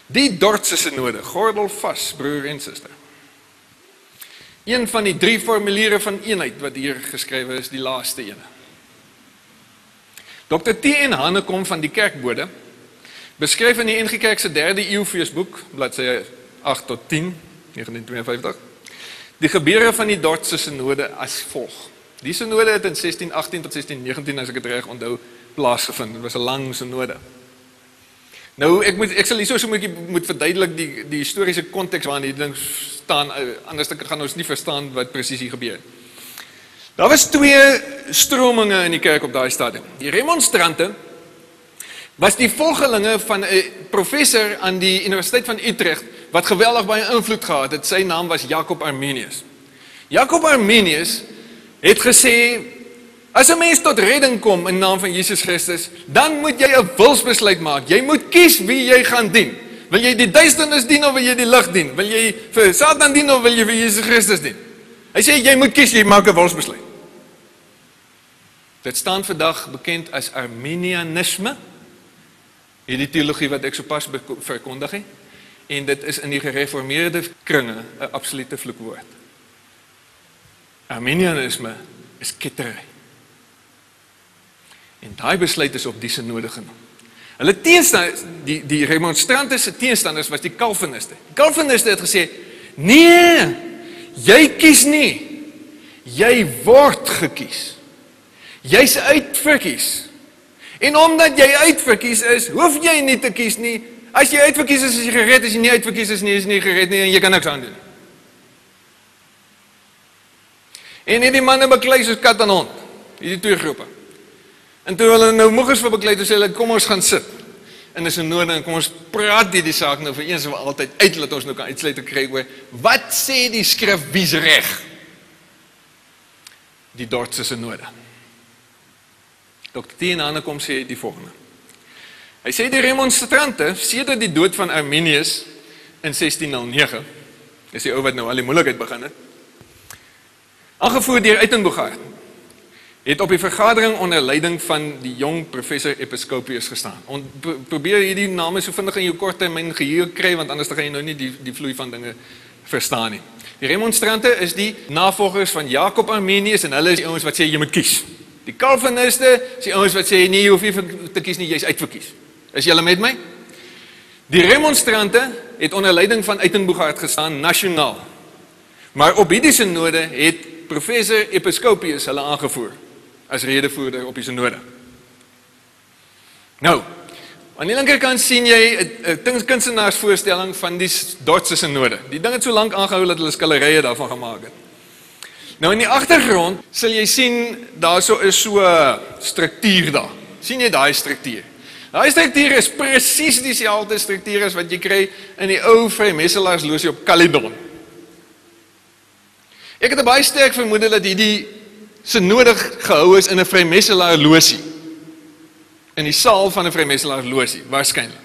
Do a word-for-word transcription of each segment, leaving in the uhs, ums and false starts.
Die Dordtse synode, gordel vas, broer en suster. Een van die drie formuliere van eenheid wat hier geskrywe is, die laaste ene. dokter T N Hanekom van die Kerkbode beskryf in die N G Kerk se derde eeu feesboek, bladsy agt tot tien, negentien twee vyftig, die gebeure van die Dordtse synode as volg. Die synode het in sestien agttien tot sestien negentien, as ek het reg onthou, plaasgevind. Dit was 'n lang synode. Nou, ek, moet, ek sal hier so so moet, moet verduidelik die, die historiese konteks waarin die ding staan, anders gaan ons nie verstaan wat presies hier gebeur. Daar was twee strominge in die kerk op daai stadium. Die remonstrante was die volgelinge van 'n professor aan die Universiteit van Utrecht, wat geweldig baie invloed gehad het. Sy naam was Jacob Arminius. Jacob Arminius het gesê, as 'n mens tot redding kom in naam van Jesus Christus, dan moet jy 'n wilsbesluit maak. Jy moet kies wie jy gaan dien. Wil jy die duisternis dien of wil jy die lig dien? Wil jy vir Satan dien of wil jy vir Jesus Christus dien? Hy sê, jy moet kies, jy maak 'n wilsbesluit. Dit staan vandag bekend as Arminianisme, hierdie teologie wat ek sopas verkondig het, en dit is in die gereformeerde kringe 'n absolute vloekwoord. Arminianisme is kettery. En daai besluit is op die synode geneem. Hulle teenstanders, die, die remonstrante se teenstanders was die Calviniste. Die Calviniste het gesê, nee, jy kies nie, jy word gekies. Jy's uitverkies. En omdat jy uitverkies is, hoef jy nie te kies nie. As jy uitverkies is, is jy gered, as jy nie uitverkies is nie, is jy nie gered nie, en jy kan niks aan doen. En hierdie manne beklei soos kat en hond, hierdie twee groepe. En toe hulle nou moeg is vir beklei, toe sê hulle, kom ons gaan sit in 'n synode en kom ons praat hierdie saak nou vir eens en vir altyd uit, laat ons nou kan uitsluit kry oor, wat sê die skrif, wie's reg? Die Dordtse synode. dokter T N Hanekom sê die volgende. Hy sê die remonstrante, sedert die dood van Arminius in sestien nul nege, is die ou wat nou al die moeilikheid begin het, aangevoer deur Uitenboogaard, het op die vergadering onder leiding van die jong professor Episcopius gestaan. On, pro, probeer hierdie name so vinnig in jou kort termyn geheue kry, want anders gaan jy nou nie die, die vloei van dinge verstaan nie. Die remonstrante is die navolgers van Jacob Arminius, en hulle is die ouens wat sê jy moet kies. Die Calviniste is die ouens wat sê nee, jy hoef nie te kies nie, jy is uitverkies. Is julle met my? Die remonstrante het onder leiding van Uitenboogaard gestaan, nasionaal. Maar op hierdie synode het professor Episcopius hulle aangevoer as redevoerder op die synode. Nou, aan die linkerkant sien jy 'n kunstenaarsvoorstelling van die Dordtse synode. Die ding het so lank aangehou dat hulle skilderye daarvan gemaak het. Nou in die agtergrond sal jy sien daar so is so 'n struktuur daar. Sien jy daai struktuur? Daai struktuur is presies dieselfde struktuur as wat jy kry in die ou vrymetselaarslosie op Caledon. Ek het 'n baie sterk vermoede dat hierdie synode gehou is in 'n vrymetselaarlosie. In die saal van 'n vrymetselaarlosie, waarskynlik.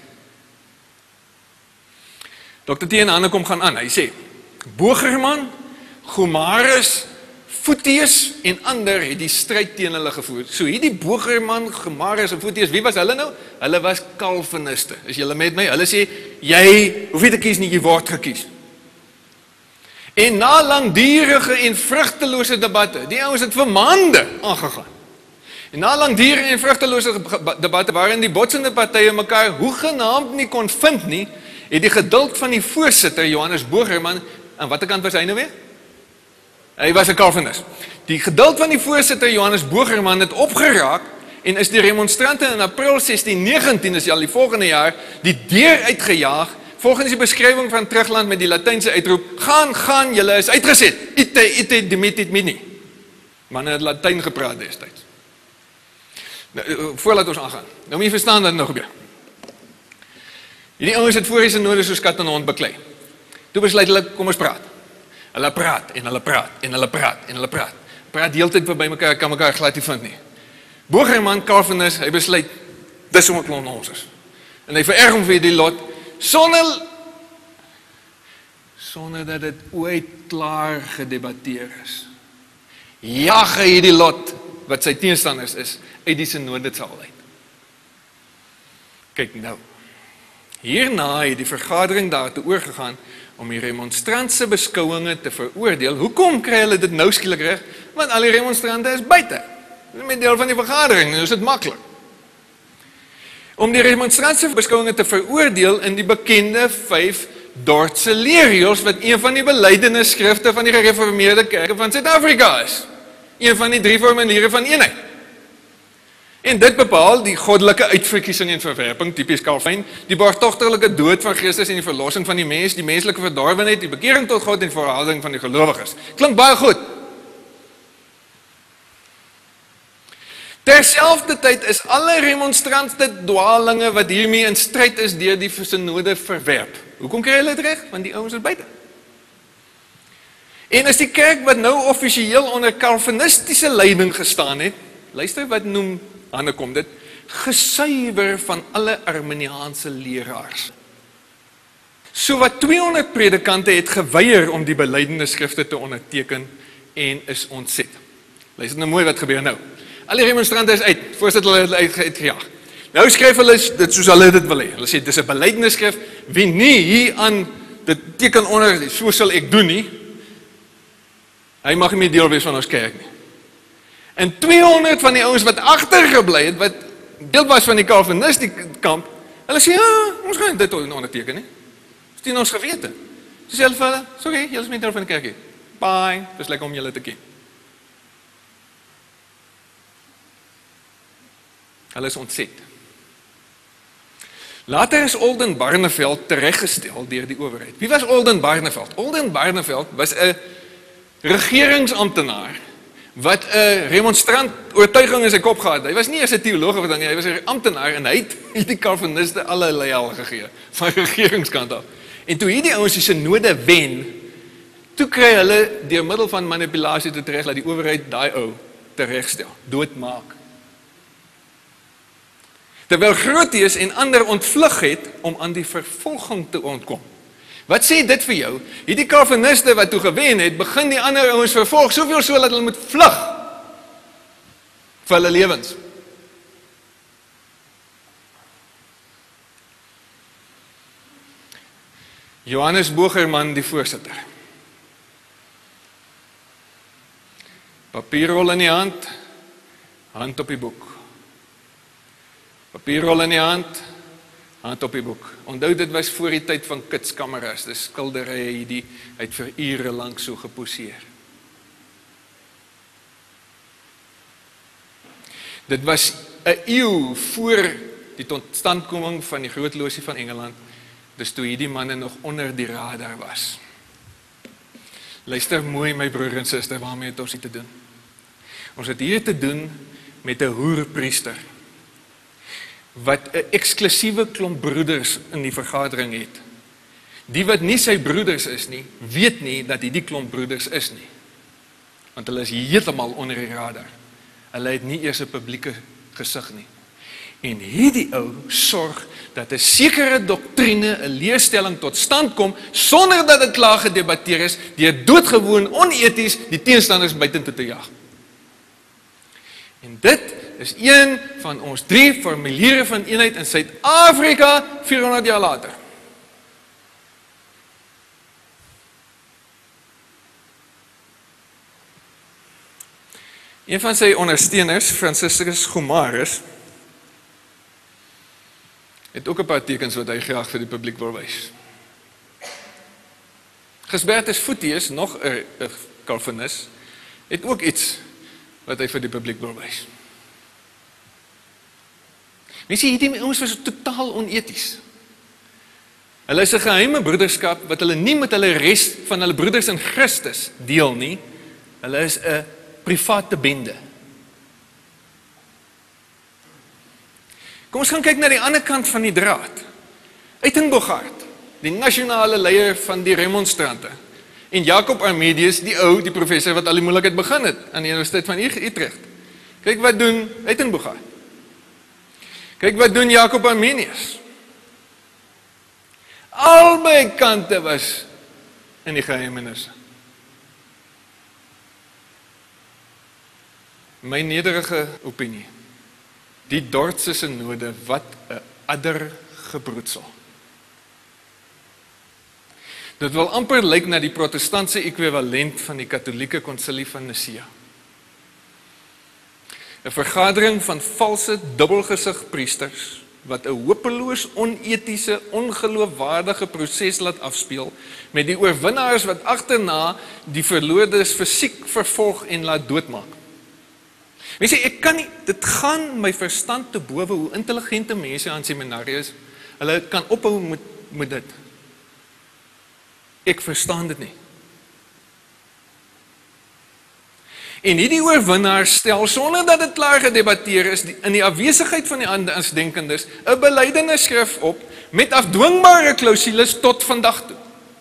dokter T N Hanekom gaan aan. Hy sê: Bogerman, Gomarus, Voetius en ander het die stryd teen hulle gevoer. So hierdie Bogerman, Gomarus en Voetius, wie was hulle nou? Hulle was Calviniste. Is julle met my? Hulle sê jy hoef nie te kies nie, jy word gekies. En na langdurige en vrugtelose debatte, die ouens het vir maande aangegaan. En na langdurige en vrugtelose debatte waarin die botsende partye mekaar hoegenaamd nie kon vind nie, het die geduld van die voorsitter Johannes Bogerman, aan watter kant was hy nou weer? Hy was 'n Calvinist. Die geduld van die voorsitter Johannes Bogerman het opgeraak en is die remonstrante in April sestien negentien, is al die volgende jaar, die deur uitgejaag, volgens die beskrywing van Terugland met die Latynse uitroep, gaan, gaan, julle is uitgeset, ite, ite, dimitit mini. Manne het Latyn gepraat destyds. Nou, voorlaat ons aangaan. Nou moet jy verstaan wat nou gebeur. Hierdie ouens het voor die synode soos kat en hond beklei. Toe besluit hulle, kom ons praat. Hulle praat, en hulle praat, en hulle praat, en hulle praat. Praat die hele tyd verby mekaar, kan mekaar glad nie vind nie. Bogerman, Calvinist, hy besluit, dis om 'n klomp nonsens. En hy vererg hom vir die lot, sonder, sonder dat dit ooit klaar gedebatteer is. Jag hy die lot, wat sy teenstanders is, uit die synode sal uit. Kyk nou, Hierna het die vergadering daartoe oorgegaan om die remonstrantse beskouinge te veroordeel. Hoekom kry hulle dit nou skielik reg? Want al die remonstrante is buite. Dit is met deel van die vergadering, nou is dit maklik. Om die remonstrantse beskouinge te veroordeel in die bekende vyf Dordtse leerreëls wat een van die belydenisskrifte van die gereformeerde kerke van Suid-Afrika is. Een van die drie formuliere van eenheid. En dit bepaal die goddelike uitverkiesing en verwerping, typies Calvin, die borgtogtelike dood van Christus en die verlossing van die mens, die menslike verdorwenheid, die bekering tot God en die verhouding van die gelowiges. Klink baie goed. Terselfdertyd is alle remonstrante dwalinge wat hiermee in stryd is deur die synode verwerp. Hoekom kry hulle dit reg? Want die ouens is buite. En is die kerk wat nou offisieel onder Calvinistiese leiding gestaan het, luister wat noem Hanekom dit, gesuiwer van alle Arminiaanse leraars. So wat tweehonderd predikante het geweier om die belydende skrifte te onderteken en is ontset. Luister nou mooi wat gebeur nou. Al die remonstrante is uit, voordat hulle het uitgejaag. Nou skryf hulle dit soos hulle dit wil hê. Hulle sê dis 'n belydende skrif, wie nie hier aan dit teken onder, so sal ek doen nie. Hy mag nie deel wees van ons kerk nie. En tweehonderd van die ouens wat agtergebly het, wat deel was van die Calvinistiese kamp, hulle sê, ja, ons gaan dit onderteken nie. Dis nie ons gewete. So sê hulle vir hulle, sorry, julle is nie deel van die kerk nie. Bye, dis lekker om julle te ken. Hulle is ontset. Later is Alden Barneveld tereggestel deur die owerheid. Wie was Alden Barneveld? Alden Barneveld was 'n regeringsamptenaar wat 'n remonstrant oortuiging in sy kop gehad. Hy was nie eers 'n teoloog of dan nie, hy was 'n amptenaar en hy het die Calviniste alle leal gegee van regeringskant af. En toe hierdie ouens die synode wen, toe kry hulle deur middel van manipulasie te reg dat die owerheid daai ou teregstel, doodmaak. Terwyl Grotius en ander ontvlug het om aan die vervolging te ontkom. Wat sê dit vir jou? Hierdie Calviniste wat toe gewen het, begin die ander ouens vervolg, soveel so dat hulle moet vlug vir hulle lewens. Johannes Bogerman, die voorsitter. Papierrol in die hand, hand op die boek. Papierrol in die hand, hand op die boek. Onthou, dit was voor die tyd van kitskameras, dis skilderye hierdie, hy het vir ure lank so geposeer. Dit was 'n eeu voor die totstandkoming van die groot losie van Engeland, dis toe hierdie manne nog onder die radar was. Luister mooi my broer en suster, waarmee het ons hier te doen? Ons het hier te doen met 'n hoerpriester, wat 'n eksklusiewe klomp broeders in die vergadering het. Die wat nie sy broeders is nie, weet nie dat hy die klomp broeders is nie. Want hulle is heeltemal onder die radar. Hulle het nie eers 'n publieke gesig nie. En hierdie ou sorg dat 'n sekere doktrine, 'n leerstelling tot stand kom, sonder dat dit klaar gedebatteer is, deur doodgewoon oneties die teenstanders buitentoe te jaag. En dit is een van ons drie formuliere van eenheid in Suid-Afrika vierhonderd jaar later. Een van sy ondersteuners, Franciscus Gomarus, het ook 'n paar tekens wat hy graag vir die publiek wil wys. Gisbertus Voetius, nog 'n Calvinis, het ook iets wat hy vir die publiek wil wys. Mens sê, hierdie ouens was totaal oneties. Hulle is 'n geheime broederskap wat hulle nie met hulle res van hulle broeders in Christus deel nie. Hulle is 'n private bende. Kom ons gaan kyk na die ander kant van die draad. Uitenbogart, die nasionale leier van die remonstrante, en Jacob Arminius, die ou, die professor wat al die moeilikheid begin het aan die Universiteit van Utrecht. Kyk wat doen Uitenbogart. Kyk wat doen Jacob Arminius. Albei kante was in die geheimenisse. My nederige opinie, die Dordtse synode, wat 'n adder gebroedsel. Dit wil amper lyk na die protestantse ekwivalent van die katholieke konsilie van Nicea. 'n Vergadering van valse dubbelgesig priesters, wat 'n hopeloos onetiese, ongeloofwaardige proses laat afspeel, met die oorwinnaars wat agterna die verloordes fisiek vervolg en laat doodmaak. Mense, ek kan nie, dit gaan my verstand te bowe hoe intelligente mense aan seminarie is, hulle kan ophou met, met dit. Ek verstaan dit nie. En hierdie oorwinnaars stel, sonder dat dit klaar gedebatteer is, die, in die afwesigheid van die andersdenkendes, 'n belydenisskrif op, met afdwingbare klousules tot vandag toe.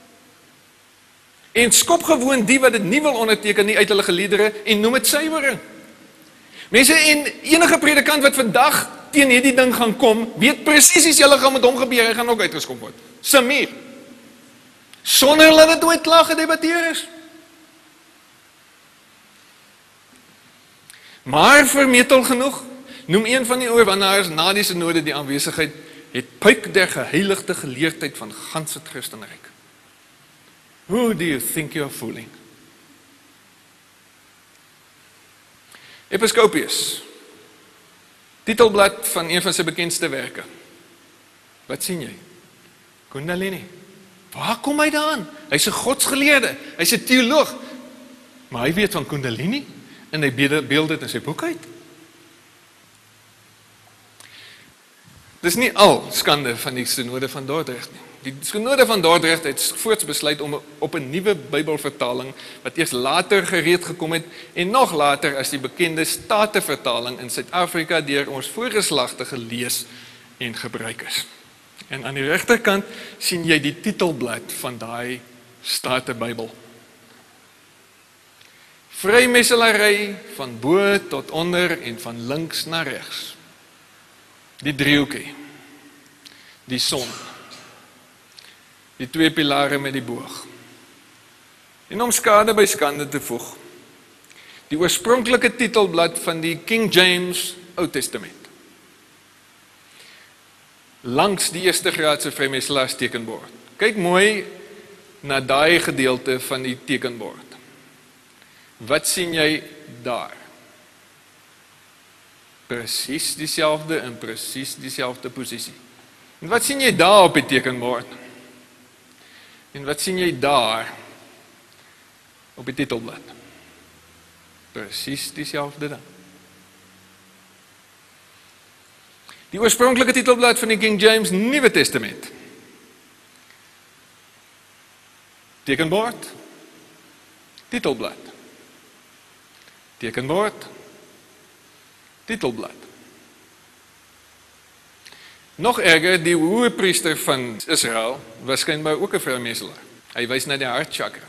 En skop gewoon die wat dit nie wil onderteken nie uit hulle geliedere, en noem dit suiwering. Mense, en enige predikant wat vandag teen hierdie ding gaan kom, weet presies iets julle gaan met hom gebeur, hy gaan ook uitgeskop word. Samir. Sonder dat dit ooit klaar gedebatteer is. Maar vermetel genoeg, noem een van die oorwinnaars na die synode die aanwesigheid, het puik der geheiligde geleerdheid van gans het Christenryk. Who do you think you are fooling? Episcopius, titelblad van een van sy bekendste werke. Wat sien jy? Kundalini. Waar kom hy daan? Hy's 'n godsgeleerde, hy's 'n teoloog, maar hy weet van Kundalini, en hy beeld dit in sy boek uit. Dis nie al skande van die synode van Dordrecht nie. Die synode van Dordrecht het voorts besluit om op 'n nuwe Bybelvertaling, wat eers later gereed gekom het, en nog later as die bekende Statenvertaling in Suid-Afrika deur ons voorgeslagte gelees en gebruik is. En aan die regterkant sien jy die titelblad van daai Statenbybel. Vrymesselary van bo tot onder en van links na regs. Die driehoekie, die son, die twee pilare met die boog. En om skade by skande te voeg, die oorspronklike titelblad van die King James Ou Testament. Langs die eerste graadse vrymesselaars tekenbord. Kyk mooi na daai gedeelte van die tekenbord. Wat sien jy daar? Presies dieselfde in presies dieselfde posisie. En wat sien jy daar op die tekenbord? En wat sien jy daar op die titelblad? Presies dieselfde ding. Die oorspronklike titelblad van die King James Nuwe Testament. Tekenbord, titelblad. Tekenbord, titelblad. Nog erger, die hoëpriester van Israel was skynbaar ook 'n vrymesselaar. Hy wys na die hartchakra.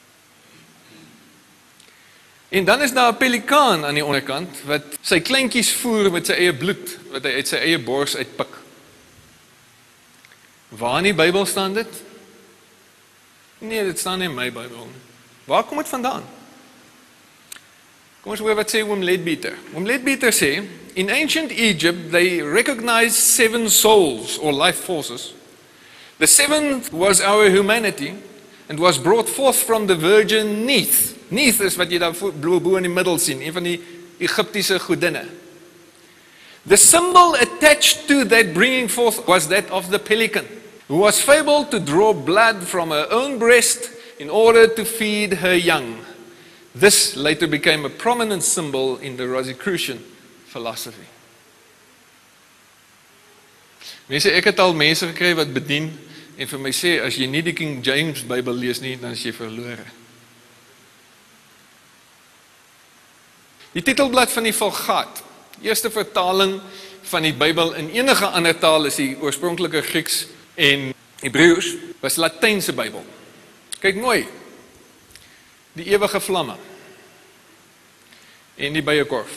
En dan is daar 'n pelikaan aan die onderkant wat sy kleintjies voer met sy eie bloed wat hy uit sy eie bors uitpik. Waar in die Bybel staan dit? Nee, dit staan nie in my Bybel nie. Waar kom dit vandaan? Kom ons hoor wat sê Oom Leadbeater. Oom Leadbeater sê, in ancient Egypt they recognized seven souls or life forces. The seventh was our humanity and was brought forth from the virgin Neith. Neith is wat jy daar bo in die middel sien, een van die Egiptiese godinne. The symbol attached to that bringing forth was that of the pelican, who was fabled to draw blood from her own breast in order to feed her young. This later became a prominent symbol in the Rosicrucian philosophy. Mense, ek het al mense gekry wat bedien en vir my sê, as jy nie die King James Bybel lees nie, dan is jy verlore. Die titelblad van die Vulgaat, eerste vertaling van die Bybel in enige ander taal is die oorspronklike Grieks en Hebreëus, was Latynse Bybel. Kyk mooi, die ewige vlamme en die byekorf.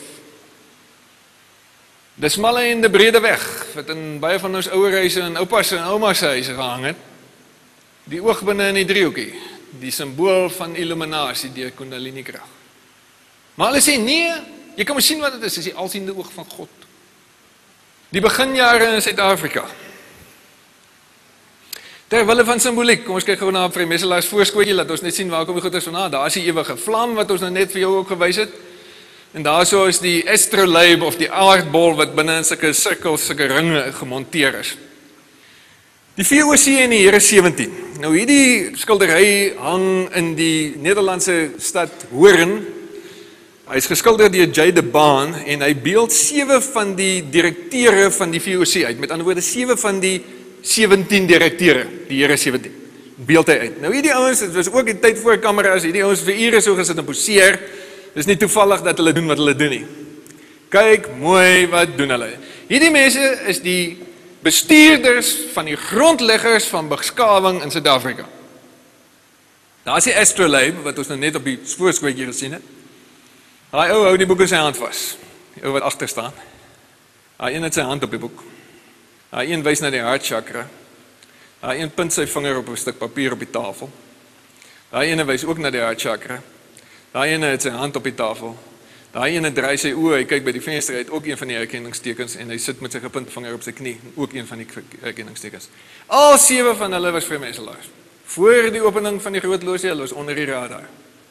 Die smalle en die brede weg, wat in baie van ons ouerhuise en oupas en oumas huise gehang het, die oog binne in die driehoekie, die symbool van illuminasie deur Kundalini krag. Maar hulle sê nee, jy kan maar sien wat dit is, is die alsiende oog van God. Die beginjare in Suid-Afrika. Terwille van simboliek, kom ons kyk gou na Vrymeestelaars voorskootjie, laat ons net sien waar kom die goeders vandaan. Daar is die ewige vlam wat ons nou net vir jou ook gewys het. En daar so is die astrolabe of die aardbol wat binne in sulke sirkels, sulke ringe gemonteer is. Die V O C en die Here sewentien. Nou hierdie skildery hang in die Nederlandse stad Hoorn. Hy is geskilder deur J de Baan en hy beeld sewe van die direkteure van die V O C uit. Met ander woorde sewe van die sewentien direkteure, die Here sewentien. Beeld hy uit. Nou hierdie ouens, dit was ook die tyd voor kameras, hierdie ouens vir ure so gesit en poseer. Dis nie toevallig dat hulle doen wat hulle doen nie. Kyk mooi wat doen hulle. Hierdie mense is die bestuurders van die grondleggers van beskawing in Suid-Afrika. Daar is die astrolabe wat ons nou net op die voorskootjie gesien het. Daai ou hou die boek in sy hand vas. Die ou wat agter staan. Daai een het sy hand op die boek. Daai een wys na die hartchakra. Daai een punt sy vinger op 'n stuk papier op die tafel. Daai een wys ook na die hartchakra. Daai een het sy hand op die tafel. Daai een draai sy oë, hy kyk by die venster, hy het ook een van die herkenningstekens en hy sit met sy gepunt vinger op sy knie, ook een van die herkenningstekens. Al sewe van hulle was vrymeestelaars. Voor die opening van die groot losie, hulle was onder die radar.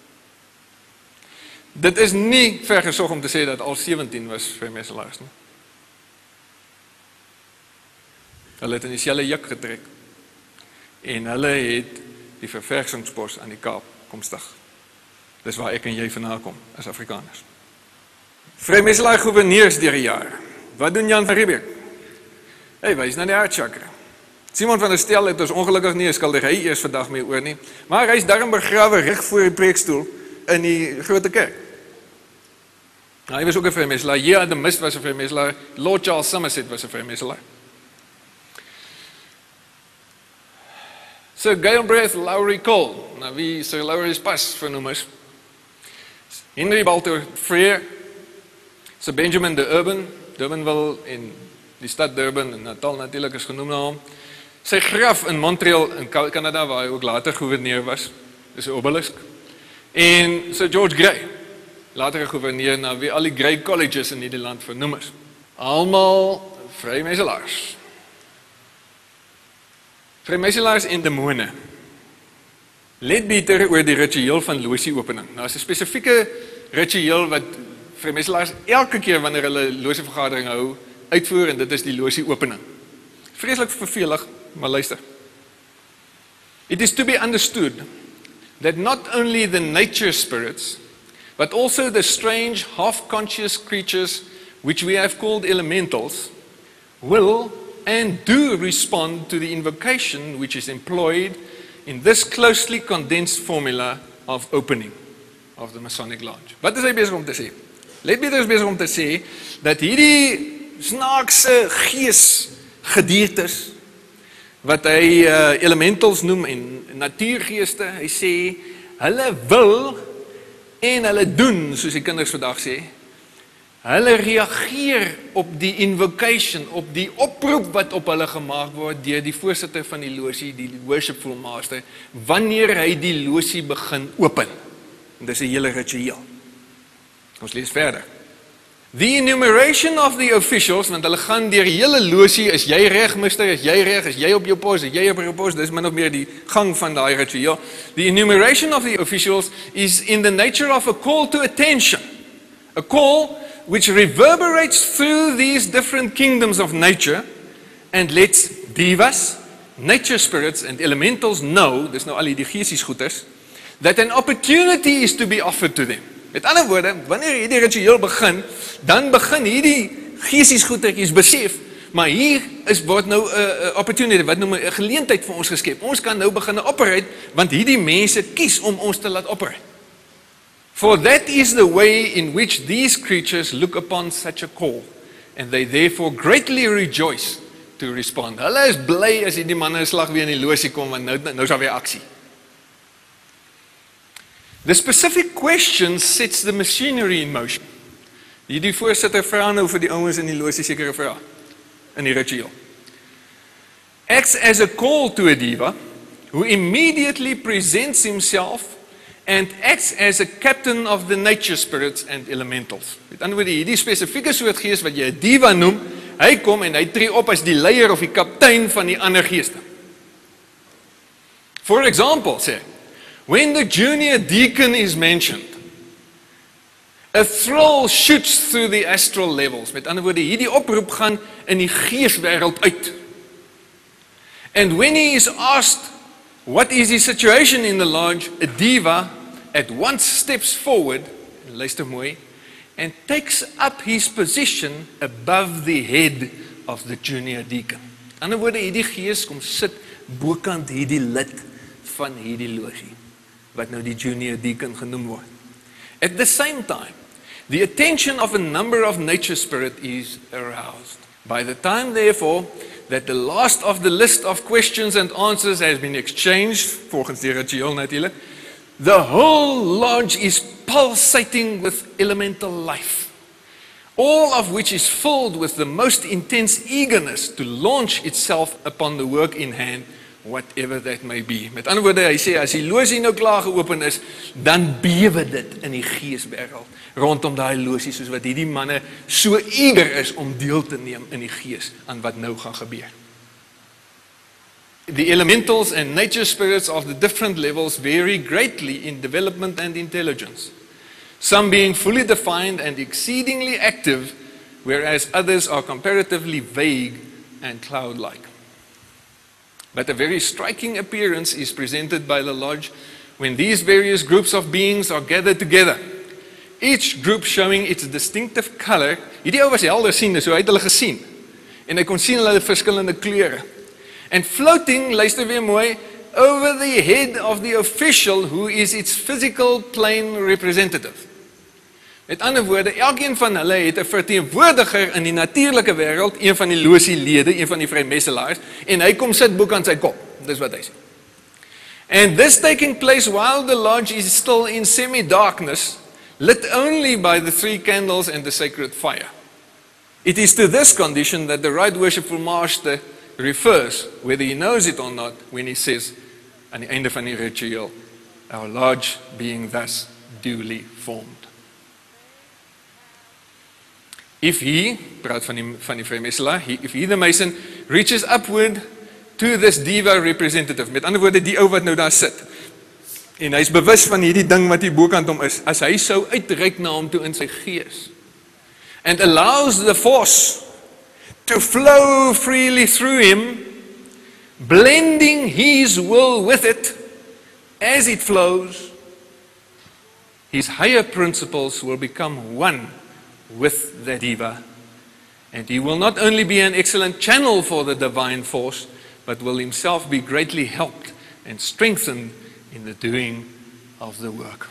Dit is nie vergesog om te sê dat al sewentien was vrymeestelaars nie. Hulle het in dieselfde juk getrek en hulle het die ververgingspos aan die Kaap kom stig. Dis waar ek en jy vandaan kom as Afrikaners. Vrymeestelaar gouverneurs deur die jaar. Wat doen Jan van Riebeeck? Hy wys na die hartchakra. Simon van der Stel het ons ongelukkig nie 'n skildery eers vandag mee oor nie, maar hy is darm begrawe reg voor die preekstoel in die groot kerk. Nou, hy was ook 'n vrymeestelaar. Ja, de Mist was 'n vrymeestelaar. Lord Charles Somerset was 'n vrymeestelaar. Sir Galbraith Lowry Cole, nou wie Sir Lowry's pas vernoem is. Henry Balter Frere, Sir Benjamin de Urban, Durbanville en die stad Durban en Natal natuurlik is genoem na hom. Sy graf in Montreal in Canada, waar hy ook later gouverneur was, is 'n obelisk. En Sir George Grey, later gouverneur na wie al die Grey Colleges in die land vernoem is. Almal vrymeestelaars. Vrymeestelaars en demone. Let beter oor die ritueel van losieopening. Nou is 'n spesifieke ritueel wat vrymeestelaars elke keer wanneer hulle losievergadering hou, uitvoer en dit is die losieopening. Vreeslik vervelig, maar luister. It is to be understood that not only the nature spirits, but also the strange half-conscious creatures which we have called elementals, will and do respond to the invocation which is employed in this closely condensed formula of opening of the Masonic Lodge. Wat is hy besig om te sê? Let beter is besig om te sê dat hierdie snaakse gees gediertes wat hy uh, elementals noem en natuurgeeste, hy sê hulle wil en hulle doen, soos die kinders vandag sê, hulle reageer op die invocation, op die oproep wat op hulle gemaak word deur die voorsitter van die losie, die worshipful master, wanneer hy die losie begin open. En dis 'n hele ritueel. Ons lees verder. The enumeration of the officials, want hulle gaan deur die hele losie, is jy reg, mister, is jy reg, is jy op jou pos, is jy op jou pos, dis min of meer die gang van daai ritueel. The enumeration of the officials is in the nature of a call to attention, a call which reverberates through these different kingdoms of nature and lets divas, nature spirits and elementals know, dis nou al die geesies goeters, that an opportunity is to be offered to them. Met ander woorde, wanneer hierdie ritueel begin, dan begin hierdie geesies goetertjies besef, maar hier is word nou 'n uh, uh, opportunity, wat noem 'n geleentheid vir ons geskep. Ons kan nou begin operate, want hierdie mense kies om ons te laat operate. For that is the way in which these creatures look upon such a call, and they therefore greatly rejoice to respond. Hulle is bly as hierdie manne 'n slag weer in die losie kom, want nou, nou is daar weer aksie. The specific question sets the machinery in motion. Hierdie voorsitter vra nou vir die ouens in die losie sekere vrae in die ritueel. Acts as a call to a diva, who immediately presents himself and acts as a captain of the nature spirits and elementals. Met ander woorde, hierdie spesifieke soort gees wat jy 'n diva noem, hy kom en hy tree op as die leier of die kaptein van die ander geeste. For example, sê, when the junior deacon is mentioned, a thrill shoots through the astral levels. Met ander woorde, hierdie oproep gaan in die geeswêreld uit. And when he is asked, what is his situation in the lodge, a diva at once steps forward, luister mooi, and takes up his position above the head of the junior deacon. Met ander woorde, hierdie gees kom sit bokant hierdie lid van hierdie logie, wat nou die junior deacon genoem word. At the same time, the attention of a number of nature spirit is aroused. By the time, therefore, that the last of the list of questions and answers has been exchanged, volgens die ritueel natuurlik, the whole lodge is pulsating with elemental life, all of which is filled with the most intense eagerness to launch itself upon the work in hand, whatever that may be. Met ander woorde, hy sê, as die losie nou klaar geopen is, dan bewe dit in die geeswêreld, rondom daai losie, soos wat hierdie manne so eager is om deel te neem in die gees, aan wat nou gaan gebeur. The elementals and nature spirits of the different levels vary greatly in development and intelligence, some being fully defined and exceedingly active, whereas others are comparatively vague and cloud-like. But a very striking appearance is presented by the lodge when these various groups of beings are gathered together, each group showing its distinctive color. Hierdie ou was helder sien, so hy het hulle gesien, en hy kon sien hulle verskillende kleure. And floating, luister weer mooi, over the head of the official who is its physical plane representative. Met ander woorde, elkeen van hulle het 'n verteenwoordiger in die natuurlike wêreld, een van die losielede, een van die vrymesselaars, en hy kom sit boek aan sy kop. Dis wat hy sê. And this taking place while the lodge is still in semi-darkness, lit only by the three candles and the sacred fire. It is to this condition that the right worshipful master refers, whether he knows it or not, when he says, aan die einde van die ritueel, our lodge being thus duly formed. If he, praat van die, van die vrijmesselaar, he, if he the mason reaches upward to this diva representative, met ander woorde die ou wat nou daar sit, en hy is bewus van hierdie ding wat hier bokant hom is, as hy sou uitreik na hom toe in sy gees, and allows the force to flow freely through him, blending his will with it as it flows, his higher principles will become one with the diva, and he will not only be an excellent channel for the divine force, but will himself be greatly helped and strengthened in the doing of the work.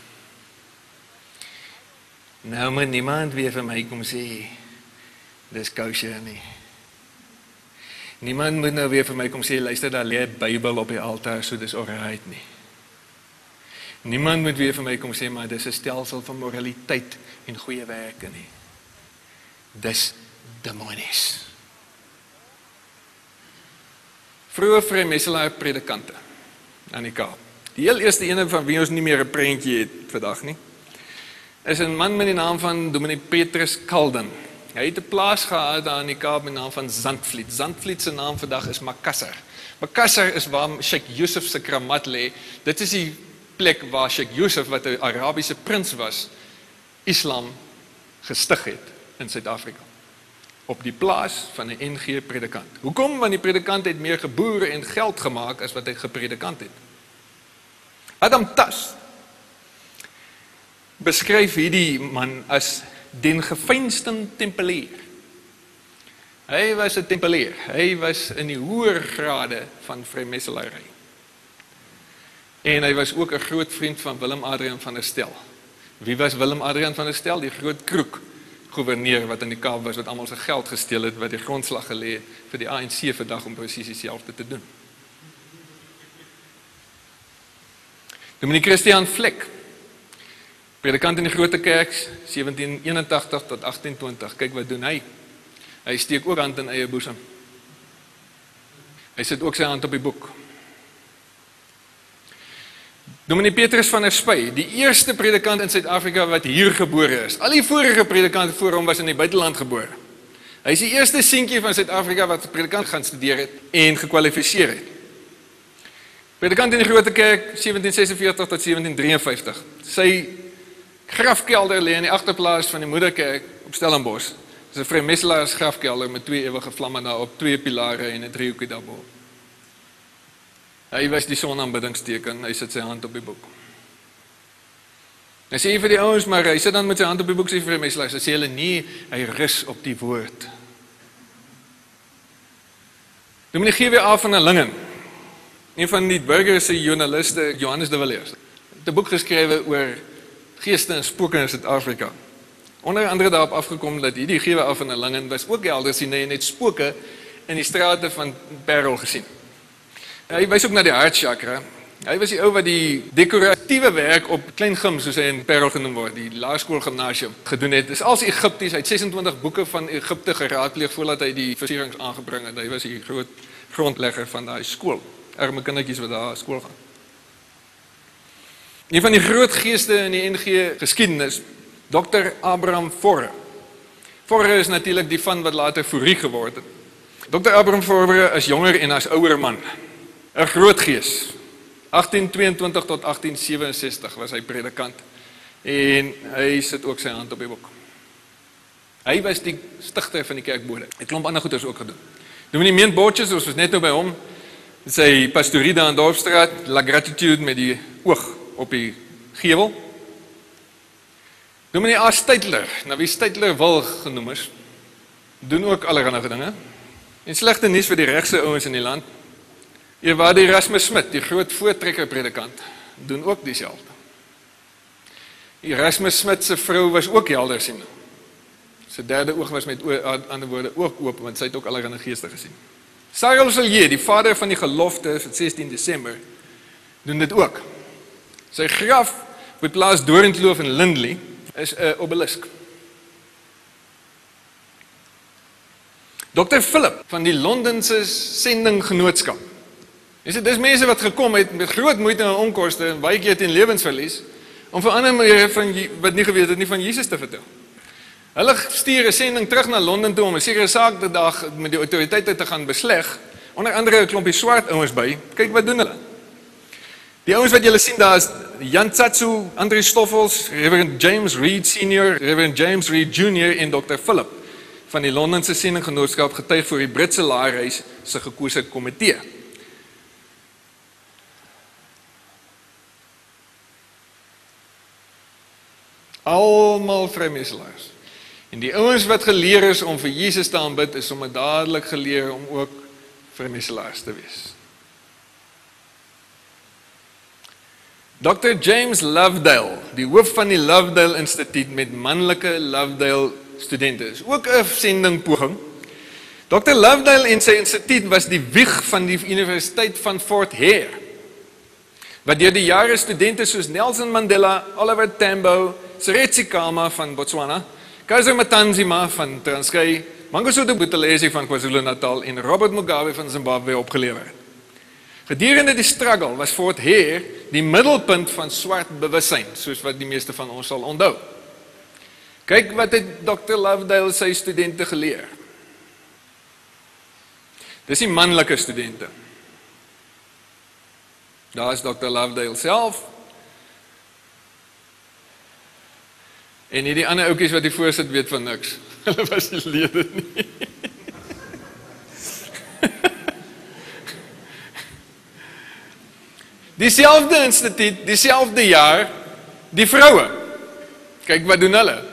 Nou moet niemand weer vir my kom sê, dis kosher nie. Niemand moet nou weer vir my kom sê, luister, daar lê 'n Bybel op die altaar, so dis alright nie. Niemand moet weer vir my kom sê, maar dis 'n stelsel van moraliteit en goeie werke nie. Dis demonies. Vroeger vrijmesselaar predikante aan die Kaap. Die heel eerste ene van wie ons nie meer 'n prentjie het vandag nie, is 'n man met die naam van Dominee Petrus Kalden. Hy het 'n plaas gehad daar in die Kaap met die naam van Zandvliet. Zandvliet se naam vandag is Makassar. Makassar is waar Sheikh Yusuf se kramat lê. Dit is die plek waar Sheikh Yusuf, wat 'n Arabiese prins was, Islam gestig het in Suid-Afrika. Op die plaas van 'n N G predikant. Hoekom? Want die predikant het meer geboere en geld gemaak as wat hy gepredikant het. Adam Tas beskryf hierdie man as den gefeinsten tempelier. Hy was 'n tempelier. Hy was in die hoër grade van vrijmesselary. En hy was ook 'n groot vriend van Willem Adriaan van der Stel. Wie was Willem Adriaan van der Stel? Die groot kroek gouverneur wat in die Kaap was, wat almal sy geld gesteel het, wat die grondslag gelê het vir die A N C vandag om presies dieselfde te doen. Dominee Christian Vlek, predikant in die Grote Kerk, sewentien eenentagtig tot agtien twintig. Kyk wat doen hy. Hy steek ook hand in eie boesem. Hy sit ook sy hand op die boek. Dominee Petrus van der Spy, die eerste predikant in Suid-Afrika wat hier gebore is. Al die vorige predikante voor hom was in die buiteland gebore. Hy is die eerste seentjie van Suid-Afrika wat predikant gaan studeer het en gekwalifiseer het. Predikant in die Grote Kerk, sewentien sesenveertig tot sewentien drieënvyftig. Sy grafkelder lê in die agterplaas van die moederkerk op Stellenbosch. Dis 'n vrymetelaars grafkelder met twee ewige vlamme daarop, twee pilare en 'n driehoekie daarbo. Hy wys die sonaanbiddingsteken, hy sit sy hand op die boek. Hy sê vir die ouens, maar hy sit dan met sy hand op die boek, sê vir die meselaars, hy sê hulle nie, hy rus op die woord. Dominee G W A van der Lingen, een van die burgerse journaliste, Johannes de Villiers, het 'n boek geskrywe oor geeste en spooke in Suid-Afrika. Onder andere daarop afgekom dat hierdie G W A van der Lingen was ook elders sien en het spooke in die strate van Parel gesien. Hy wys ook na die hartchakra. Hy was die ou wat die dekoratiewe werk op klein gym, soos hy in Parel genoem word, die laerskoolgimnasium gedoen het. Dis als Egipties, hy het sesentwintig boeke van Egipte geraadpleeg voordat hy die versierings aangebring het. Hy was die groot grondlegger van daai skool. Arme kindertjies wat daar skool gaan. Een van die groot geeste in die N G geskiedenis, dokter Abraham Forre. Forre is natuurlik die van wat later Fourie geword het. dokter Abraham Forre is jonger en as ouer man. 'n Groot gees. agtien tweeëntwintig tot agtien sewenses-tig was hy predikant. En hy sit ook sy hand op die boek. Hy was die stigter van die kerkbode. Hy klomp ander goeders ook gedoen. Dominee Meen Botjes, ons was net nou by hom, sy pastorie daar in Dorpsstraat, La Gratitude met die oog op die gevel. Dominee A. Steytler, nou wie Steytler wil genoem is, doen ook allerhande dinge. En slegte nuus vir die regse ouens in die land. Eerwaarde Erasmus Smit, die groot voortrekker predikant, doen ook dieselfde. Erasmus Smit se vrou was ook heldersiende. Sy derde oog was met ander woorde ook oop, want sy het ook allerhande geeste gesien. Cyril Sillier, die vader van die gelofte van sestien Desember, doen dit ook. Sy graf op die plaas Doringkloof in Lindley is 'n obelisk. dokter Philip van die Londense Sendinggenootskap. Dis dis mense wat gekom het met groot moeite en onkoste en baie keer teen lewensverlies om vir ander mense van wat nie geweet het nie van Jesus te vertel. Hulle stuur 'n sending terug na Londen toe om 'n sekere saak te dag met die autoriteite te gaan besleg. Onder andere 'n klompie swart ouens by. Kyk wat doen hulle. Die ouens wat julle sien daar is Jan Tsatsu, Andri Stoffels, Reverend James Reed Senior, Reverend James Reed Junior en dokter Philip van die Londense Sendinggenootskap getuig voor die Britse Laerhuis se gekose komitee. Almal vrymeselaars. En die ouens wat geleer is om vir Jesus te aanbid, is om dadelik geleer om ook vrymeselaars te wees. dokter James Lovedale, die hoof van die Lovedale Instituut met manlike Lovedale studente, is ook 'n sendingpoging. dokter Lovedale en sy instituut was die wieg van die Universiteit van Fort Hare, wat deur die jare studente soos Nelson Mandela, Oliver Tambo, Seretse Khama van Botswana, Kaiser Matanzima van Transkei, Mangosuthu Buthelezi van KwaZulu-Natal en Robert Mugabe van Zimbabwe opgelewer. Gedurende die struggle was Fort Hare die middelpunt van swart bewussyn, soos wat die meeste van ons sal onthou. Kyk wat het dokter Lovedale sy studente geleer. Dis die manlike studente. Daar is dokter Lovedale self. En hierdie ander oukies wat die voorsit weet van niks. Hulle was die lede nie. Dieselfde instituut, dieselfde jaar, die vroue. Kyk wat doen hulle.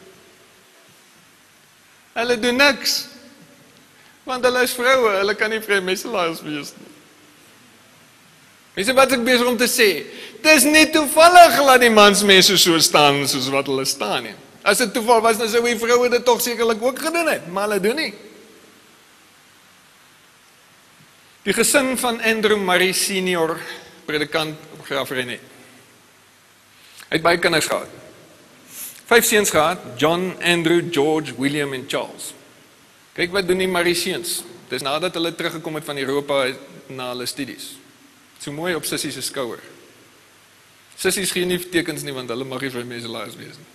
Hulle doen niks. Want hulle is vroue, hulle kan nie vrymeselaars wees nie. Mense, wat ek besig om te sê, dis nie toevallig laat die mansmense so staan soos wat hulle staan nie. As dit toeval was, dan sou die vroue dit tog sekerlik ook gedoen het, maar hulle doen nie. Die gesin van Andrew Murray Senior, predikant op Graaf-Reinet. Hy het baie kinders gehad. Vyf seuns gehad, John, Andrew, George, William en Charles. Kyk wat doen die Murray seuns. Dis nadat hulle teruggekom het van Europa na hulle studies. So mooi op sissies se skouer. Sissies gee nie tekens nie, want hulle mag nie vrymeselaars wees nie.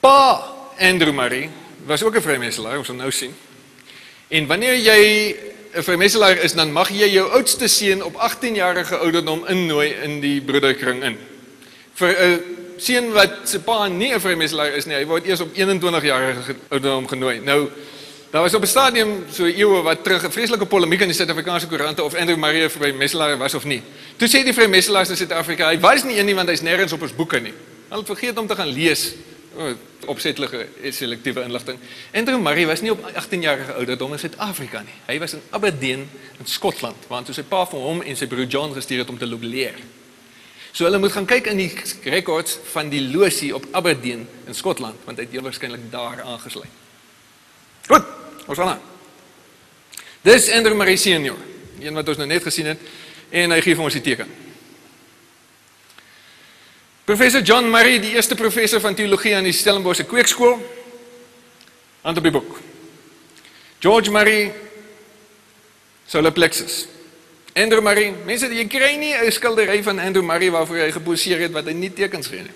Pa Andrew Murray was ook 'n vrymeselaar, ons sal nou sien. En wanneer jy 'n vrymetselaar is, dan mag jy jou oudste seun op agttien-jarige ouderdom innooi in die broederkring in. Vir 'n seun wat se pa nie 'n vrymetselaar is nie, hy word eers op eenentwintig-jarige ouderdom genooi. Nou, daar was op 'n stadium so eeue wat terug 'n vreeslike polemiek in die Suid-Afrikaanse koerante of Andrew Murray 'n vrymetselaar was of nie. Toe sê die vrymetselaars in Suid-Afrika, hy was nie een nie want hy's nêrens op ons boeke nie. Hulle het vergeet om te gaan lees. Oh, opsetlike selektiewe inligting. Andrew Murray was nie op agttien-jarige ouderdom in Suid-Afrika nie. Hy was in Aberdeen in Skotland, want toe sy pa vir hom en sy broer John gestuur het om te loop leer. So hulle moet gaan kyk in die records van die losie op Aberdeen in Skotland, want hy het heel waarskynlik daar aangesluit. Goed, ons gaan aan. Dis Andrew Murray senior, een wat ons nou net gesien het, en hy gee vir ons die teken. Professor John Murray, die eerste professor van teologie aan die Stellenbosch Kweekskool, hand op die boek. George Murray, solar plexus. Andrew Murray, mense, jy kry nie 'n skildery van Andrew Murray waarvoor hy geposeer het wat hy nie tekens gee nie.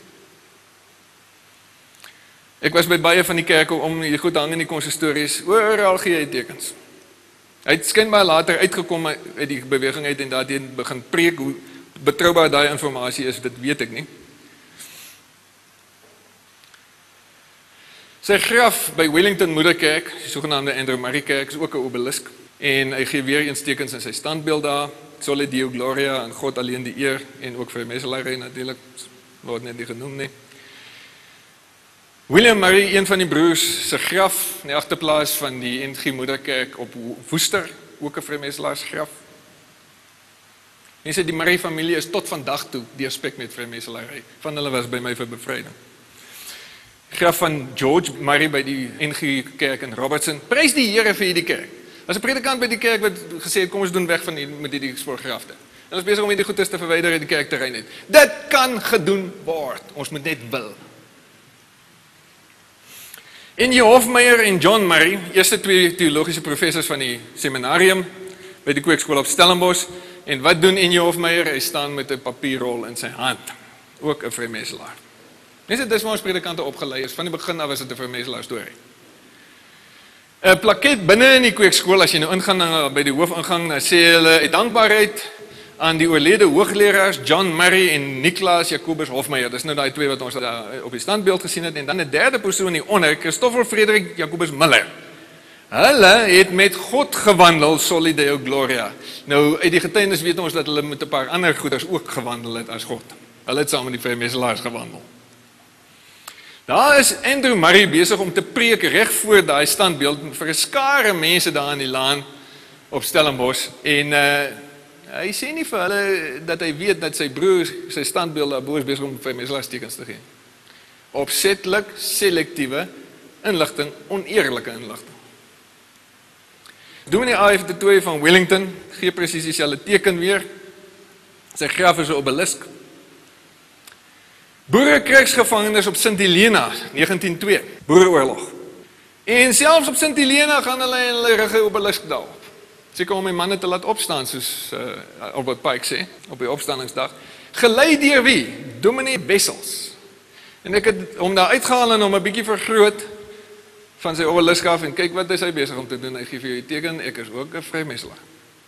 Ek was by baie van die kerke om die goed hang in die konsistories, oral gee hy tekens. Hy het skynbaar later uitgekom uit die beweging uit en daarteen begin preek. Hoe betroubaar daai inligting is, dit weet ek nie. Sy graf by Wellington Moederkerk, die sogenaamde Andrew Murray kerk, is ook 'n obelisk. En hy gee weer eens tekens in sy standbeeld daar, Soli Deo Gloria, en God alleen die eer, en ook vir meselaarry natuurlik, word net nie genoem nie. William Murray, een van die broers, sy graf, in die agterplaas van die N G Moederkerk op Woester, ook 'n vrymeselaarsgraf. Mense, die Murray familie is tot vandag toe deurspek met vrymeselaary. Van hulle was by my vir bevryding. Graf van George Murray by die N G Kerk in Robertson. Prys die Here vir hierdie kerk. As 'n predikant by die kerk wat gesê het, kom ons doen weg van die, met die spoorgrafte. En ons is besig om hierdie goedes te verwyder uit die kerkterrein uit. Dit kan gedoen word. Ons moet net wil. N J Hofmeyer en John Murray, eerste twee teologiese professors van die seminarium by die Kweekskool op Stellenbosch. En wat doen N J Hofmeyer? Hy staan met 'n papierrol in sy hand. Ook 'n vrymeslaar. Mense, dis waar ons predikante opgelei is. Van die begin af was dit 'n vrymeslaar storie. 'n Plaket binne in die Kweekskool, as jy nou ingaan by die hoofingang, dan sê hulle uit dankbaarheid aan die oorlede hoogleraars John Murray en Nicolaas Jacobus Hofmeyer. Dis nou daai twee wat ons daar op die standbeeld gesien het. En dan 'n derde persoon hieronder, Christoffel Frederik Jacobus Miller. Hulle het met God gewandel, Soli Deo Gloria. Nou, uit die getuienis weet ons dat hulle met 'n paar ander goeders ook gewandel het as God. Hulle het saam met die vrymeslaars gewandel. Daar is Andrew Murray besig om te preek reg voor daai standbeeld vir 'n skare mense daar in die laan op Stellenbosch. En uh, hy sê nie vir hulle dat hy weet dat sy broer sy standbeeld daar bo is besig om vrymeselaarstekens te gee. Opsetlik selektiewe inligting, oneerlike inligting. Dominee A F de Tooy van Wellington gee presies dieselfde teken weer. Sy graf is 'n obelisk. Boerekrygsgevangenes op Sint Helena, negentien o twee, Boereoorlog. En selfs op Sint Helena gaan hulle en hulle rig 'n obelisk daarop. Seker om die manne te laat opstaan, soos uh, Albert Pike sê, op die opstandingsdag. Gelei deur wie? Dominee Wessels. En ek het hom daar uitgehaal en hom 'n bietjie vergroot van sy obelisk af en kyk wat is hy besig om te doen. Hy gee vir jou die teken, ek is ook 'n vrymeselaar.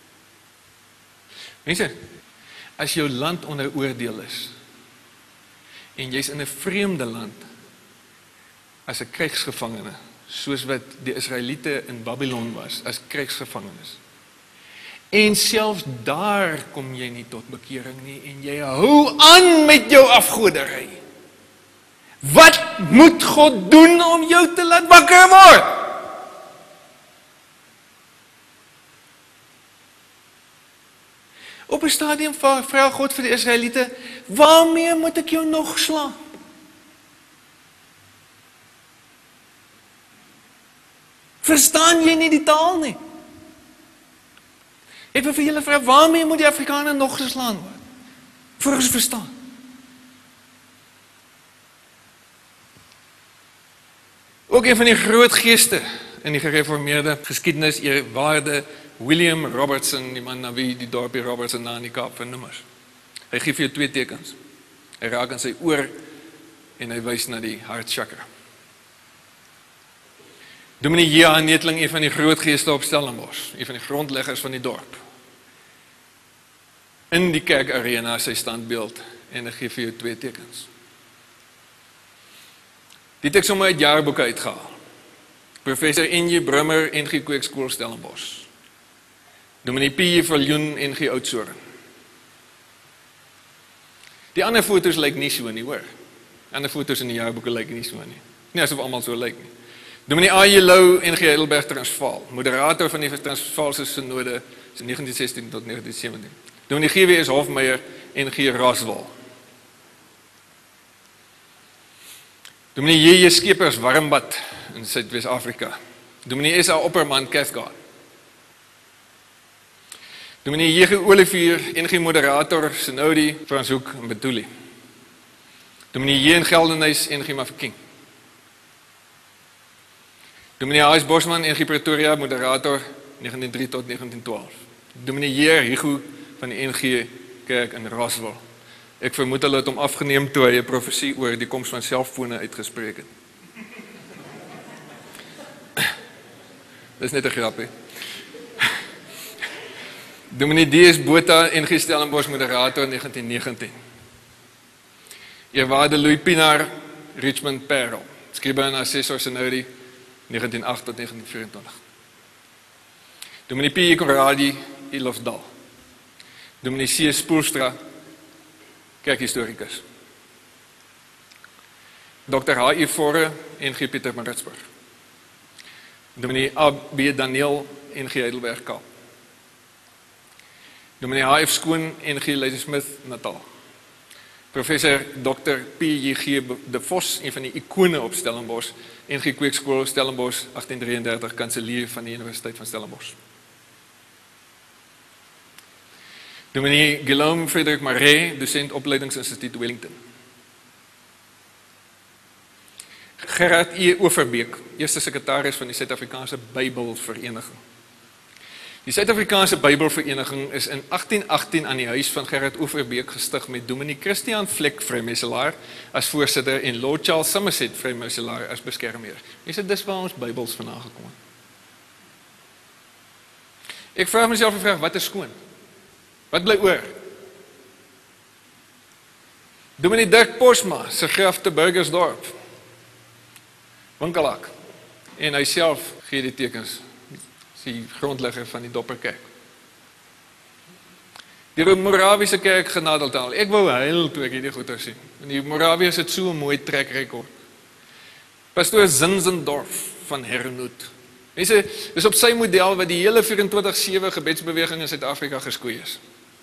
Mense, as jou land onder oordeel is, en jy's in 'n vreemde land as 'n krygsgevangene, soos wat die Israeliete in Babylon was, as krygsgevangenes. En selfs daar kom jy nie tot bekering nie, en jy hou aan met jou afgoderry. Wat moet God doen om jou te laat wakker word? Op 'n stadium vra God vir die Israeliete, waarmee moet ek jou nog slaan? Verstaan jy nie die taal nie? Ek wil vir julle vra, waarmee moet die Afrikaner nog geslaan word? Voor ons verstaan. Ook een van die groot geeste in die gereformeerde geskiedenis, eerwaarde William Robertson, die man na wie die dorpie Robertson na in die Kaap vernoem is. Hy gee vir jou twee tekens. Hy raak aan sy oor en hy wys na die hartchakra. Dominee J. Neteling, een van die groot geeste op Stellenbosch, een van die grondleggers van die dorp. In die kerkarena sy standbeeld, en ek gee vir jou twee tekens. Die het ek sommer uit jaarboeke uitgehaal. Professor N J Brummer, N G Kweekskool Stellenbosch. Dominee P J Viljoen, N G Oudtshoorn. Die ander foto's lyk nie so nie, hoor. Ander foto's in die jaarboeke lyk nie so nie. Nie asof almal so lyk nie. Dominee A J Lou, N G Heidelberg Transvaal, moderator van die Transvaalse Synode, negentien sestien tot negentien sewentien. Dominee G W S Hofmeyer, N G Raswal. Dominee J J Skeepers, Warmbad in Suidwes-Afrika. Dominee S A Opperman, Cathcart. Dominee J G Olivier, N G moderator, Synodi, Franshoek en Betulie. Dominee J N Geldenhuys, N G Mafeking. Dominee H S Bosman, N G Pretoria, moderator, negentien drie tot negentien twaalf. Dominee J Higu van die N G Kerk in Raswal. Ek vermoed hulle het hom afgeneem toe hy 'n profesie oor die koms van selffone uitgespreek het. Dis net 'n grapie. Dominee D S Botha, N G Stellenbosch, moderator, negentien negentien. Eerwaarde Louis Pinaar, Richmond Parel, skrywer en assessor Synodi, negentien agt tot negentien vyerentwintig. Dominee P J Conradi, Ilofsdal. Dominee C Spoelstra, kerkhistoricus. Dokter H I Vorre, N G Pieter Maritzburg. Dominee A B Daniel, N G Heidelberg Kaap. Dominee H F Skoon, N G Ladysmith, Natal. Professor Dokter P J G de Vos, een van die ikone op Stellenbosch, N G Kweekskool Stellenbosch, agtien drieëndertig, kanselier van die Universiteit van Stellenbosch. Dominee Guillaume Frederik Marais, dosent opleidingsinstituut Wellington. Gerard E. Overbeek, eerste sekretaris van die Suid-Afrikaanse Bybelvereniging. Die Suid-Afrikaanse Bybelvereniging is in agtien agtien aan die huis van Gerard Overbeek gestig met Dominee Christian Vlek Vrymeselaar as voorsitter en Lord Charles Somerset Vrymeselaar as beskermheer. Mense, dis waar ons Bybels vandaan gekom het. Ek vraag myself 'n vraag, wat is skoon? Wat bly oor? Dominee Dirk Posma se graf te Burgersdorp. Winkelhak. En hy self gee die tekens. Die grondlegger van die Dopperkerk. Die Morawiese kerk Genadeltaal. Ek wou huil toe ek hierdie goeie sien. En die Morawiërs het so 'n mooi trekrekord. Pastoor Zinzendorf van Hernoot. Mense, dis op sy model wat die hele vyerentwintig sewe gebedsbeweging in Suid-Afrika geskoei is.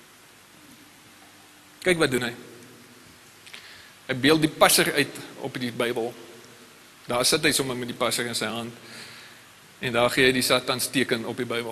Kyk wat doen hy. Hy beeld die passer uit op die Bybel. Daar sit hy sommer met die passer in sy hand. En daar gee hy die Satans teken op die Bybel.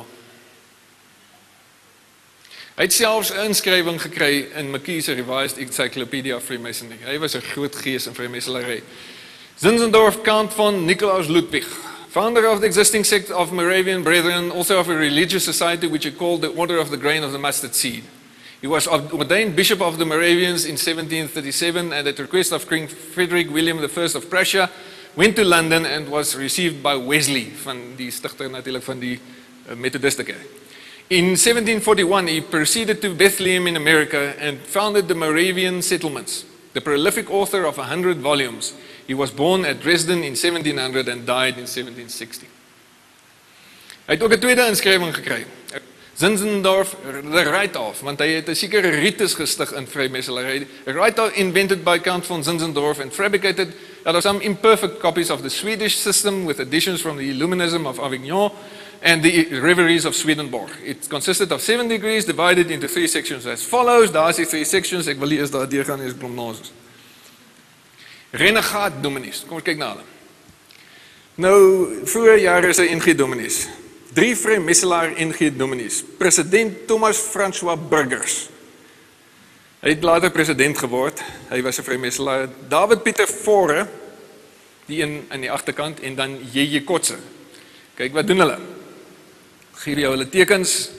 Hy het selfs 'n inskrywing gekry in McKee se Revised Encyclopedia of Freemasonry. Hy was 'n groot gees in Vrymeselary. Zinzendorf, Count von Nikolaus Ludwig, founder of the existing sect of Moravian Brethren, also of a religious society which he called the Order of the Grain of the Mustard Seed. He was ordained Bishop of the Moravians in seventeen thirty-seven and at the request of King Frederick William the First of Prussia, went to London and was received by Wesley, van die stigter natuurlik van die uh, Methodiste kerk. In seventeen forty-one, he proceeded to Bethlehem in America and founded the Moravian settlements, the prolific author of a hundred volumes. He was born at Dresden in seventeen hundred and died in seventeen sixty. Hy het ook 'n tweede inskrywing gekry. Zinzendorf the Write-Off, want hy het 'n sekere ritus gestig in Vrymeselary. A write-off invented by Count von Zinzendorf and fabricated out of some imperfect copies of the Swedish system with additions from the Illuminism of Avignon and the Reveries of Swedenborg. It consisted of seven degrees divided into three sections as follows. Daar is die three sections, ek wil nie eens daar deur gaan, is blomnoses. Renegaat dominees, kom ons kyk na hulle. Nou, vroeger jare is hy N G dominees. Drie Vrymeselaar N G dominees. President Thomas François Burgers. Hy het later president geword. Hy was 'n Vrymeselaar. David Pieter Vorre, die een aan die agterkant, en dan J J Kotse. Kyk wat doen hulle. Gee jou hulle tekens.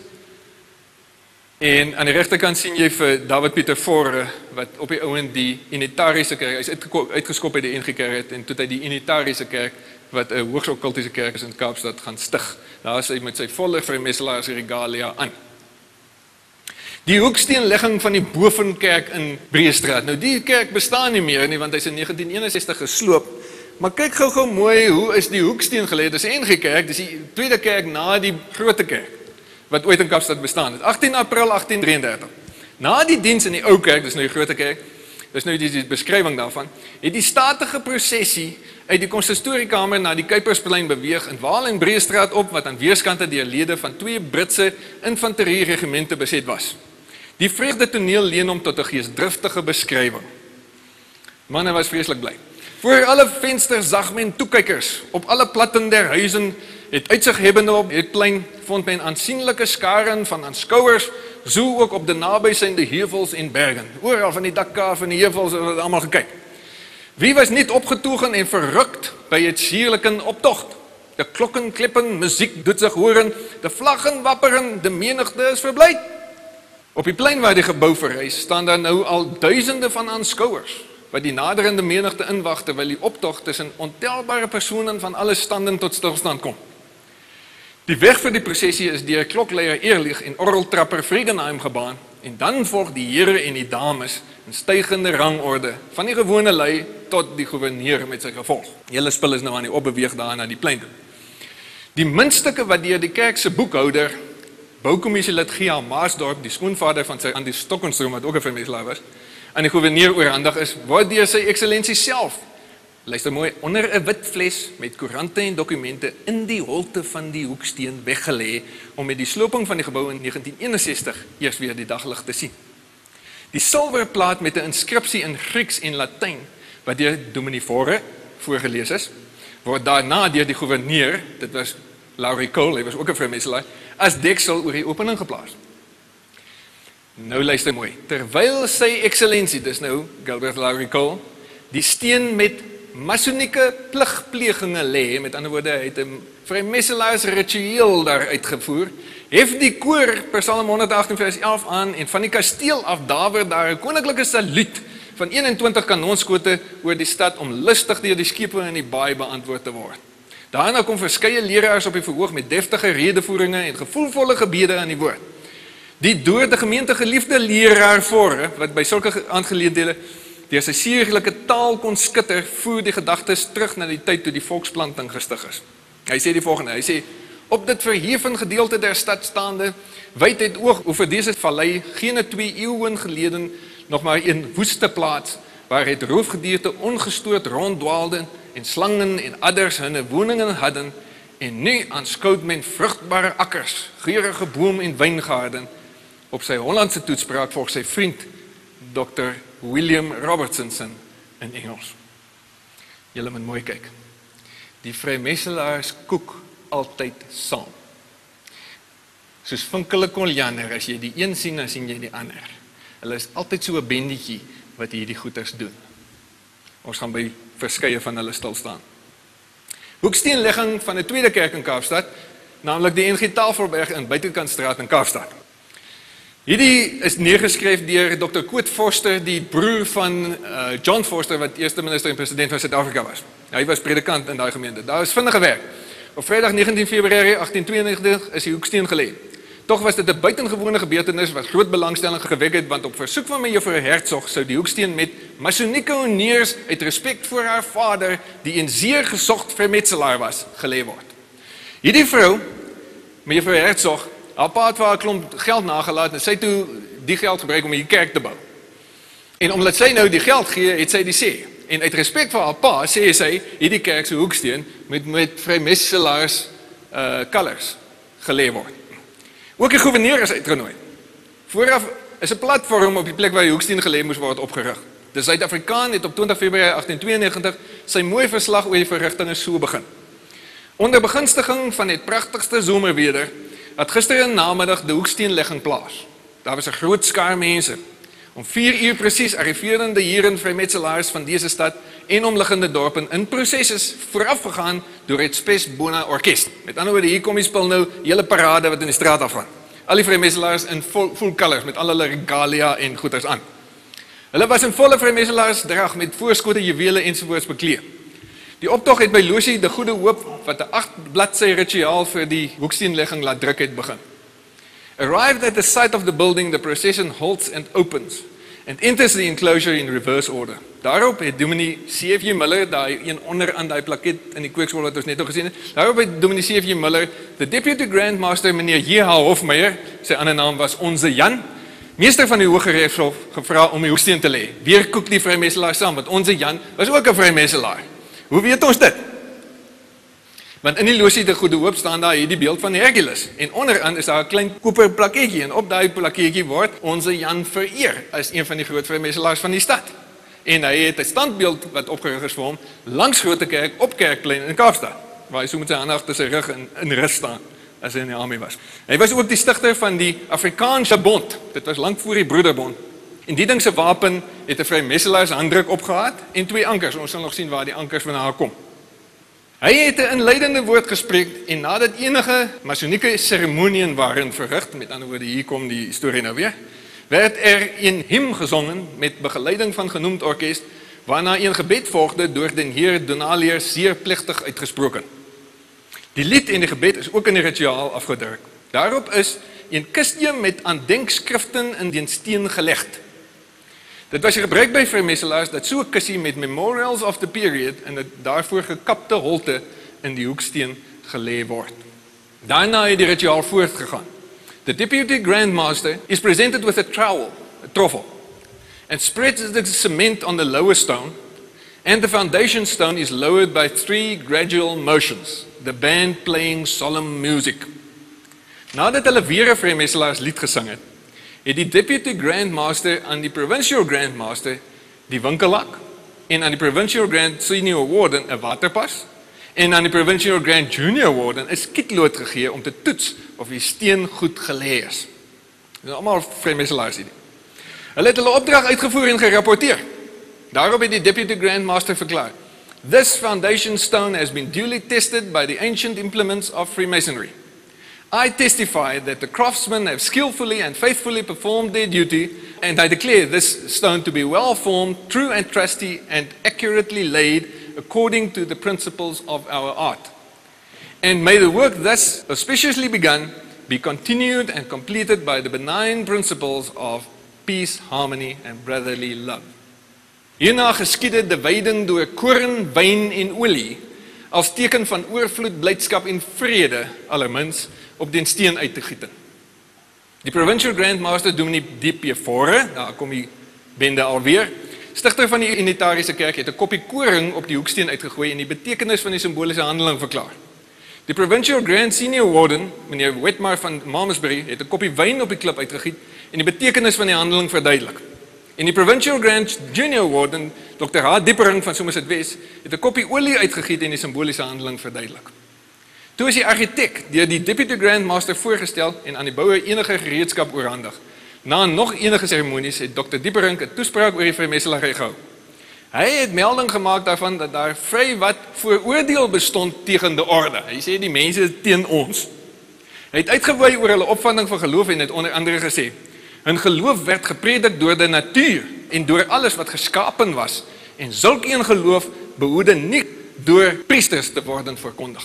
En aan die regterkant sien jy vir David Pieter Vorre wat op die ouend die unitariese kerk, hy is uitgeskop uit die N G Kerk en toe hy die unitariese kerk wat 'n hoogs okkultiese kerk is in Kaapstad gaan stig. Daar is hy met sy volle vrymeestelaars regalia aan. Die hoeksteenlegging van die Bovenkerk in Breestraat. Nou die kerk bestaan nie meer nie, want hy's in negentien eenensestig gesloop. Maar kyk gou-gou mooi, hoe is die hoeksteen gelê? Dis 'n N G Kerk, dis die tweede kerk na die groot kerk wat ooit in Kaapstad bestaan het. agttien April agttien drieëndertig. Na die diens in die ou kerk, dis nou die groot kerk, dis nou die, die beskrywing daarvan, het die statige prosessie uit die konsistoriekamer na die Kuipersplein beweeg in Waal en Breestraat op, wat aan weerskante deur lede van twee Britse infanterieregimente beset was. Die vreugde toneel leen hom tot 'n geesdriftige beskrywing. Manne was vreeslik bly. Voor alle vensters zag men toekykers. Op alle platten der huizen, het uitsig hebbende op het plein, vond men aansienlike skaren van aanskouers, so ook op de nabijzijnde heuvels en bergen. Oral van die dakke, van die heuvels, het het allemaal gekyk. Wie was niet opgetogen en verrukt bij het sierlijke optocht? De klokken klippen, muziek doet zich horen, de vlaggen wapperen, de menigte is verblijd. Op die plein waar die gebouw verreis, staan daar nou al duizenden van aanskouwers, wat die naderende menigte inwacht, terwyl die optocht tussen ontelbare personen van alle standen tot stilstand kom. Die weg vir die processie is deur klokleier Eerlich en orgeltrapper Vredenheim gebaan, en dan volg die here en die dames in stygende rangorde, van die gewone lui tot die gouverneur met sy gevolg. Die hele spul is nou aan die opbeweeg daar na die plein toe. Die muntstukke wat deur die kerkse boekhouder, boukommissielid G H Maasdorp, die skoonvader van sy Andy Stokenstroom, wat ook 'n vermeslaar was, aan die gouverneur oorhandig is, word deur sy eksellensie self, luister mooi, onder 'n wit fles met koerante en dokumente in die holte van die hoeksteen weggelê, om met die sloping van die gebou in negentien eenensestig eers weer die daglig te sien. Die silwerplaat met 'n inskripsie in Grieks en Latyn, wat deur Dominifore voorgelees is, word daarna deur die gouverneur, dit was Laurie Cole, hy was ook 'n vrymeestelaar, as deksel oor die opening geplaas. Nou luister mooi, terwyl sy eksellensie, dis nou Gilbert Laurie Cole, die steen met masonieke pligplegingen lê, met ander woorde, hy het 'n vrymeestelaars ritueel daar uitgevoer, hef die koor per Psalm honderdagtien vers elf aan, en van die kasteel af dawer daar 'n koninklike saluut van eenentwintig kanonskote oor die stad, om lustig deur die skepe in die baai beantwoord te word. Daarna kom verskeie leraars op die verhoog met deftige redevoeringe en gevoelvolle gebede aan die woord. Die door de gemeente geliefde leraar voor, wat by sulke aangeleenthede deur sy sierlike taal kon skitter, voer die gedagtes terug na die tyd toe die volksplanting gestig is. Hy sê die volgende, hy sê, op dit verheven gedeelte der stad staande, wyd het oog oor dese vallei, gene twee eeuwen geleden, nog maar een woeste plaats, waar het roofgedierte ongestoord ronddwaalde, en slangen en adders hunne woningen hadden, en nu aanskout men vruchtbare akkers, geurige boom en wijngaarden. Op sy Hollandse toetspraak volg sy vriend, dokter William Robertson in Engels. Julle moet mooi kyk. Die vrymeestelaars koek altyd saam. Soos vinkele koljaner, as jy die een sien, dan sien jy die ander. Hulle is altyd so 'n bendietjie wat hierdie goeters doen. Ons gaan by verskeie van hulle stil staan. Hoeksteenlegging van 'n tweede kerk in Kaapstad, naamlik die N G Tafelberg in Buitekantstraat in Kaapstad. Hierdie is neergeskryf deur dokter Koot Forster, die broer van uh, John Forster, wat eerste minister en president van Suid-Afrika was. Hy was predikant in daai gemeente. Daar is vinnige werk. Op Vrydag negentien Februarie agttien tweeënnegentig is die hoeksteen gelê. Tog was dit 'n buitengewone gebeurtenis wat groot belangstelling gewek het, want op versoek van mevrou Hertzog sou die hoeksteen met masonieke honneurs uit respek voor haar vader, die 'n zeer gesocht vermetselaar was, gelê word. Hierdie vrou, mevrou Hertzog, haar pa het vir haar 'n klomp geld nagelaat en sy toe die geld gebruik om die kerk te bou. En omdat sy nou die geld gee, het sy die sê. En uit respek vir haar pa sê sy, hierdie kerk se hoeksteen met met vrymeestelaars uh colours gelê word. Ook die gouverneur is uitgenooi. Vooraf is 'n platform op die plek waar die hoeksteen gelê moes word opgerig. Die Suid-Afrikaan het op twintig Februarie agttien tweeënnegentig sy mooi verslag oor die verrigtinge so begin. Onder begunstiging van het pragtigste somerweer het gister in namiddag die hoeksteenlegging plaas. Daar was 'n groot skaar mense. Om vier uur presies arriveerende heren vrymeestelaars van dese stad en omliggende dorpe in proses is voorafgegaan deur het Spesbona Orkest. Met ander woorde, hier kom die spul nou, die hele parade wat in die straat afgaan. Al die vrymeestelaars in full, full colors, met al hulle regalia en goeders aan. Hulle was in volle vrymeestelaars drag met voorskote, juwele ensovoorts bekleed. Die optog het by Losie die Goede Hoop, wat 'n agt bladsy rituaal vir die hoeksteenlegging laat druk het begin. Arrived at the site of the building, the procession halts and opens and enters the enclosure in reverse order. Daarop het Dominee C F J Miller, daai een onder aan daai plakket in die kweekskool wat ons net al gesien het, daarop het Dominee C F J Miller, the Deputy Grand Master, meneer J H Hofmeyer, sy ander naam was Onze Jan, meester van die Hooggeregshof, gevra om die hoeksteen te lê. Weer koek die vrymeselaar saam, want Onze Jan was ook 'n vrymeselaar. Hoe weet ons dit? Want in die Losie die Goede Hoop staan daar hierdie beeld van Hercules, en onderaan is daar 'n klein koper plakketjie, en op daai plakketjie word Onze Jan vereer as een van die groot vrymeselaars van die stad. En hy het 'n standbeeld wat opgerig is vir hom langs Grote Kerk op Kerkplein in Kaapstad, waar hy so met sy hande agter sy rug in, in rus staan as hy in die army was. Hy was ook die stigter van die Afrikaanse Bond. Dit was lank voor die Broederbond. En die ding se wapen het 'n vrymeselaars handdruk opgehad en twee ankers. Ons sal nog sien waar die ankers vandaan kom. Hy het 'n inleidende woord gespreek en nadat enige masonieke seremonieën waren verrig, met ander woorde hier kom die storie nou weer, werd er een hymn gezongen met begeleiding van genoemd orkest, waarna een gebed volgde door den Heer Donalier zeer plechtig uitgesproken. Die lied en die gebed is ook in die rituaal afgedruk. Daarop is een kistje met aandenkskriften in die steen gelegd. Dit was gebruik by vrymeselaars dat so 'n kussie met memorials of the period in 'n daarvoor gekapte holte in die hoeksteen gelê word. Daarna het die rituaal voortgegaan. The Deputy Grand Master is presented with a trowel, a troffel, and spreads the cement on the lower stone, and the foundation stone is lowered by three gradual motions, the band playing solemn music. Nadat hulle weer 'n vrymeselaars lied gesing het, het die Deputy Grand Master aan die Provincial Grand Master die winkellak en aan die Provincial Grand Senior Warden 'n waterpas en aan die Provincial Grand Junior Warden 'n skietlood gegee om te toets of die steen goed gelê is. Dit is almal vrymeselaars hier. Hulle het hulle opdrag uitgevoer en gerapporteer. Daarop het die Deputy Grand Master verklaar: "This foundation stone has been duly tested by the ancient implements of Freemasonry. I testify that the craftsmen have skillfully and faithfully performed their duty, and I declare this stone to be well formed, true and trusty, and accurately laid according to the principles of our art. And may the work thus auspiciously begun be continued and completed by the benign principles of peace, harmony, and brotherly love." Hierna geskiede die wyding deur koring, wyn en olie, as teken van oorvloed, blydskap en vrede, allermins, op den steen uit te gieten. Die Provincial Grand Master Dominee D P Vore, daar kom die bende alweer, stigter van die Unitariese Kerk, het 'n koppie koring op die hoeksteen uitgegooi en die betekenis van die simboliese handeling verklaar. Die Provincial Grand Senior Warden, meneer Wetmar van Malmesbury, het 'n koppie wyn op die klip uitgegiet en die betekenis van die handeling verduidelik. En die Provincial Grand Junior Warden, dokter H. Diepering van Somerset West, het 'n koppie olie uitgegiet en die simboliese handeling verduidelik. Toe is die argitek deur die Deputy Grand Master voorgestel en aan die bouer enige gereedskap oorhandig. Na nog enige seremonies het dokter Diepering 'n toespraak oor die vrymeselary gehou. Hy het melding gemaak daarvan dat daar vry wat vooroordeel bestond tegen die orde. Hy sê die mense is teen ons. Hy het uitgewy oor hulle opvatting van geloof en het onder andere gesê: "Hun geloof werd gepredik deur die natuur en deur alles wat geskapen was, en zulk een geloof behoede nie deur priesters te worden verkondig."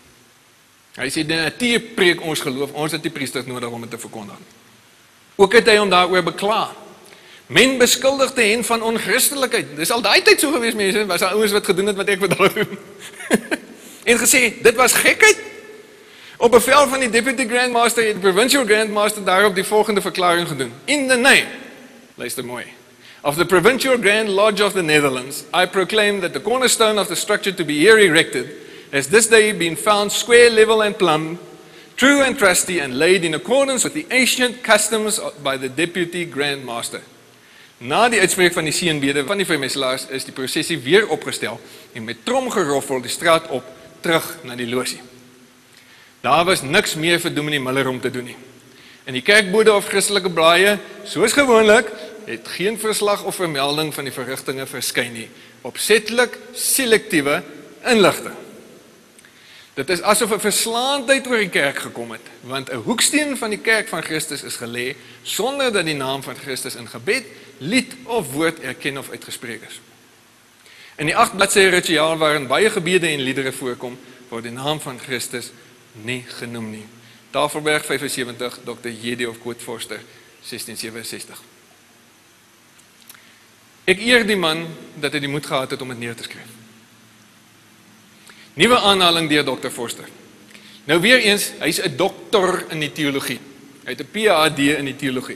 Hy sê die natuur preek ons geloof, ons het die priesters nodig om dit te verkondig. Ook het hy hom daaroor bekla. Men beskuldigde hen van onchristelikheid. Dis al daai tyd so gewees, mense, was daar ouens wat gedoen het wat ek vandag doen. En gesê, dit was gekheid. Op bevel van die Deputy Grand Master het die Provincial Grand Master daarop die volgende verklaring gedoen. In the name, luister mooi, of the Provincial Grand Lodge of the Netherlands, I proclaim that the cornerstone of the structure to be here erected has this day been found square, level and plumb, true and trusty, and laid in accordance with the ancient customs by the Deputy Grand Master. Na die uitspreek van die seënbede van die vrymeslaars is die prosesie weer opgestel en met tromgeroffel die straat op terug na die losie. Daar was niks meer vir Dominee Miller om te doen nie. In die kerkbode of Christelike blaaie, soos gewoonlik, het geen verslag of vermelding van die verrigtinge verskyn nie. Opsetlik selektiewe inligting. Dit is asof 'n verslaandheid oor die kerk gekom het, want 'n hoeksteen van die kerk van Christus is gelê sonder dat die naam van Christus in gebed, lied of woord erken of uitgespreek is. In die agt bladsye rituaal waarin baie gebede en liedere voorkom, word die naam van Christus nie genoem nie. Tafelberg vyf vyf sewe, dokter J D of Quote-Forster, sestien sewe ses. Ek eer die man dat hy die moed gehad het om dit neer te skryf. Nuwe aanhaling deur dokter Forster. Nou weer eens, hy's 'n dokter in die teologie. Hy het 'n P H D in die teologie.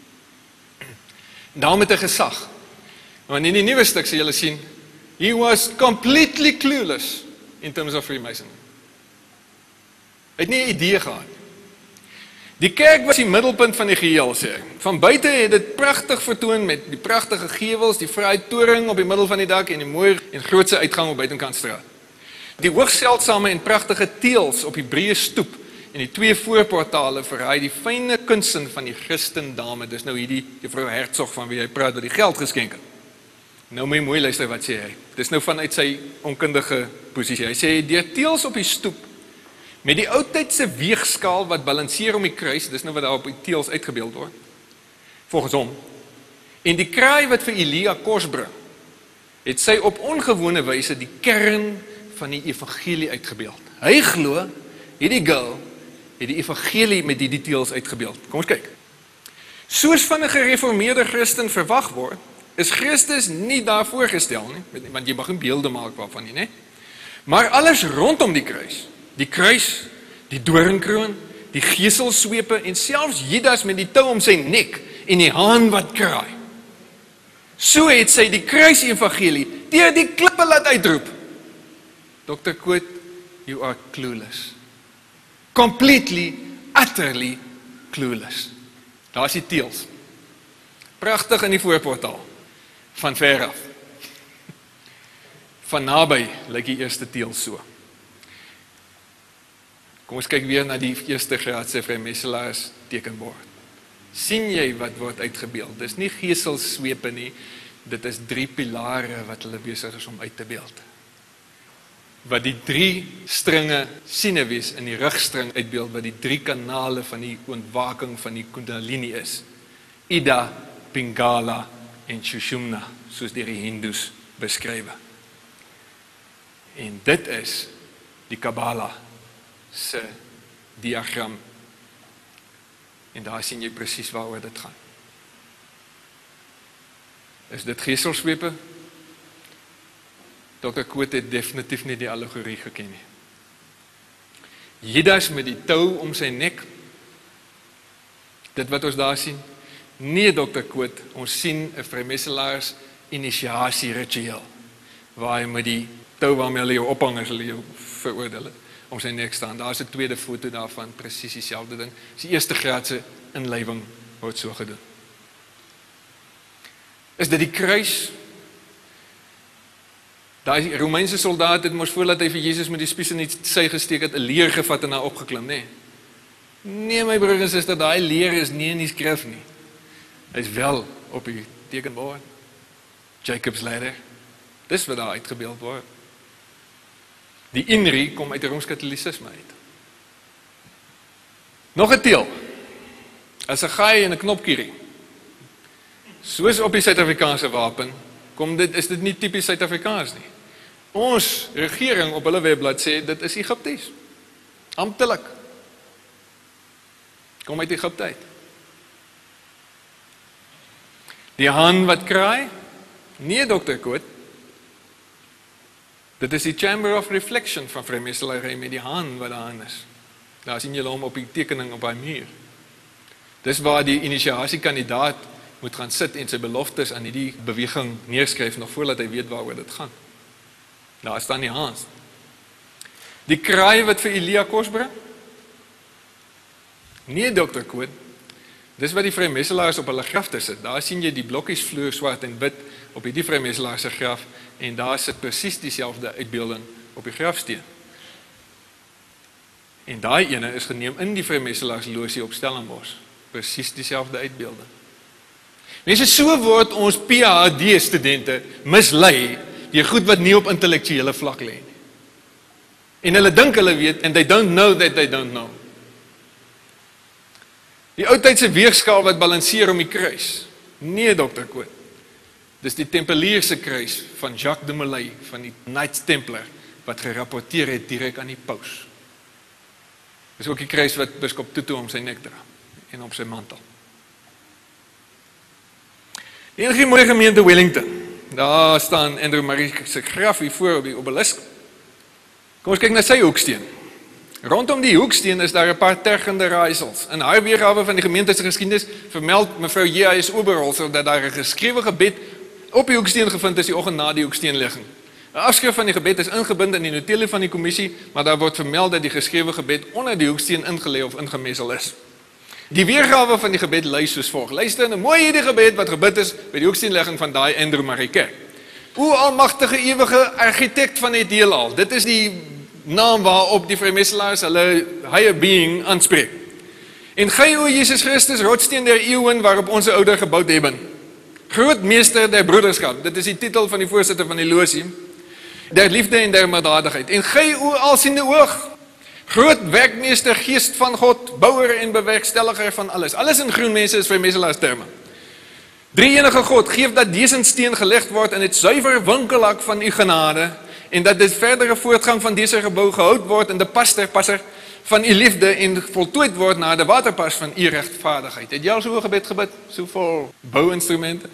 Daarom het hy gesag. Want in die nuwe stuk sal julle sien, he was completely clueless in terms of Freemasonry. Hy het nie 'n idee gehad. Die kerk was die middelpunt van die geheel, sê hy. Van buite het dit pragtig vertoon met die pragtige gewels, die fraaie toring op die middel van die dak en die mooi en grootse uitgang op buitenkantstraat. Die hoogs seldsame en pragtige teëls op die breë stoep en die twee voorportale verraai die fyne kunsten van die Christendame. Dis nou hierdie juffrou Hertzog van wie hy praat wat die geld geskenk het. Nou my mooi luister wat sê hy. Dis nou vanuit sy onkundige posisie. Hy sê deur teëls op die stoep met die oudtydse weegskaal wat balanseer om die kruis, dis nou wat daar op die teëls uitgebeeld word, volgens hom, en die kraai wat vir Elia kos bring, het sy op ongewone wyse die kern van die evangelie uitgebeeld. Hy glo, hierdie girl, het die evangelie met die details uitgebeeld. Kom ons kyk. Soos van 'n gereformeerde Christen verwag word, is Christus nie daar voorgestel nie, want jy mag nie beelde maak waarvan nie, né? Maar alles rondom die kruis, die kruis, die doringkroon, die geselswepe en selfs Judas met die tou om sy nek en die haan wat kraai. So het sy die kruis-evangelie deur die klippe laat uitroep. dokter Quote, you are clueless. Completely, utterly clueless. Daar is die teëls. Pragtig in die voorportaal. Van ver af. Van naby lyk die eerste teël so. Kom ons kyk weer na die eerste graadse vrymeestelaars tekenbord. Sien jy wat word uitgebeeld? Dis nie geselswepe nie, dit is drie pilare wat hulle besig is om uit te beeld. Wat die drie stringe sinewies in die rugstring uitbeeld, wat die drie kanale van die ontwaking van die Kundalini is. Ida, Pingala en Sushumna, soos deur die Hindus beskryf. En dit is die Kabbala se diagram. En daar sien jy presies waaroor dit gaan. Is dit geselswepe? dokter Quote het definitief nie die allegorie geken nie. Judas met die tou om sy nek, dit wat ons daar sien, nee dokter Quote, ons sien 'n vrymeestelaars inisiasie ritueel, waar hy met die tou waarmee hulle jou ophang as hulle jou veroordeel om sy nek staan. Daar is 'n tweede foto daarvan, presies dieselfde ding. Dis die eerste graadse inlywing word so gedoen. Is dit die kruis? Daai Romeinse soldaat het mos voordat hy vir Jesus met die spies in die sy gesteek het, 'n leer gevat en daar opgeklim, nê? Nee, my broer en suster, daai leer is nie in die skrif nie. Hy's wel op die tekenbord. Jacob's ladder. Dis wat daar uitgebeeld word. Die inri kom uit die Rooms-Katolicisme uit. Nog 'n teël. As 'n gaai en 'n knopkierie. Soos op die Suid-Afrikaanse wapen, kom dit is dit nie tipies Suid-Afrikaans nie. Ons regering op hulle webblad sê dit is Egipties. Amptelik. Kom uit Egipte uit. Die haan wat kraai? Nee, dokter Quote. Dit is die Chamber of Reflection van vrymeestelarry met die haan wat daarin is. Daar sien julle hom op die tekening op daai muur. Dis waar die inisiasiekandidaat moet gaan sit en sy beloftes aan hierdie beweging neerskryf nog voordat hy weet waaroor dit gaan. Daar staan die haan. Die kraai wat vir Elia kos bring? Nee, dokter Quote. Dis wat die vrymeestelaars op hulle grafte sit. Daar sien jy die blokkies vloer swart en wit op hierdie vrymeestelaar se graf en daar sit presies dieselfde uitbeelding op die grafsteen. En daai ene is geneem in die vrymeestelaarslosie op Stellenbosch. Presies dieselfde uitbeelding. Mense, so word ons P H D studente mislei deur goed wat nie op intellektuele vlak lê nie. En hulle dink hulle weet and they don't know that they don't know. Die oudtydse weegskaal wat balanseer om die kruis. Nee, dokter Quote. Dis die Tempelierse kruis van Jacques de Molay van die Knights Templar wat gerapporteer het direk aan die paus. Dis ook die kruis wat biskop Tutu om sy nek dra en op sy mantel. Die N G Mooi Gemeente Wellington. Daar staan Andrew Murray se graf hier voor op die obelisk. Kom ons kyk na sy hoeksteen. Rondom die hoeksteen is daar 'n paar tergende raaisels. In haar weergawe van die gemeente se geskiedenis vermeld mevrou J S Oberholzer dat daar 'n geskrewe gebed op die hoeksteen gevind is die oggend na die hoeksteenlegging. 'n Afskrif van die gebed is ingebind in die notule van die kommissie, maar daar word vermeld dat die geskrewe gebed onder die hoeksteen ingelê of ingemessel is. Die weergawe van die gebed lui soos volg. Luister nou mooi hierdie gebed wat gebid is by die hoeksteenlegging van daai Andrew Murray Kerk. O almagtige ewige argitek van die heelal. Dit is die naam waarop die vrymeestelaars hulle higher being aanspreek. En gij o Jesus Christus, rotsteen der eeuwen waarop onze ouder gebouwd hebben. Groot meester der broederskap. Dit is die titel van die voorsitter van die losie. Der liefde en der milddadigheid. En gij o alsiende oog. Groot werkmeester, geest van God, bouwer en bewerkstelliger van alles. Alles in groen mense is vrymeestelaars terme. Drie enige God, geef dat deze steen gelegd wordt in het zuiver winkelhak van uw genade, en dat de verdere voortgang van deze gebouw gehoud wordt in de pas ter passer van uw liefde en voltooid wordt naar de waterpas van uw rechtvaardigheid. Het jy al so gebed gebid, so vol bouwinstrumenten?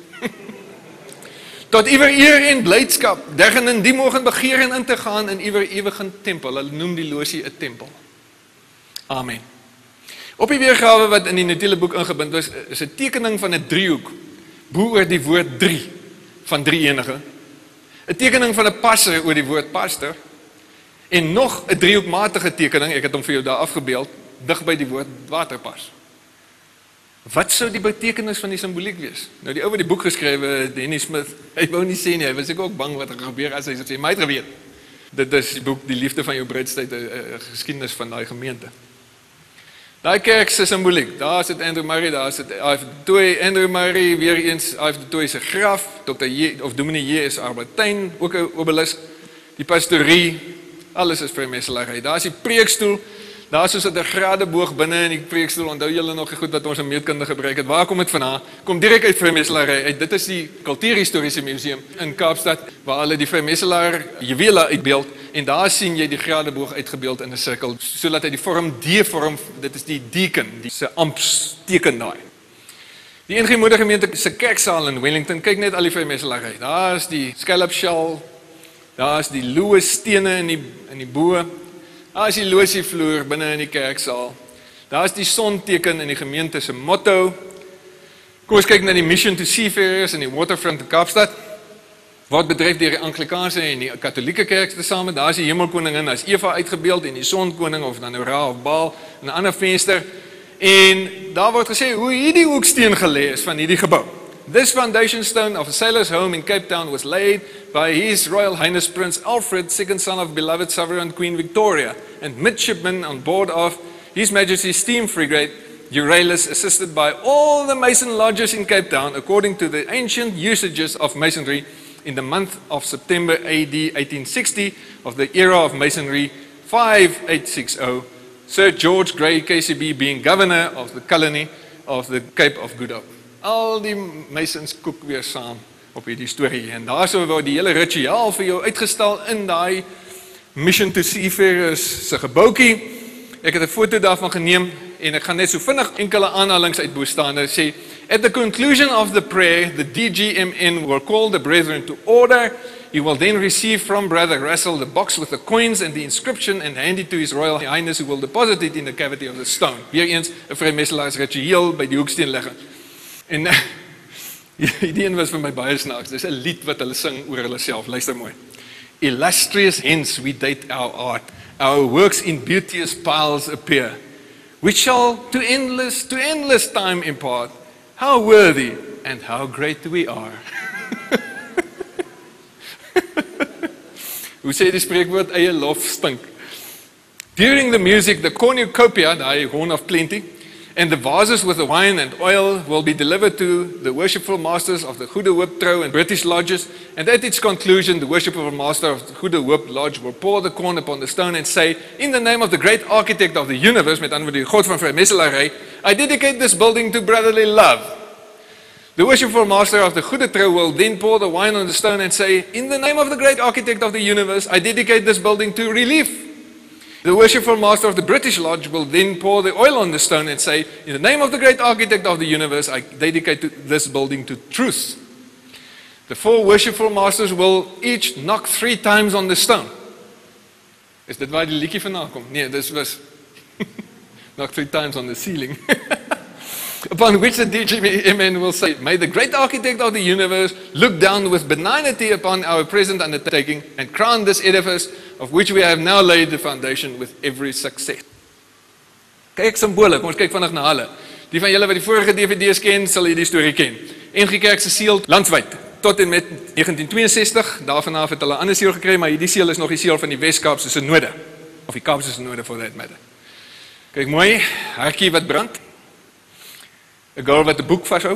Tot uw eer en blijdschap, dergen in die mogen begeren in te gaan in uw eeuwige tempel. Hulle noem die losie 'n tempel. Amen. Op die weergawe wat in die notule boek ingebind was, is 'n tekening van 'n driehoek, bo oor die woord drie, van drie enige. 'n tekening van 'n passer oor die woord pastor, en nog 'n driehoekmatige tekening, ek het hom vir jou daar afgebeeld, dig by die woord waterpas. Wat sou die betekenis van die simboliek wees? Nou die ou wat die boek geskrywe, Denny Smith, hy wou nie sê nie, hy was ek ook bang wat er gebeur as hy sê, my het geweet. Dit is die boek, Die Liefde van jou Bruidstyd, 'n geskiedenis van daai gemeente. Daai kerk se simboliek, daar sit Andrew Murray, daar sit I F du Toit, Andrew Murray, weer eens I F du Toit se graf, dokter J, of Dominee J S Albertyn, ook 'n obelisk, die pastorie, alles is vrymeestelarry. Daar is die preekstoel, daar is soos 'n gradeboog binne in die preekstoel, onthou julle nog die goed wat ons in meetkunde gebruik het, waar kom dit vandaan? Kom direk uit vrymeestelarry uit, dit is die Kultuurhistoriese Museum in Kaapstad, waar hulle die vrymeestelaar juwele uitbeeld, en daar sien jy die gradeboog uitgebeeld in 'n sirkel, sodat hy die vorm D vorm, dit is die deacon, die se amptsteken daai. Die N G Mooi Gemeente se kerksaal in Wellington, kyk net al die vrymeestelarry, daar is die scallop shell, daar is die loe stene in die, in die boe, daar is die losievloer binne in die kerksaal, daar is die sonteken in die gemeente se motto. Kom ons kyk na die Mission to Seafarers in die Waterfront in Kaapstad, wat bedryf deur die Anglikaanse en die Katholieke kerk tesame. Daar is die hemelkoningin as Eva uitgebeeld en die sonkoning of dan nou Ra of Baal in 'n ander venster. En daar word gesê hoe hierdie hoeksteen gelê is van hierdie gebou. This foundation stone of a sailor's home in Cape Town was laid by His Royal Highness Prince Alfred, second son of beloved sovereign Queen Victoria, and midshipmen on board of His Majesty's steam frigate Euryalus, assisted by all the mason lodges in Cape Town, according to the ancient usages of masonry, in the month of September A D eighteen sixty of the era of masonry five eight six zero, Sir George Grey K C B being governor of the colony of the Cape of Good Hope. Al die masons koek weer saam op hierdie storie, en daar so word die hele rituaal vir jou uitgestal in daai Mission to Seafarers se gebouetjie. Ek het 'n foto daarvan geneem, en ek gaan net so vinnig enkele aanhalings uit boestaande sê. At the conclusion of the prayer, the D G M N will call the brethren to order. He will then receive from Brother Russell the box with the coins and the inscription and hand it to His Royal Highness, who will deposit it in the cavity of the stone. Weer eens 'n vrymeestelaars ritueel by die hoeksteen legging. En die een was vir my baie snaaks. Dis 'n lied wat hulle sing oor hulle self. Luister mooi. Illustrious hence we date our art, our works in beauteous piles appear, which shall to endless, to endless time impart how worthy and how great we are. Hoe sê die spreekwoord, eie lof stink. During the music, the cornucopia, die horn of plenty, and the vases with the wine and oil will be delivered to the worshipful masters of the Goede Hoop Trou and British lodges, and at its conclusion, the worshipful master of the Goede Hoop Lodge will pour the corn upon the stone and say, in the name of the great architect of the universe, met ander woorde die God van vrymeestelarry, I dedicate this building to brotherly love. The worshipful master of the goede trou will then pour the wine on the stone and say, in the name of the great architect of the universe, I dedicate this building to relief. The worshipful master of the British Lodge will then pour the oil on the stone and say, in the name of the great architect of the universe, I dedicate to this building to truth. The four worshipful masters will each knock three times on the stone. Is dit waar die liedjie vandaan kom? Nee, dis was knock three times on the ceiling. Upon which the D J M N will say, may the great architect of the universe look down with benignity upon our present undertaking and crown this edifice of which we have now laid the foundation with every success. Kyk simbole, kom ons kyk vinnig na hulle. Die van julle wat die vorige D V D's ken, sal hierdie storie ken. N G Kerk se seël landwyd tot en met negentien tweeënsestig, daarvan af het hulle 'n ander seël gekry, maar hierdie seël is nog die seël van die Wes-Kaapse Sinode, of die Kaapse Sinode for that matter. Kyk mooi, hartjie wat brand. 'n Girl wat 'n boek vashou.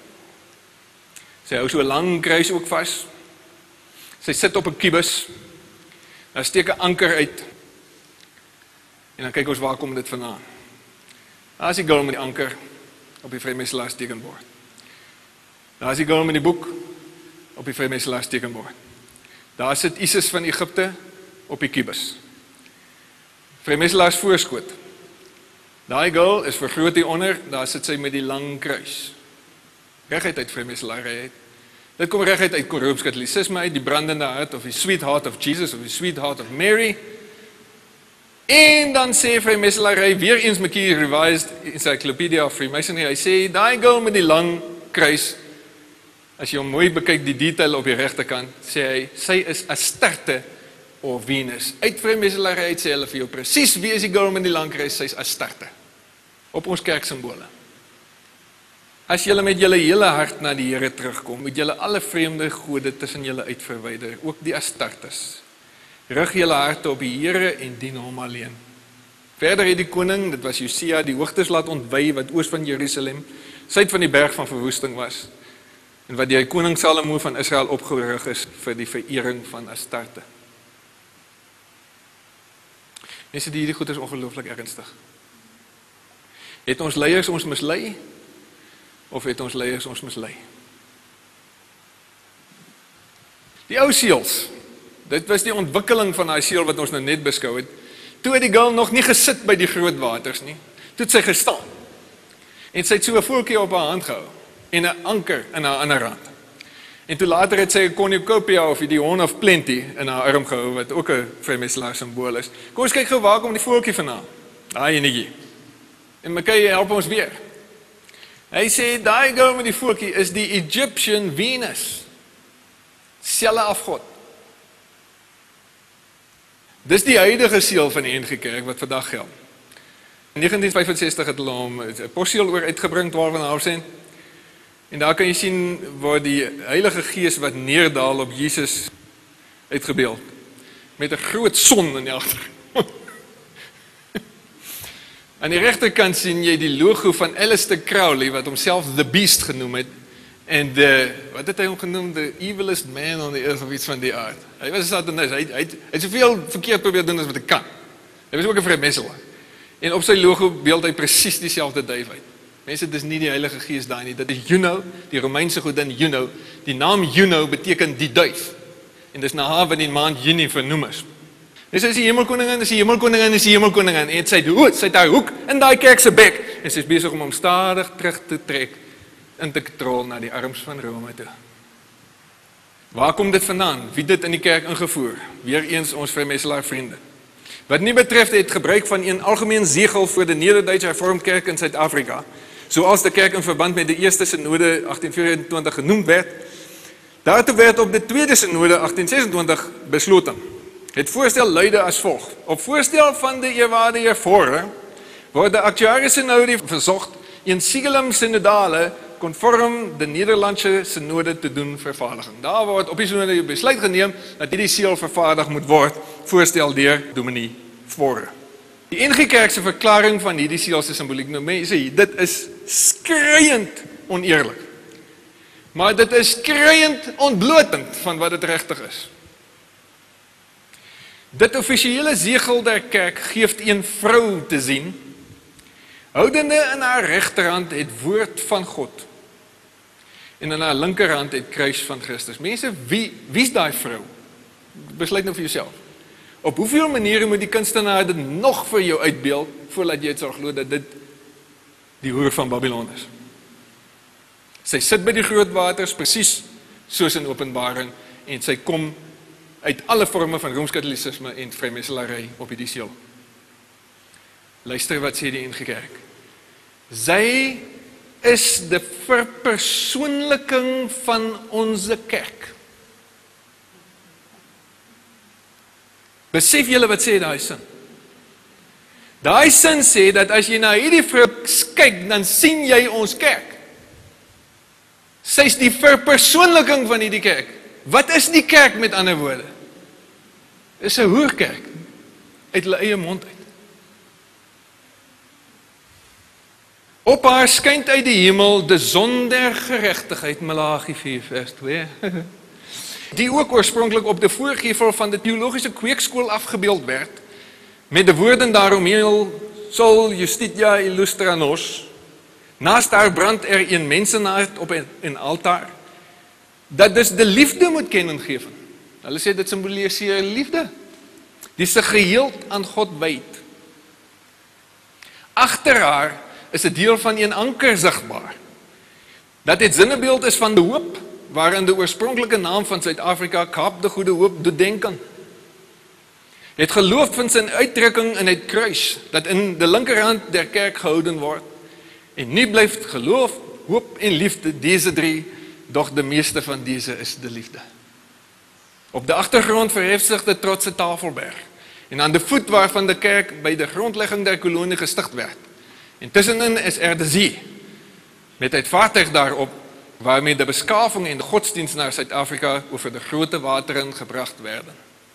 Sy hou so 'n lang kruis ook vas. Sy sit op 'n kubus. Daar steek 'n anker uit. En dan kyk ons waar kom dit vandaan. Daar is die girl met die anker op die vrymeestelaars tekenbord. Daar is die girl met die boek op die vrymeestelaars tekenbord. Daar sit Isis van Egipte op die kubus. Vrymeestelaars voorskoot. Daai girl is vergroot hieronder, daar sit sy met die lang kruis. Reguit uit vrymeestelaarry uit. Dit kom reguit uit Rooms-Katolicisme uit, die brandende hart of die sweet heart of Jesus of die sweet heart of Mary. En dan sê vrymeestelaarry weer eens McKee Revised Encyclopedia of Freemasonry, hy sê daai girl met die lang kruis, as jy hom mooi bekyk die detail op die regterkant, sê hy sy is Astarte of Venus. Uit vrymeestelaarry uit sê hulle vir jou presies wie is die girl met die lang kruis, sy is Astarte. Op ons kerksimbole. As julle met julle hele hart na die Here terugkom, moet julle alle vreemde gode tussen julle uitverwyder, ook die Astartes. Rig julle harte op die Here en dien hom alleen. Verder het die koning, dit was Josia, die hoogtes laat ontwy wat oos van Jerusalem, suid van die berg van verwoesting was, en wat die koning Salomo van Israel opgerig is vir die verering van Astarte. Mense, die hierdie goed is ongelooflik ernstig. Het ons leiers ons mislei, of het ons leiers ons mislei? Die ou seels, dit was die ontwikkeling van daai seël wat ons nou net beskou het. Toe het die girl nog nie gesit by die groot waters nie. Toe het sy gestaan. En sy het so 'n voeltjie op haar hand gehou en 'n anker in haar ander hand. En toe later het sy 'n cornucopia of die Horn of Plenty in haar arm gehou wat ook 'n vrymeestelaar simbool is. Kom ons kyk gou waar kom die voeltjie vandaan. Daai enetjie. En McKay help ons weer. Hy sê daai girl met die voeltjie is die Egyptian Venus. Selle afgod. Dis die huidige seël van die N G Kerk wat vandag geld. In negentien vyfensestig het hulle hom 'n posseël oor uitgebring, twaalf komma vyf sent. En daar kan jy sien waar die Heilige Gees wat neerdal op Jesus uitgebeeld. Met 'n groot son in die agtergrond. Aan die regterkant sien jy die logo van Aleister Crowley wat homself The Beast genoem het. En de, wat het hy hom genoem? The evilest man on the earth of iets van die aard. Hy was 'n satanist, hy, hy, hy het soveel verkeerd probeer doen as wat hy kan. Hy was ook 'n vrymeestelaar. En op sy logo beeld hy presies dieselfde duif uit. Mense, dit is nie die Heilige Gees daai nie, dit is Juno, die Romeinse godin Juno. Die naam Juno beteken die duif. En dis na haar wat die maand Junie vernoem is. Dis is die hemelkoningin, dis die hemelkoningin, dis die hemelkoningin. En sy het sy het haar hoek in daai kerk se bek en sy is besig om hom stadig terug te trek in te trol na die arms van Rome toe. Waar kom dit vandaan? Wie dit in die kerk ingevoer? Weereens ons vrymeestelaar vriende. Wat nie betref het gebruik van een algemeen zegel voor die Nederduitse Hervormde Kerk in Suid-Afrika, soals die kerk in verband met die eerste synode agtien vyfentwintig genoemd werd, daartoe werd op de tweede synode agtien sesentwintig besloten. Het voorstel luidde as volg. Op voorstel van de eerwaarde heer Vorer word de actuaire synode verzocht een sigillum synodale conform de Nederlandse synode te doen vervaardigen. Daar word op die synode besluit geneem dat hierdie seël vervaardig moet word, voorstel deur dominee Vorer. Die N G Kerk se verklaring van hierdie seël se simboliek, nou mense, dit is skreiend oneerlik. Maar dit is skreiend ontblotend van wat dit regtig is. Dit offisiële zegel der kerk geeft een vrou te sien, houdende in haar regterhand het woord van God. En aan haar linkerhand het kruis van Christus. Mense, wie wie's daai vrou? Besluit nou vir jouself. Op hoeveel maniere moet die kunstenaar dit nog vir jou uitbeeld voordat jy dit sal glo dat dit die hoer van Babylon is? Sy sit by die groot waters presies soos in Openbaring en sy kom uit alle vorme van Rooms-Katholicisme en vrymetselary op hierdie seël. Luister wat sê die N G Kerk. Sy is die verpersoonliking van ons kerk. Besef julle wat sê daai sin? Daai sin sê dat as jy na hierdie vrou kyk, dan sien jy ons kerk. Sy is die verpersoonliking van hierdie kerk. Wat is die kerk met ander woorde? Is 'n hoerkerk uit hulle eie mond uit. Op haar skyn uit die hemel de zon der geregtigheid, Maleagi vier vers twee. Die ook oorspronklik op die voorgevel van die teologiese kweekskool afgebeeld werd, met de woorden daaromheen, Sol Justitia Illustra Nos, naast haar brand er een mensenhart op een altaar, dat dus de liefde moet kennen geven. Hulle sê dit simboliseer liefde, die se geheel aan God wyd. Agter haar is 'n deel van een anker sigbaar, dat dit sinnebeeld is van die hoop, waarin de oorspronklike naam van Suid-Afrika, Kaap de Goede Hoop, doet denken. Het geloof vindt zijn uitdrukking in het kruis, dat in de linkerhand der kerk gehouden wordt. En nu blijft geloof, hoop en liefde, deze drie, doch de meeste van deze is de liefde. Op de achtergrond verheft zich de trotse Tafelberg, en aan de voet waarvan de kerk bij de grondlegging der kolonie gesticht werd. En tussenin is er de zee, met het vaartuig daarop, waarmee de beschaving en de godsdienst naar Zuid-Afrika over de grote wateren gebracht werden.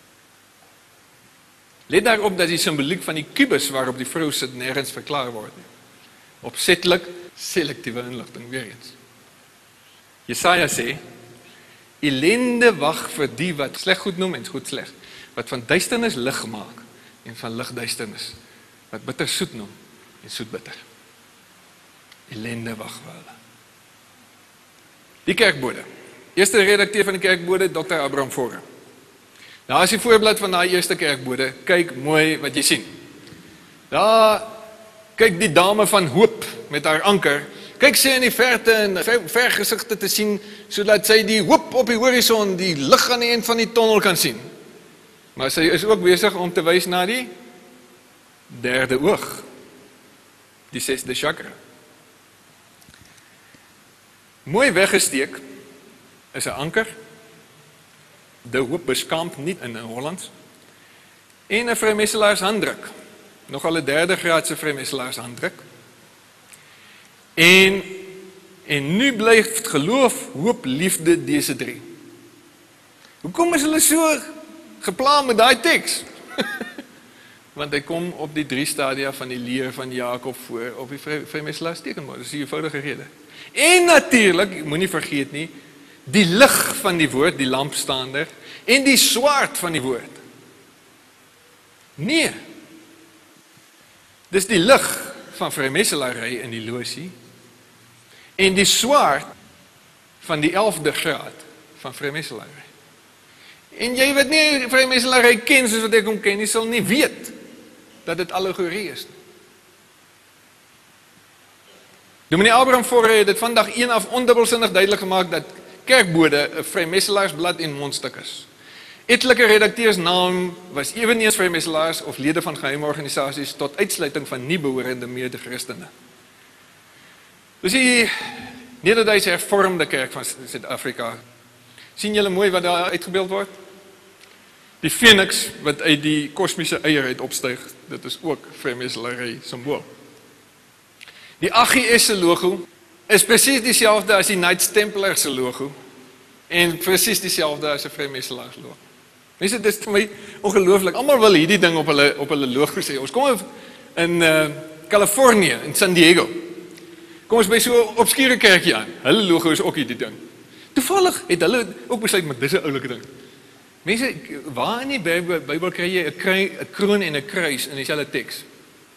Let daarop dat die symboliek van die kubus waarop die vrou sit nergens verklaar word. Opzettelijk selectieve inligting weer eens. Jesaja sê, ellende wag vir die wat sleg goed noem en goed sleg, wat van duisternis lig maak en van lig duisternis, wat bitter soet noem en soet bitter. Ellende wag vir hulle. Die kerkbode. Eerste redakteur van die kerkbode, dokter Abraham Vorre. Daar is die voorblad van die eerste kerkbode. Kyk mooi wat jy sien. Daar, kyk die dame van hoop met haar anker. Kyk sy in die verte en ver, vergesigte te sien, sodat sy die hoop op die horizon, die lig aan die eind van die tonnel kan sien. Maar sy is ook besig om te wys na die derde oog. Die sesde chakra. Mooi weggesteek is 'n anker, de hoop beskamp nie in Hollands, en 'n vrymeisselaars handdruk, nogal 'n derde graadse vrymeisselaars handdruk. En, en nu blijft geloof, hoop, liefde deze drie. Hoekom is hulle so gepla met daai teks? Want hy kom op die drie stadia van die leer van Jakob voor, op die vrymeisselaars tekenbord, dis die eenvoudige rede. En natuurlijk, ek moet nie vergeet nie, die lig van die woord, die lampstaander, en die swaard van die woord. Nee, dis die lig van vrymeisselary in die losie, en die swaard van die elfde graad van vrymeisselary. En jy wat nie vrymeisselary ken soos wat ek hom ken, jy sal nie weet dat dit allegorie is. Dominee Abraham Vorre het dit vandag een af ondubbelsinnig duidelik gemaak dat kerkbode 'n vrymeisselaarsblad en mondstuk is. Etlike redakteurs naam was eweneens vrymeisselaars of lede van geheime organisasies tot uitsluiting van nie behorende mede-Christene. Dus die Nederduitse hervormde kerk van Suid-Afrika, sien julle mooi wat daar uitgebeeld word? Die Phoenix wat uit die kosmiese eier uit opstyg, dit is ook vrymeisselary simbool. Die A G S se logo is presies dieselfde as die Knights Templar se logo en presies dieselfde as 'n vrymeisselaars logo. Mense, dit is vir my ongelooflik. Almal wil hierdie ding op hulle op hulle logo sê. Ons kom in uh, Californië, in San Diego. Kom ons by so 'n obskure kerkie aan. Hulle logo is ook hierdie ding. Toevallig het hulle ook besluit met dis 'n oulike ding. Mense, waar in die Bybel, Bybel kry jy 'n kroon en 'n kruis in dieselfde teks?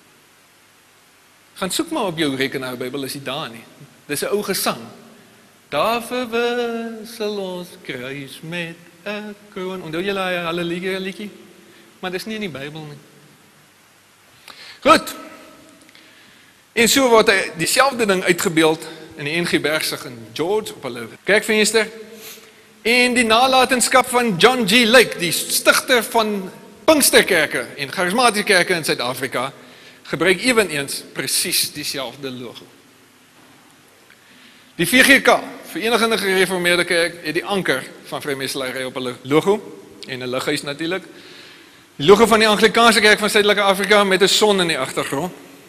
Gaan soek maar op jou rekenaar Bybel, is nie daar nie. Dis 'n ou gesang. Daar verwissel ons kruis met 'n kroon. Onthou julle hy Halleluja liedjie? Maar dis nie in die Bybel nie. Goed. En so word hy dieselfde ding uitgebeeld in die N G Bergsig in George op hulle kerkvenster. En die nalatenskap van John G. Lake, die stigter van Pinksterkerke en charismatiese kerke in Suid-Afrika, gebruik eweneens presies dieselfde logo. Die V G K, Verenigde Gereformeerde Kerk, het die anker van vrymeestelarry op hulle logo en 'n lighuis natuurlik. Die logo van die Anglikaanse Kerk van Suidelike Afrika met 'n son in die agtergrond.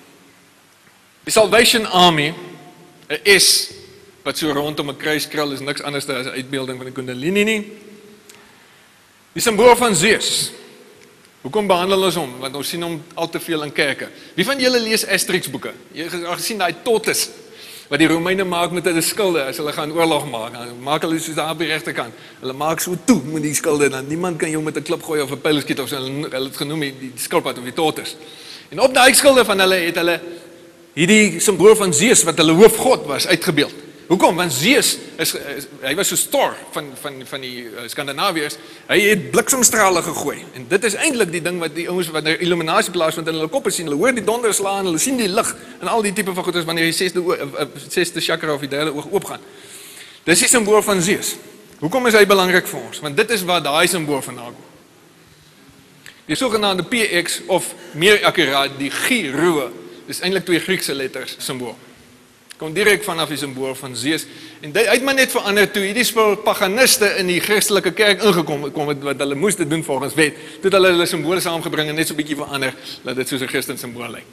Die Salvation Army, 'n S wat so rondom 'n kruis krul, is niks anders as 'n uitbeelding van die Kundalini nie. Die simbool van Zeus. Hoekom behandel ons hom? Want ons sien hom al te veel in kerke. Wie van julle lees Asterix boeke? Jy het al gesien daai tortoise wat die Romeine maak met hulle skilde as hulle gaan oorlog maak. Dan maak hulle soos daar op die regterkant. Hulle maak so toe met die skilde, dan niemand kan jou met 'n klip gooi of 'n pyl skiet of so. Hulle hulle het genoem die, die skilpad of die tortoise. En op daai skilde van hulle het hulle hierdie simbool van Zeus wat hulle hoofgod was uitgebeeld. Hoekom? Want Zeus is, is hy was so Thor van van van die uh, Skandinawiërs. Hy het bliksemstrale gegooi. En dit is eintlik die ding wat die ouens wat nou illuminasie plaasvind in hulle koppe sien. Hulle hoor die donder slaan, hulle sien die lig en al die tipe van goeders wanneer die sesde oog, uh, sesde chakra of die derde oog oopgaan. Dis die simbool van Zeus. Hoekom is hy belangrik vir ons? Want dit is waar daai simbool vandaan kom. Die sogenaamde P X of meer akkuraat die Chi-Rho, dis eintlik twee Griekse letters simbool. Kom direk vanaf die simbool van Zeus. En hy het maar net verander toe hierdie spul paganiste in die Christelike kerk ingekom kom het, wat hulle moes dit doen volgens wet. Toe het hulle hulle simbole saamgebring en net so 'n bietjie verander dat dit soos 'n Christen simbool lyk.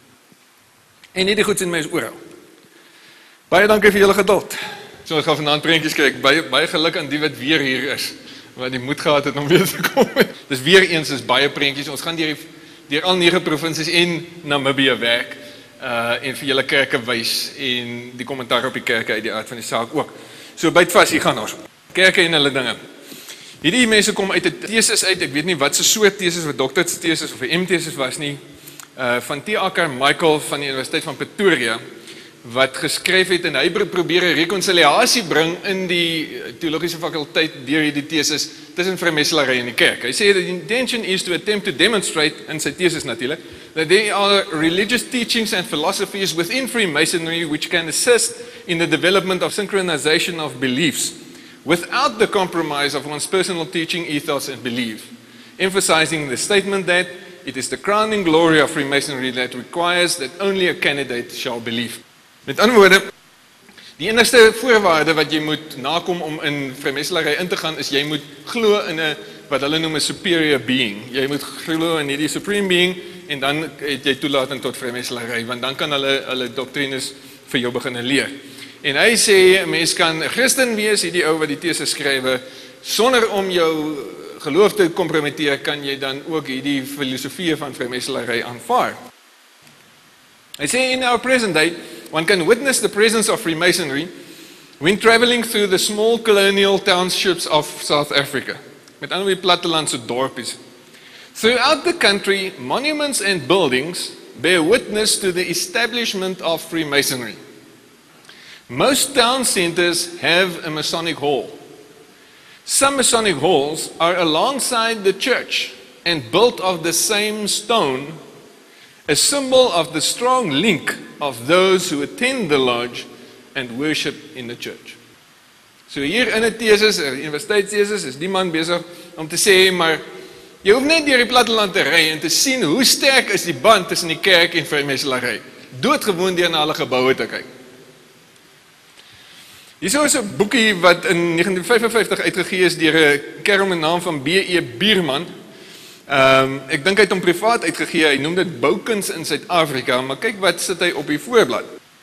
En hierdie goed sien mense oral. Baie dankie vir julle geduld. So ons gaan vanaand prentjies kyk. Baie baie geluk aan die wat weer hier is, wat die moed gehad het om weer te kom. Dis weer eens is baie prentjies. Ons gaan deur deur al nege provinsies en Namibië werk. Uh, en vir julle kerke wys en die kommentaar op die kerke uit die aard van die saak ook. So byt vas, hier gaan ons. Kerke en hulle dinge. Hierdie mense kom uit 'n tesis uit, ek weet nie wat se soort tesis, wat dokterstesis of 'n M-tesis was nie, uh, van T. A. Carmichael van die Universiteit van Pretoria, wat geskryf het en hy probeer 'n rekonsiliasie bring in die teologiese fakulteit deur hierdie tesis tussen vrymeestelarry en die kerk. Hy sê the intention is to attempt to demonstrate, in sy tesis natuurlik, that there are religious teachings and philosophies within Freemasonry which can assist in the development of synchronization of beliefs without the compromise of one's personal teaching, ethos and belief, emphasizing the statement that it is the crowning glory of Freemasonry that requires that only a candidate shall believe. Met ander woorde, die enigste voorwaarde wat jy moet nakom om in vrymeestelarry in te gaan is jy moet glo in 'n wat hulle noem 'n superior being. Jy moet glo in hierdie supreme being en dan het jy toelating tot vrymeestelarry, want dan kan hulle hulle doktrines vir jou begin leer. En hy sê 'n mens kan 'n Christen wees, hierdie ou wat die tesis skrywe, sonder om jou geloof te kompromiteer, kan jy dan ook hierdie filosofie van vrymeestelarry aanvaar. Hy sê in our present day, one can witness the presence of Freemasonry when traveling through the small colonial townships of South Africa. Met ander woorde plattelandse dorpies. Throughout the country, monuments and buildings bear witness to the establishment of Freemasonry. Most town centers have a Masonic hall. Some Masonic halls are alongside the church and built of the same stone, a symbol of the strong link of those who attend the lodge and worship in the church. So hier in 'n tesis, 'n universiteitstesis, is die man besig om te sê, maar jy hoef net deur die platteland te ry en te sien hoe sterk is die band tussen die kerk en vrymeestelarry. Doodgewoon deur na hulle geboue te kyk. Hier is 'n boekie wat in negentien vyf vyf vyf uitgegee is deur 'n kerel met naam van B E Bierman. Um, ek dink hy het hom privaat uitgegee, hy noem dit Boukuns in Suid-Afrika, maar kyk wat sit hy op die voorblad.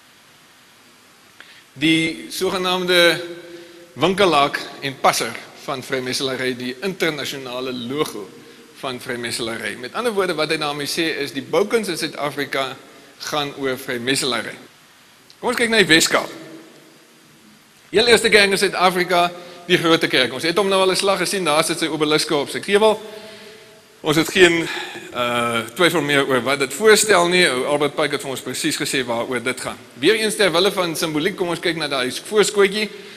Die sogenaamde winkelaak en passer van vrymeestelarry, die internasionale logo van vrymeestelarry. Met ander woorde wat hy daarmee sê is die Boukuns in Suid-Afrika gaan oor vrymeestelarry. Kom ons kyk na die Weskaap. Heel eerste kerk in Suid-Afrika, die grote kerk. Ons het hom nou al 'n slag gesien, daar sit sy obeliske op sy gevel. Ons het geen uh, twyfel meer oor wat dit voorstel nie. Albert Pike het vir ons presies gesê waaroor dit gaan. Weer eens ter wille van simboliek, kom ons kyk na daai voorskootjie.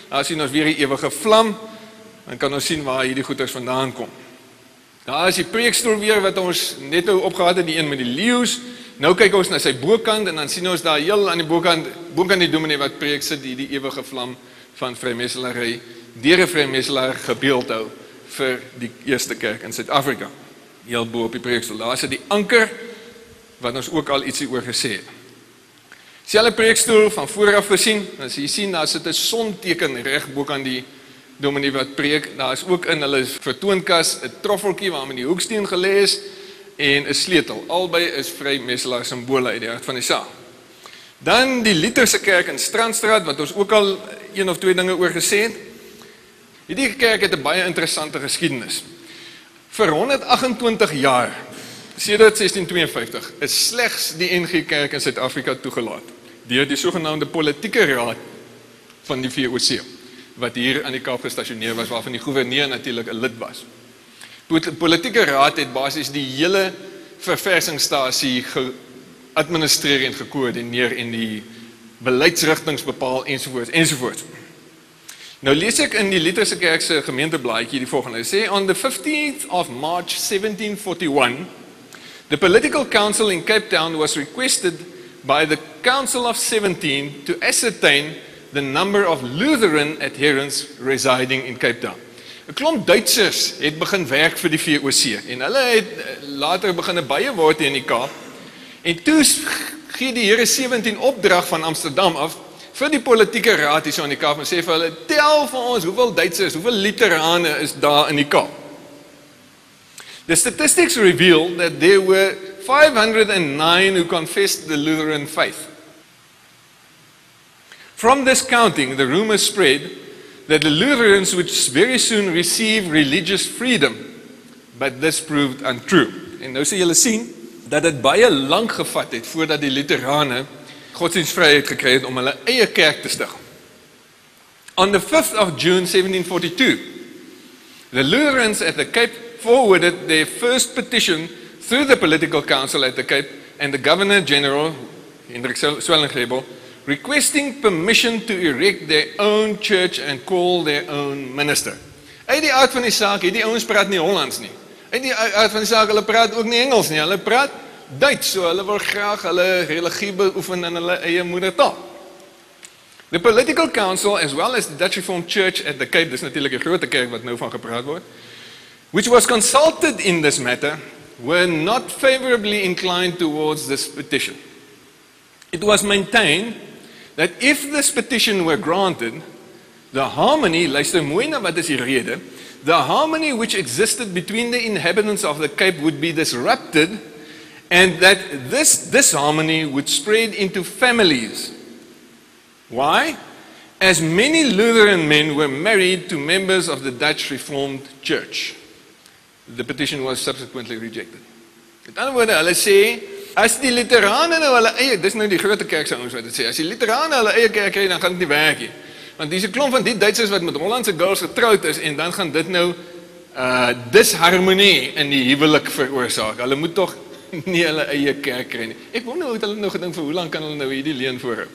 Daar sien ons weer die ewige vlam, dan kan ons sien waar hierdie goeders vandaan kom. Daar is die preekstoel weer wat ons net nou opgehad het, die een met die leeu's. Nou kyk ons na sy bokant en dan sien ons daar heel aan die bokant, bokant die dominee wat preek sit, die, die ewige vlam van vrymeestelarry, deur 'n vrymestelaar gebeeld hou vir die eerste kerk in Suid-Afrika. Heel bo op die preekstoel. Daar is die anker, wat ons ook al ietsie oor gesê het. Selfe preekstoel van vooraf voorsien, as jy sien, daar sit 'n sonteken reg bo aan die dominee wat preek. Daar is ook in hulle vertoonkas 'n troffeltjie waarmee die hoeksteen gelê is en 'n sleutel. Albei is vrymestelaar simbole uit die hart van die saak. Dan die Lutherse kerk in Strandstraat, wat ons ook al een of twee dinge oor gesê het. Hierdie kerk het 'n baie interessante geskiedenis. Vir honderd agt en twintig jaar, sedert sestien twee vyftig, is slegs die N G Kerk in Suid-Afrika toegelaat deur die sogenaamde politieke raad van die V O C, wat hier aan die Kaap gestasioneer was, waarvan die gouverneur natuurlik 'n lid was. Die politieke raad het basies die hele verversingsstasie geadministreer en gekoördineer en die beleidsrigtings bepaal ensovoorts ensovoorts. Nou lees ek in die Lutherse Kerk se gemeenteblaadjie die volgende. Dit sê on the fifteenth of March seventeen forty-one, the political council in Cape Town was requested by the Council of seventeen to ascertain the number of Lutheran adherents residing in Cape Town. 'n Klomp Duitsers het begin werk vir die V O C en hulle het later begin baie word in die Kaap. En toe gee die Here sewentien opdrag van Amsterdam af vir die politieke raad hier so in die Kaap en sê vir hulle, tel vir ons hoeveel Duitsers, hoeveel Lutherane is daar in die Kaap. The statistics reveal that there were five hundred nine who confessed the Lutheran faith. From this counting, the rumor spread that the Lutherans would very soon receive religious freedom, but this proved untrue. En nou sê julle sien dat dit baie lank gevat het voordat die Lutherane godsdienstvryheid gekry het om hulle eie kerk te stig. On the fifth of June seventeen forty-two, the Lutherans at the Cape forwarded their first petition through the political council at the Cape and the Governor General, Hendrik Swellinggebel, requesting permission to erect their own church and call their own minister. Uit die aard van die saak, hierdie ouens praat nie Hollands nie. Uit die aard van die saak, hulle praat ook nie Engels nie, hulle praat Duits, so hulle wil graag hulle religie beoefen in hulle eie moedertaal. The political council, as well as the Dutch Reformed Church at the Cape, dis natuurlik 'n groot kerk wat nou van gepraat word, which was consulted in this matter, were not favorably inclined towards this petition. It was maintained that if this petition were granted, the harmony, luister mooi na wat is die rede, the harmony which existed between the inhabitants of the Cape would be disrupted, and that this disharmony would spread into families. Why? As many Lutheran men were married to members of the Dutch Reformed Church. The petition was subsequently rejected. Met ander woorde, hulle sê, as die Lutherane nou hulle eie, dis nou die grote kerk se ouens wat dit sê, as die Lutherane hulle eie kerk kry, dan gaan dit nie werk nie. Want dis 'n klomp van die Duitsers wat met Hollandse girls getroud is, en dan gaan dit nou uh, disharmonie in die huwelik veroorsaak. Hulle moet tog nie hulle eie kerk kry nie. Ek wonder hoe het hulle nou gedink vir hoe lank kan hulle nou hierdie leen voorhou.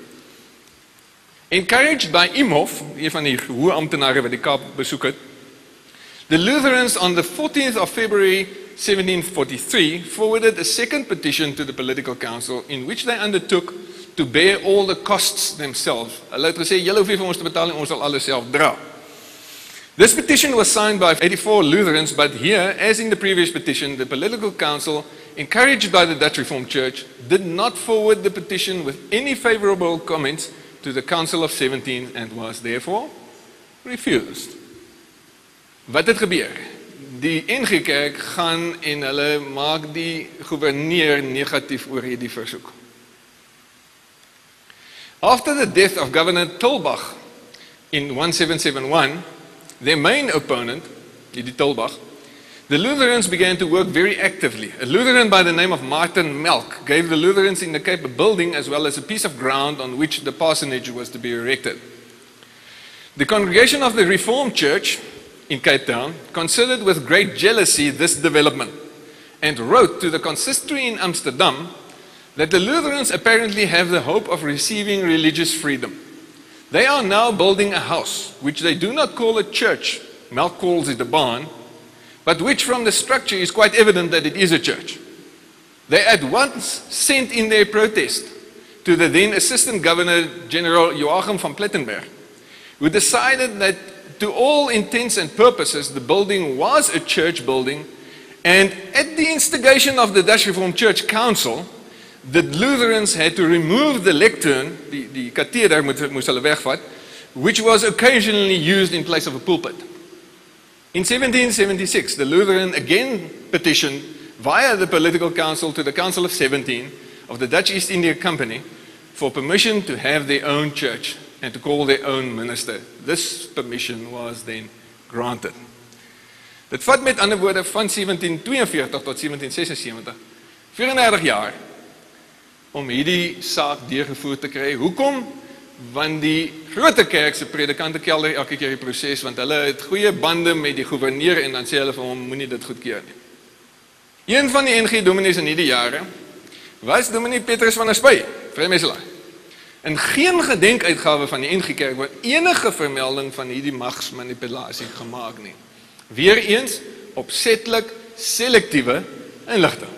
Encouraged by Imhoff, een van die hoë amptenare wat die Kaap besoek het, the Lutherans on the fourteenth of February seventeen forty-three forwarded a second petition to the political council in which they undertook to bear all the costs themselves. Hulle het gesê, julle hoef nie vir ons te betaal en ons sal alles self dra. This petition was signed by eighty-four Lutherans, but here, as in the previous petition, the political council, encouraged by the Dutch Reformed Church, did not forward the petition with any favorable comments to the Council of seventeen and was therefore refused. Wat het gebeur? Die N G Kerk gaan en hulle maak die gouverneur negatief oor hierdie versoek. After the death of Governor Tulbach in seventeen seventy-one, their main opponent, Didi Tulbach, the Lutherans began to work very actively. A Lutheran by the name of Martin Melk gave the Lutherans in the Cape a building as well as a piece of ground on which the parsonage was to be erected. The congregation of the Reformed Church in Cape Town considered with great jealousy this development and wrote to the consistory in Amsterdam that the Lutherans apparently have the hope of receiving religious freedom. They are now building a house, which they do not call a church. Malk calls it a barn, but which from the structure is quite evident that it is a church. They at once sent in their protest to the then Assistant Governor General Joachim van Plettenberg, who decided that to all intents and purposes the building was a church building, and at the instigation of the Dutch Reformed Church Council, the Lutherans had to remove the lectern, die, die katheder moes, moes hulle wegvat, which was occasionally used in place of a pulpit. In seventeen seventy-six, the Lutheran again petitioned via the political council to the Council of seventeen of the Dutch East India Company for permission to have their own church and to call their own minister. This permission was then granted. Dit vat met ander woorde van sewentien tweeënveertig tot sewentien sesensewentig, vierendertig jaar, om hierdie saak deurgevoer te kry. Hoekom? Want die grote kerk se predikante kelder elke keer die proses, want hulle het goeie bande met die gouverneur en dan sê hulle vir hom, moenie dit goedkeur nie. Een van die N G dominees in hierdie jare was dominee Petrus van der Spy, vrymeselaar. In geen gedenkuitgawe van die N G Kerk word enige vermelding van hierdie magsmanipulasie gemaak nie. Weereens opsetlik selektiewe inligting.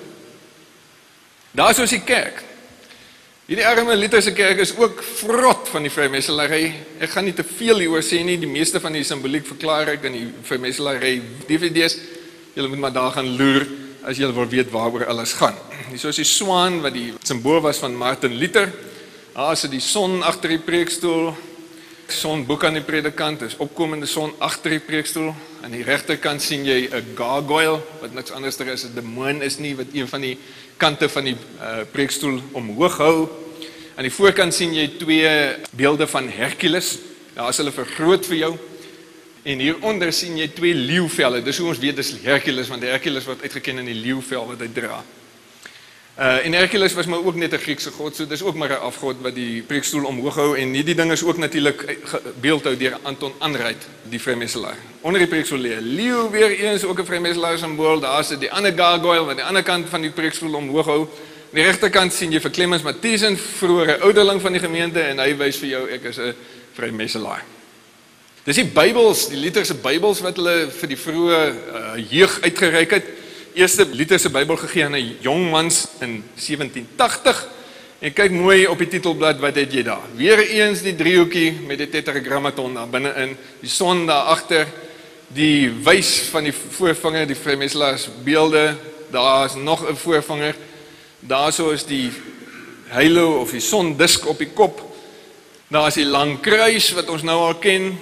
Daar soos die kerk. Hierdie arme Lutherse kerk is ook vrot van die vrymeselaarij. Ek gaan nie te veel hieroor sê nie, die meeste van die symboliek verklaar ek in die vrymeselaarij D V D's. Julle moet maar daar gaan loer as julle wil weet waaroor alles gaan. Soos die swaan wat die symbool was van Martin Luther. Daar is die son agter die preekstoel. Sonboek aan die predikant, is opkomende son agter die preekstoel. Aan die regterkant sien jy 'n gargoyle, wat niks anders is, 'n demoon is nie, wat een van die kante van die uh, preekstoel omhoog hou. Aan die voorkant sien jy twee beelde van Hercules. Daar is hulle vergroot vir jou. En hieronder sien jy twee leeuvelle. Dis hoe ons weet dis Hercules, want Hercules word uitgeken in die leeuvel wat hy dra. Uh, en Hercules was maar ook net 'n Griekse god, so dis ook maar 'n afgod wat die preekstoel omhoog hou, en hierdie ding is ook natuurlik beeldhou deur Anton Anreit, die vrymeselaar. Onder die preekstoel lê 'n leeu, weer eens ook 'n vrymeselaar simbool. Daar sit die ander gargoyle wat die ander kant van die preekstoel omhoog hou. Aan die regterkant sien jy vir Clemens Matthiessen, vroeëre ouderling van die gemeente, en hy wys vir jou ek is 'n vrymeselaar. Dis die Bybels, die Lutherse Bybels wat hulle vir die vroeë uh, jeug uitgereik het. Eerste Lutherse Bybel gegee aan 'n jong mans in sewentien tagtig. En kyk mooi op die titelblad, wat het jy daar? Weereens die driehoekie met die tetragrammaton daar binne-in, die son daar agter, die wys van die voorvinger, die vrymeselaars beelde, daar is nog 'n voorvinger. Daarso is die halo of die sondisk op die kop. Daar is die lang kruis wat ons nou al ken.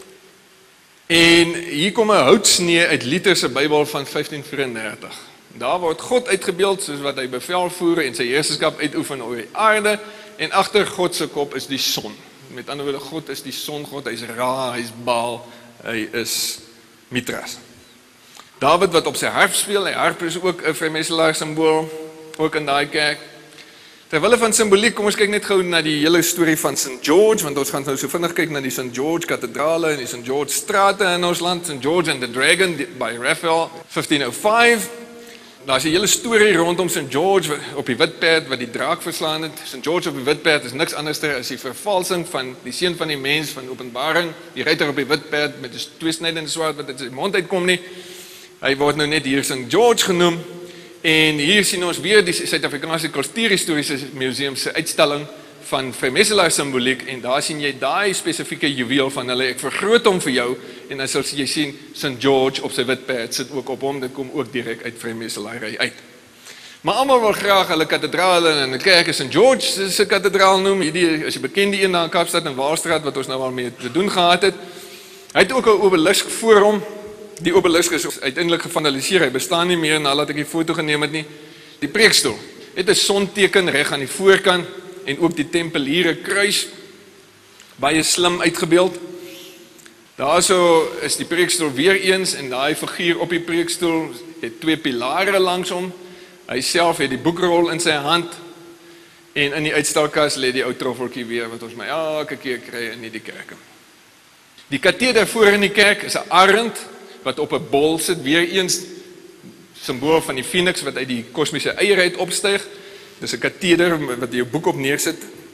En hier kom 'n houtsnee uit Lutherse Bybel van vyftien vierendertig. Daar word God uitgebeeld soos wat hy bevel voer en sy heerskap uitoefen oor die aarde, en agter God se kop is die son. Met ander woorde, God is die songod, hy is Ra, hy is Baal, hy is Mithras. David wat op sy harp speel, hy harp is ook 'n vrymeselaar simbool, ook in daai kerk. Terwille van symboliek, kom ons kyk net gou na die hele storie van Saint George, want ons gaan nou so vinnig kyk na die Saint George kathedrale en die Saint George strate in ons land, Saint George and the Dragon by Raphael, fifteen oh five. Daar is 'n hele storie rondom Saint George op die wit perd wat die draak verslaan het. Saint George op die wit perd is niks anders as die vervalsing van die seun van die mens van Openbaring, die ruiter op die wit perd met 'n tweesnydende swaard wat uit sy mond uitkom nie. Hy word nou net hier Saint George genoem. En hier sien ons weer die Suid-Afrikaanse Kultuurhistoriese Museum se uitstalling van vrymeselaar simboliek, en daar sien jy daai spesifieke juweel van hulle. Ek vergroot hom vir jou, en dan sal jy sien Saint George op sy wit perd sit ook op hom. Dit kom ook direk uit vrymeselaarry uit. Maar almal wil graag hulle kathedrale en 'n kerk is Saint George se kathedraal noem. Hierdie is 'n bekende een daar in Kaapstad en Waalstraat wat ons nou al mee te doen gehad het. Hy het ook 'n obelisk voor hom. Die obelisk is uiteindelik gevandaliseer, hy bestaan nie meer nadat ek die foto geneem het nie. Die preekstoel het 'n sonteken reg aan die voorkant, en ook die tempeliere kruis, baie slim uitgebeeld. Daarso is die preekstoel weer eens, en daai figuur op die preekstoel het twee pilare langs hom. Hy self het die boekrol in sy hand, en in die uitstalkas lê die ou troffeltjie weer, wat ons my elke keer kry in die kerke. Die katheder voor in die kerk is 'n arend, wat op 'n bol sit, weer eens simbool van die Phoenix wat uit die kosmiese eier uit opstyg. Dis 'n katheder wat jy jou boek op neersit.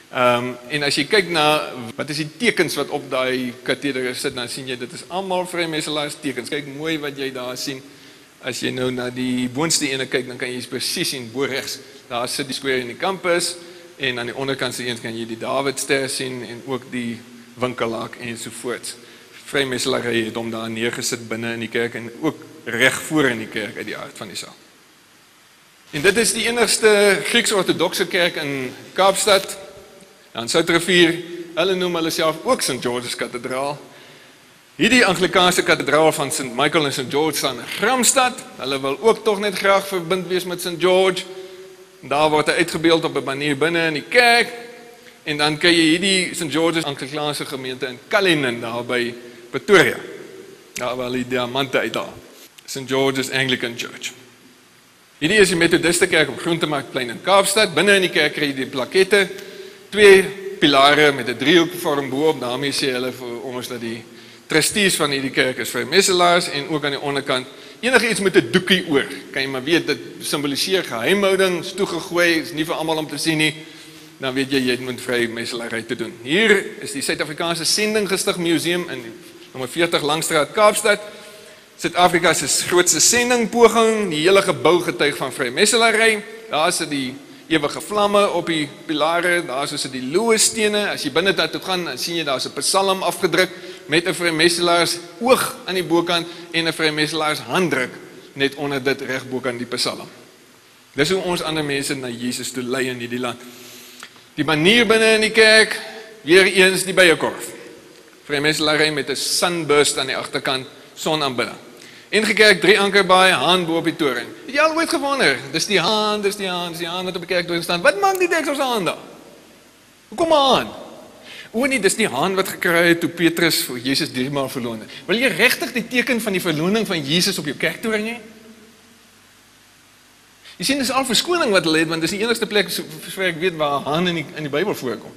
Ehm um, en as jy kyk na wat is die tekens wat op daai kateder sit, dan sien jy dit is almal vrymetelaars tekens. Kyk mooi wat jy daar sien. As jy nou na die boonste ene kyk, dan kan jy presies sien bo regs. Daar sit die Square in die kampus en aan die onderkant se eens kan jy die Davidster sien en ook die winkelhaak ensovoorts. Vrymetelaars het hom daar neergesit binne in die kerk en ook reg voor in die kerk uit die aard van die saak. En dit is die enigste Grieks-ortodokse kerk in Kaapstad. Dan Soutrivier, hulle noem hulle self ook Saint George's Kathedraal. Hierdie Anglikaanse kathedraal van Saint Michael en Saint George staan in Gramstad. Hulle wil ook tog net graag verbind wees met Saint George. Daar word hy uitgebeeld op 'n manier binne in die kerk. En dan kry jy hierdie Saint George's Anglikaanse gemeente in Cullinan, daar by Pretoria. Daar waar die diamante uithaal. Saint George's Anglican Church. Hierdie is die Methodiste kerk op Groentemarktplein in Kaapstad. Binne in die kerk kry jy die plakette. Twee pilare met 'n driehoek vorm bo-op. Daarmee sê hulle vir ons dat die trustees van hierdie kerk is vrymetelaars en ook aan die onderkant enige iets met 'n doekie oor. Kan jy maar weet dit simboliseer geheimhouding, is toegegooi, is nie vir almal om te sien nie. Dan weet jy jy het met vrymetelaarry te doen. Hier is die Suid-Afrikaanse Sending Gestig Museum in nommer veertig Langstraat Kaapstad. Suid-Afrika se grootste sendingpoging, die hele gebou getuig van vrymetelaarry. Daar is die ewige vlamme op die pilare, daar is die loëstene. As jy binne daartoe gaan, dan sien jy daar's 'n psalm afgedruk met 'n vrymetelaars oog aan die bokant en 'n vrymetelaars handdruk net onder dit reg bokant die psalm. Dis hoe ons ander mense na Jesus toe lei in hierdie land. Die manier binne in die kerk, weer eens die byekorf. Vrymetelaarry met 'n sunburst aan die agterkant, sonaanbidding. Ingekerk drie ankerbaai, haan bo op die toring. Het jy al ooit gewonder? Dis die haan, dis die haan, dis die haan wat op die kerktoring staan. Wat maak die deksel se haan daar? Hoekom aan? O nee, dis die haan wat gekry het toe Petrus vir Jesus drie maal verloon het. Wil jy regtig die teken van die verloning van Jesus op jou kerktoring hê? Jy sien, dis al verskoning wat hulle het, want dis die enigste plek sover ek weet waar haan in die, in die Bybel voorkom.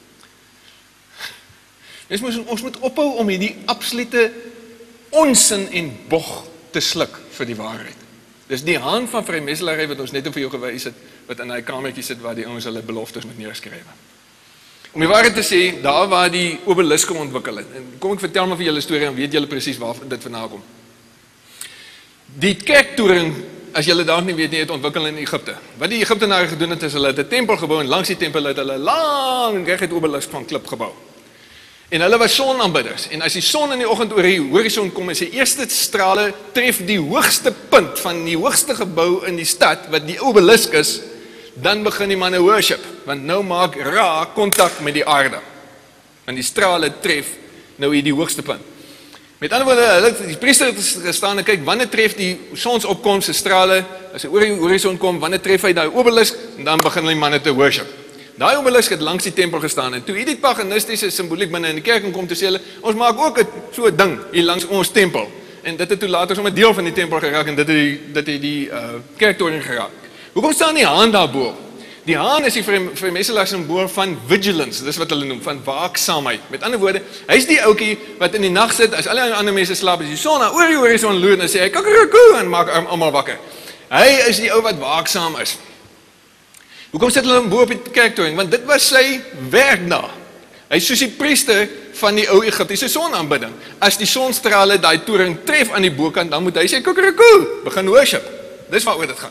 Dis moet, ons moet ophou om hierdie absolute onsin en bog te sluk vir die waarheid. Dis die haan van vrymetelaarry wat ons net vir jou gewys het, wat in daai kamertjie sit waar die ouens hulle beloftes moet neerskryf. Om die waarheid te sê, daar waar die obeliske ontwikkel het, en kom ek vertel maar vir julle storie en weet julle presies waar dit vandaan kom. Die kerktoring, as julle dalk nie weet nie, het ontwikkel in Egipte. Wat die Egiptenare gedoen het, is hulle het 'n tempel gebou en langs die tempel het hulle 'n lang reguit obelisk van klip gebou. En hulle was sonaanbidders. En as die son in die oggend oor die horison kom en sy eerste strale tref die hoogste punt van die hoogste gebou in die stad, wat die obelisk is, dan begin die manne worship, want nou maak Ra kontak met die aarde. Want die strale tref nou hier die hoogste punt. Met ander woorde, hulle die priester het gestaan en kyk wanneer tref die sonsopkoms se strale, as hy oor die horison kom, wanneer tref hy daai obelisk en dan begin die manne te worship. Daai obelisk het langs die tempel gestaan en toe hierdie paganistiese simboliek binne in die kerk kom te sê hulle, ons maak ook 'n so 'n ding hier langs ons tempel. En dit het toe later sommer deel van die tempel geraak en dit het die dit het die uh, kerktoring geraak. Hoekom staan die haan daarbo? Die haan is die vrymetelaars simbool van vigilance, dis wat hulle noem, van waaksaamheid. Met ander woorde, hy's die ouetjie wat in die nag sit as al die ander mense slaap, as die son oor die horison loer en sê hy kakarakoe en maak almal wakker. Hy is die ou wat waaksaam is. Hoekom sit hulle hom bo op die kerktoring? Want dit was sy werk daar. Hy is soos die priester van die ou Egiptiese sonaanbidding. As die sonstrale daai toring tref aan die bokant, dan moet hy sê kakarakoe, begin worship. Dis waaroor dit gaan.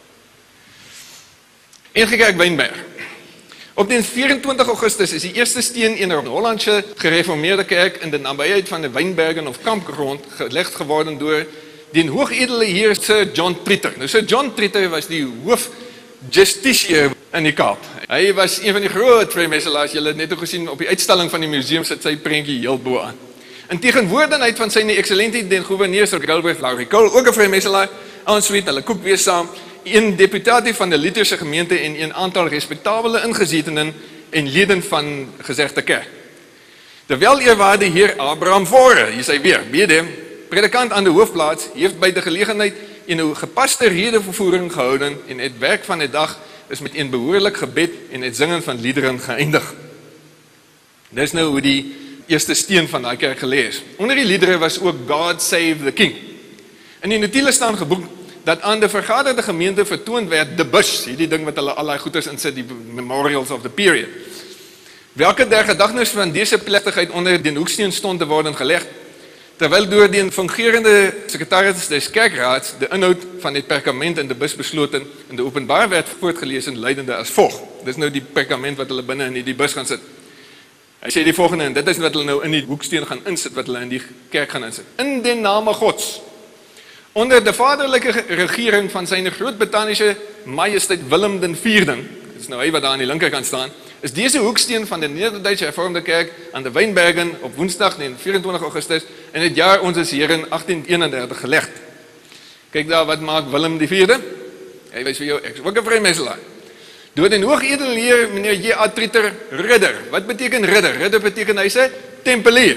Ingekerk Wynberg. Op die vyf-en-twintig Augustus is die eerste steen in 'n Hollandse gereformeerde kerk in die nabyheid van die Wynbergen of kampgrond geleg geworden deur die hoogedele heer Sir John Tritter. Nou Sir John Tritter was die hoof justicier in die Kaap. Hy was een van die groot vrymetelaars. Julle het net ook gesien op die uitstalling van die museum sit sy prentjie heel bo aan. In teenwoordigheid van sy eksellentheid den gouverneur Sir Gilbert Lowry Cole, ook 'n vrymetelaar, aansweet, hulle koek weer saam, een deputatie van die Lutherse gemeente en een aantal respektabele ingezetenen en leden van gezegde kerk. Terwyl eerwaarde heer Abraham Vore, hier sy weer, bede, predikant aan de hoofdplaats, heeft by die gelegenheid een gepaste redevervoering gehouden en het werk van die dag is met een behoorlijk gebed en het zingen van liederen geëindig. Dis nou hoe die eerste steen van die kerk gelees. Onder die liederen was ook God Save the King. In die notiele staan geboek dat aan de vergaderde gemeente vertoond werd de bus, die ding wat hulle allerlei goeders insit, die memorials of the period. Welke der gedagtes van deze plechtigheid onder den hoeksteen stond te worden geleg, terwyl deur die fungerende sekretaris des kerkraads de inhoud van het perkament in de bus besloten en de openbaar werd voortgelees en leidende as volg. Dis nou die perkament wat hulle binne in die bus gaan sit. Hy sê die volgende, en dit is wat hulle nou in die hoeksteen gaan insit, wat hulle in die kerk gaan insit. In den name Gods, onder de vaderlijke regering van zijn Groot-Britannische Majesteit Willem den Vierde, dit is nou hy wat daar aan die linkerkant staan, is deze hoeksteen van de Nederduitse Hervormde Kerk aan de Wijnbergen op woensdag vierentwintig augustus in het jaar onze Heren achttien eenendertig gelegd. Kijk daar, wat maakt Willem de Vierde? Hy wys vir jou, ek is ook 'n vrymeestelaar. Door den hoogedeleer meneer J A Treter Ridder. Wat beteken ridder? Ridder beteken hy sê tempelier.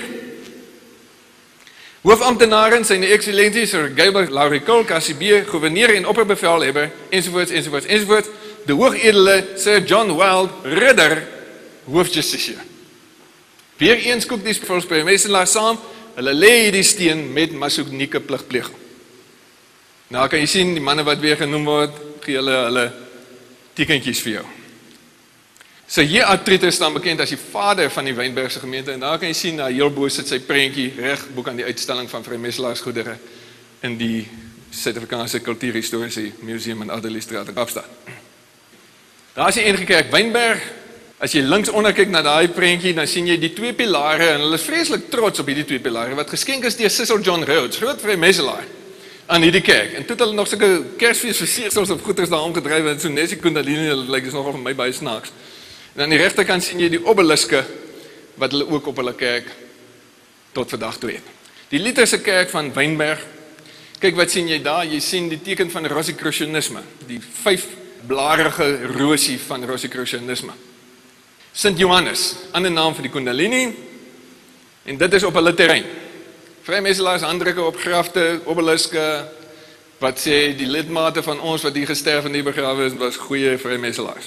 Hoofamptenaren zijn de excellenties Sir Gilbert Lauricol, K C B, gouverneur en opperbevelhebber, enzovoorts, enzovoorts, enzovoorts. De hoogedele Sir John Wild Ridder, hoofdjustitieur. Weer eens koek die volkspremestelaar saam, hulle lê die steen met masochnieke pligpleging. Nou kan jy sien, die manne wat weer genoem word, gee hulle hulle tekentjies vir jou. Sir J A Treter staan bekend as die vader van die Wynbergse gemeente, en daar kan jy sien, daar heel bo sit sy prentjie reg boek aan die uitstalling van vrymeestelaarsgoedere in die Suid-Afrikaanse Kultuurhistoriese Museum in Adderleystraat in Kaapstad. Daar is die N G Kerk Wynberg. As jy links onder kyk na daai prentjie, dan sien jy die twee pilare, en hulle is vreeslik trots op hierdie twee pilare, wat geskenk is deur Cecil John Rhodes, groot vrymeestelaar, aan hierdie kerk. En toe het hulle nog sulke Kersfees versiersels op goeders daar omgedryf, en so Nessie Kundalini, dit lyk is nogal vir my baie snaaks. En aan die regterkant sien jy die obeliske, wat hulle ook op hulle kerk tot vandag toe het. Die Lutherse kerk van Wynberg, kyk wat sien jy daar, jy sien die teken van Rosicrucianisme, die vyfblarige rosie van Rosicrucianisme. Sint Johannes, ander naam vir die Kundalini, en dit is op hulle terrein. Vrymeestelaars handdrukke op grafte, obeliske, wat sê die lidmate van ons wat hier gesterf en die begrawe is, was goeie vrymeestelaars.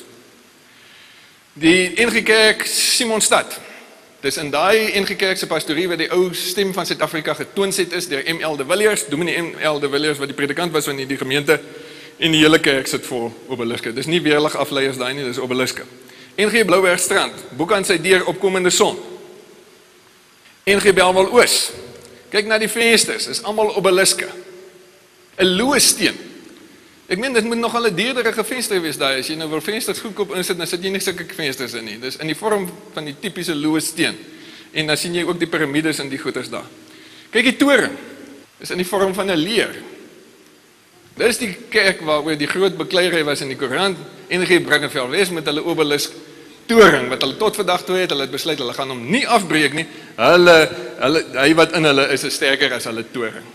Die N G Kerk Simonstad, dis in daai N G Kerk se pastorie waar die ou stem van Suid-Afrika getoonset is deur M L de Villiers, dominee M L de Villiers wat die predikant was van die gemeente, en die hele kerk sit vol obeliske. Dis nie weerlig afleiers daai nie, dis obeliske. N G Bloubergstrand, boek aan sy deur opkomende son. N G Belwel Oos, kyk na die vensters, is allemaal obeliske. 'n Loosteen. Ek meen, dit moet nogal 'n deurderige venster wees daar, as jy nou wil vensters goedkoop insit, dan sit jy nie sulke vensters in nie. Dis in die vorm van die typiese loosteen. En dan sien jy ook die piramides en die goeders daar. Kyk die toren, is in die vorm van 'n leer. Dit is die kerk waaroor die groot bekleierery was in die Koran, N G Bruggenveld Wes met hulle obelisk toring, wat hulle tot vandag toe het, hulle het besluit, hulle gaan hom nie afbreek nie, hulle, hulle, hy wat in hulle is, is sterker as hulle toring.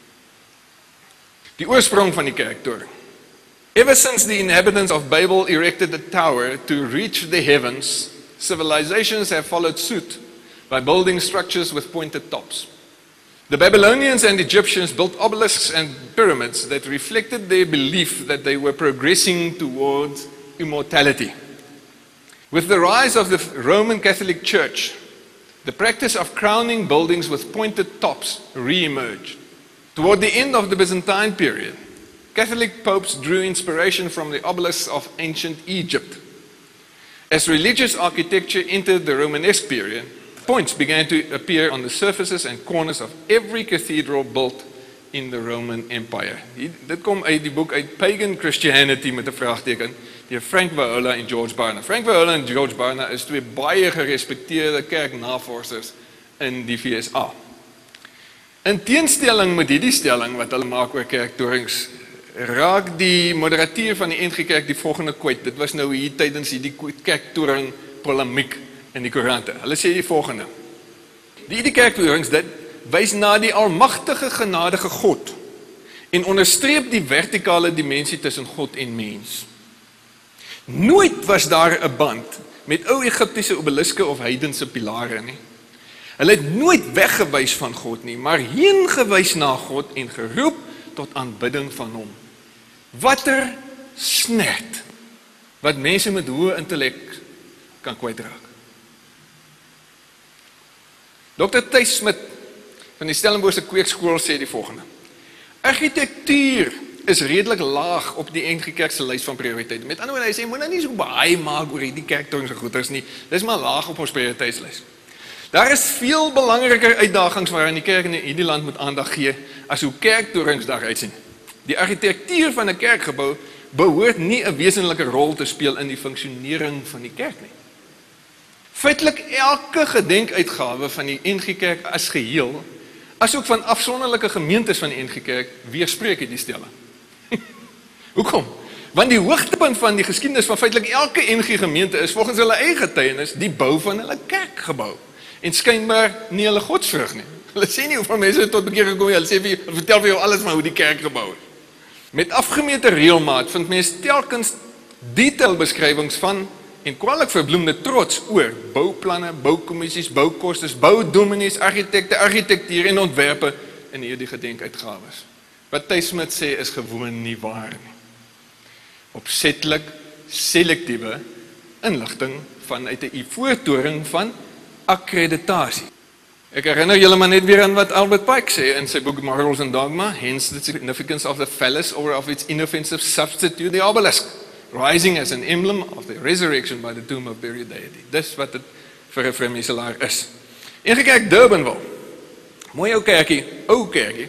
Die oorsprong van die kerktoring. Ever since the inhabitants of Babel erected the tower to reach the heavens, civilizations have followed suit by building structures with pointed tops. The Babylonians and Egyptians built obelisks and pyramids that reflected their belief that they were progressing towards immortality. With the rise of the Roman Catholic Church, the practice of crowning buildings with pointed tops re-emerged. Toward the end of the Byzantine period, Catholic popes drew inspiration from the obelisks of ancient Egypt. As religious architecture entered the Romanesque period, points began to appear on the surfaces and corners of every cathedral built in the Roman Empire. Dit kom uit die boek uit Pagan Christianity met 'n vraagteken deur Frank Viola en George Barna. Frank Viola en George Barna is twee baie gerespekteerde kerknavorsers in die V S A. In teenstelling met hierdie stelling wat hulle maak oor kerktorings, raak die moderatier van die N G Kerk die volgende kwyt. Dit was nou hier tydens hierdie kerktoring polemiek in die koerante. Hulle sê die volgende: Die die kerktorings dit wys na die almagtige genadige God en onderstreep die vertikale dimensie tussen God en mens. Nooit was daar 'n band met ou Egiptiese obeliske of heidense pilare nie. Hulle het nooit weggewys van God nie, maar heen gewys na God en geroep tot aanbidding van hom. Watter snert wat mense met hoë intellek kan kwytraak. Dokter Thys Smit van die Stellenbosch Kweekskool sê die volgende: Argitektuur is redelik laag op die N G Kerk se lys van prioriteite. Met ander woorde, hy sê, moet nou nie so baie maak oor hierdie kerktorings en goeders nie. Dis maar laag op ons prioriteitslys. Daar is veel belangriker uitdagings waaraan die kerk in hierdie land moet aandag gee, as hoe kerktorings daar uitsien. Die argitektuur van 'n kerkgebou behoort nie 'n wesenlike rol te speel in die funksionering van die kerk nie. Feitelik elke gedenkuitgawe van die N G Kerk as geheel, asook van afsonderlike gemeentes van die N G Kerk, weerspreek hierdie stelling. Hoekom? Want die hoogtepunt van die geskiedenis van feitelik elke N G gemeente is volgens hulle eie getuienis die bou van hulle kerkgebou. En skynbaar nie hulle godsvrug nie. Hulle sê nie hoeveel mense tot bekeer gekom het, hulle sê vir jou, vertel vir jou alles van hoe die kerk gebou is. Met afgemete reëlmaat vind mens telkens detailbeskrywings van en kwaliek verbloemde trots oor bouplanne, boukommissies, boukostes, boudominees, argitekte, argitektuur en ontwerpe in hierdie gedenkuitgawes. Wat Thys Smit sê is gewoon nie waar nie. Opsetlik selektiewe inligting vanuit 'n voortoring van akkreditasie. Ek herinner julle maar net weer aan wat Albert Pike sê in sy boek Morals and Dogma, hence the significance of the phallus or of its inoffensive substitute, the obelisk, rising as an emblem of the resurrection by the tomb of buried deity. Dis wat dit vir 'n vrymeestelaar is. N G Kerk Durbanville, mooi ou kerkie, ou kerkie,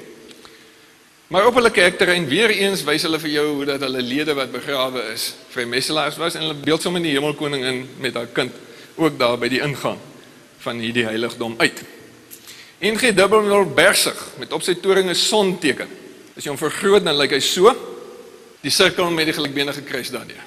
maar op hulle kerkterrein weer eens wys hulle vir jou hoe dat hulle lede wat begrawe is, vrymeestelaars was, en hulle beeld sommer die hemelkoningin met haar kind ook daar by die ingang van hierdie heiligdom uit. N G Durbanville Bersig, met op sy toring 'n sonteken. As jy hom vergroot, dan lyk hy so, die sirkel met die gelykbenige kruis daardeur.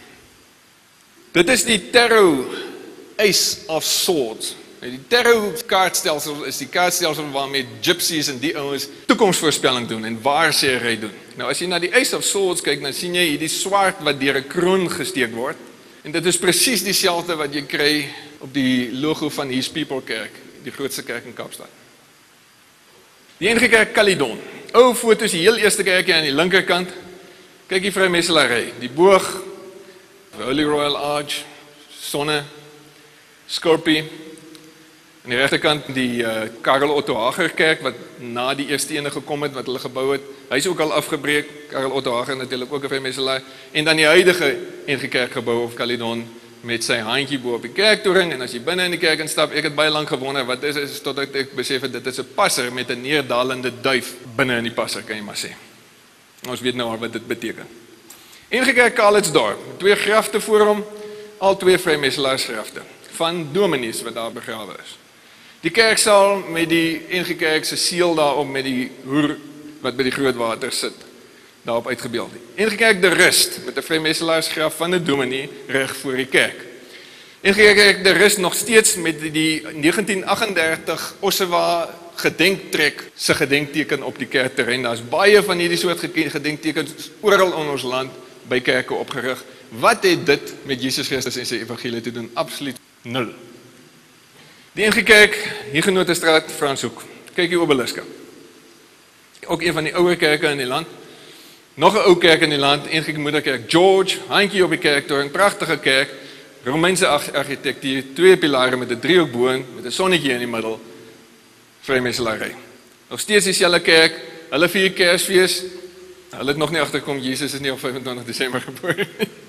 Dit is die Tarot Ace of Swords. Die Tarot kaartstelsel is die kaartstelsel waarmee gypsies en die ouens toekomsvoorspelling doen en waarsêery doen. Nou as jy na die Ace of Swords kyk, dan sien jy hierdie swaard wat deur 'n kroon gesteek word. En dit is presies dieselfde wat jy kry op die logo van His People Kerk, die grootste kerk in Kaapstad. Die N G Kerk Caledon. Ou foto's, die heel eerste kerkie aan die linkerkant. Kyk die vrymeestelaary, die boog, Holy Royal Arch, sonne, skorpie. Aan die regterkant die uh, Karel Otto Hager kerk wat na die eerste ene gekom het wat hulle gebou het. Hy is ook al afgebreek, Karel Otto Hager natuurlik ook 'n vrymeestelaar. En dan die huidige N G Kerk gebou of Caledon met sy handjie bo op die kerktoring, en as jy binne in die kerk instap, ek het baie lank gewonder wat is is totdat ek besef het dit is 'n passer met 'n neerdalende duif binne in die passer, kan jy maar sê. Ons weet nou al wat dit beteken. N G Kerk Calitzdorp, twee grafte voor hom, al twee vrymeestelaarsgrafte van dominees wat daar begrawe is. Die kerksaal met die N G Kerk se seël daarop met die hoer wat by die grootwater sit, daarop uitgebeeld. N G Kerk De Rust met 'n vrymeestelaarsgraf van 'n dominee reg voor die kerk. N G Kerk De Rust nog steeds met die negentien agt en dertig Ossewa gedenktrek se gedenkteken op die kerkterrein. Daar's baie van hierdie soort gedenktekens oral in ons land by kerke opgerig. Wat het dit met Jesus Christus en sy evangelie te doen? Absoluut nul. Die N G Kerk, Huguenotstraat, Franshoek. Kyk die obeliske. Ook een van die ouer kerke in die land. Nog 'n ou kerk in die land, N G Moederkerk George, handjie op die kerktoring, pragtige kerk, Romeinse argitektuur, twee pilare met 'n driehoek bo met 'n sonnetjie in die middel. Vrymeestelary. Nog steeds dieselfde kerk, hulle vier Kersfees. Hulle het nog nie agterkom Jesus is nie op vyf en twintig Desember gebore.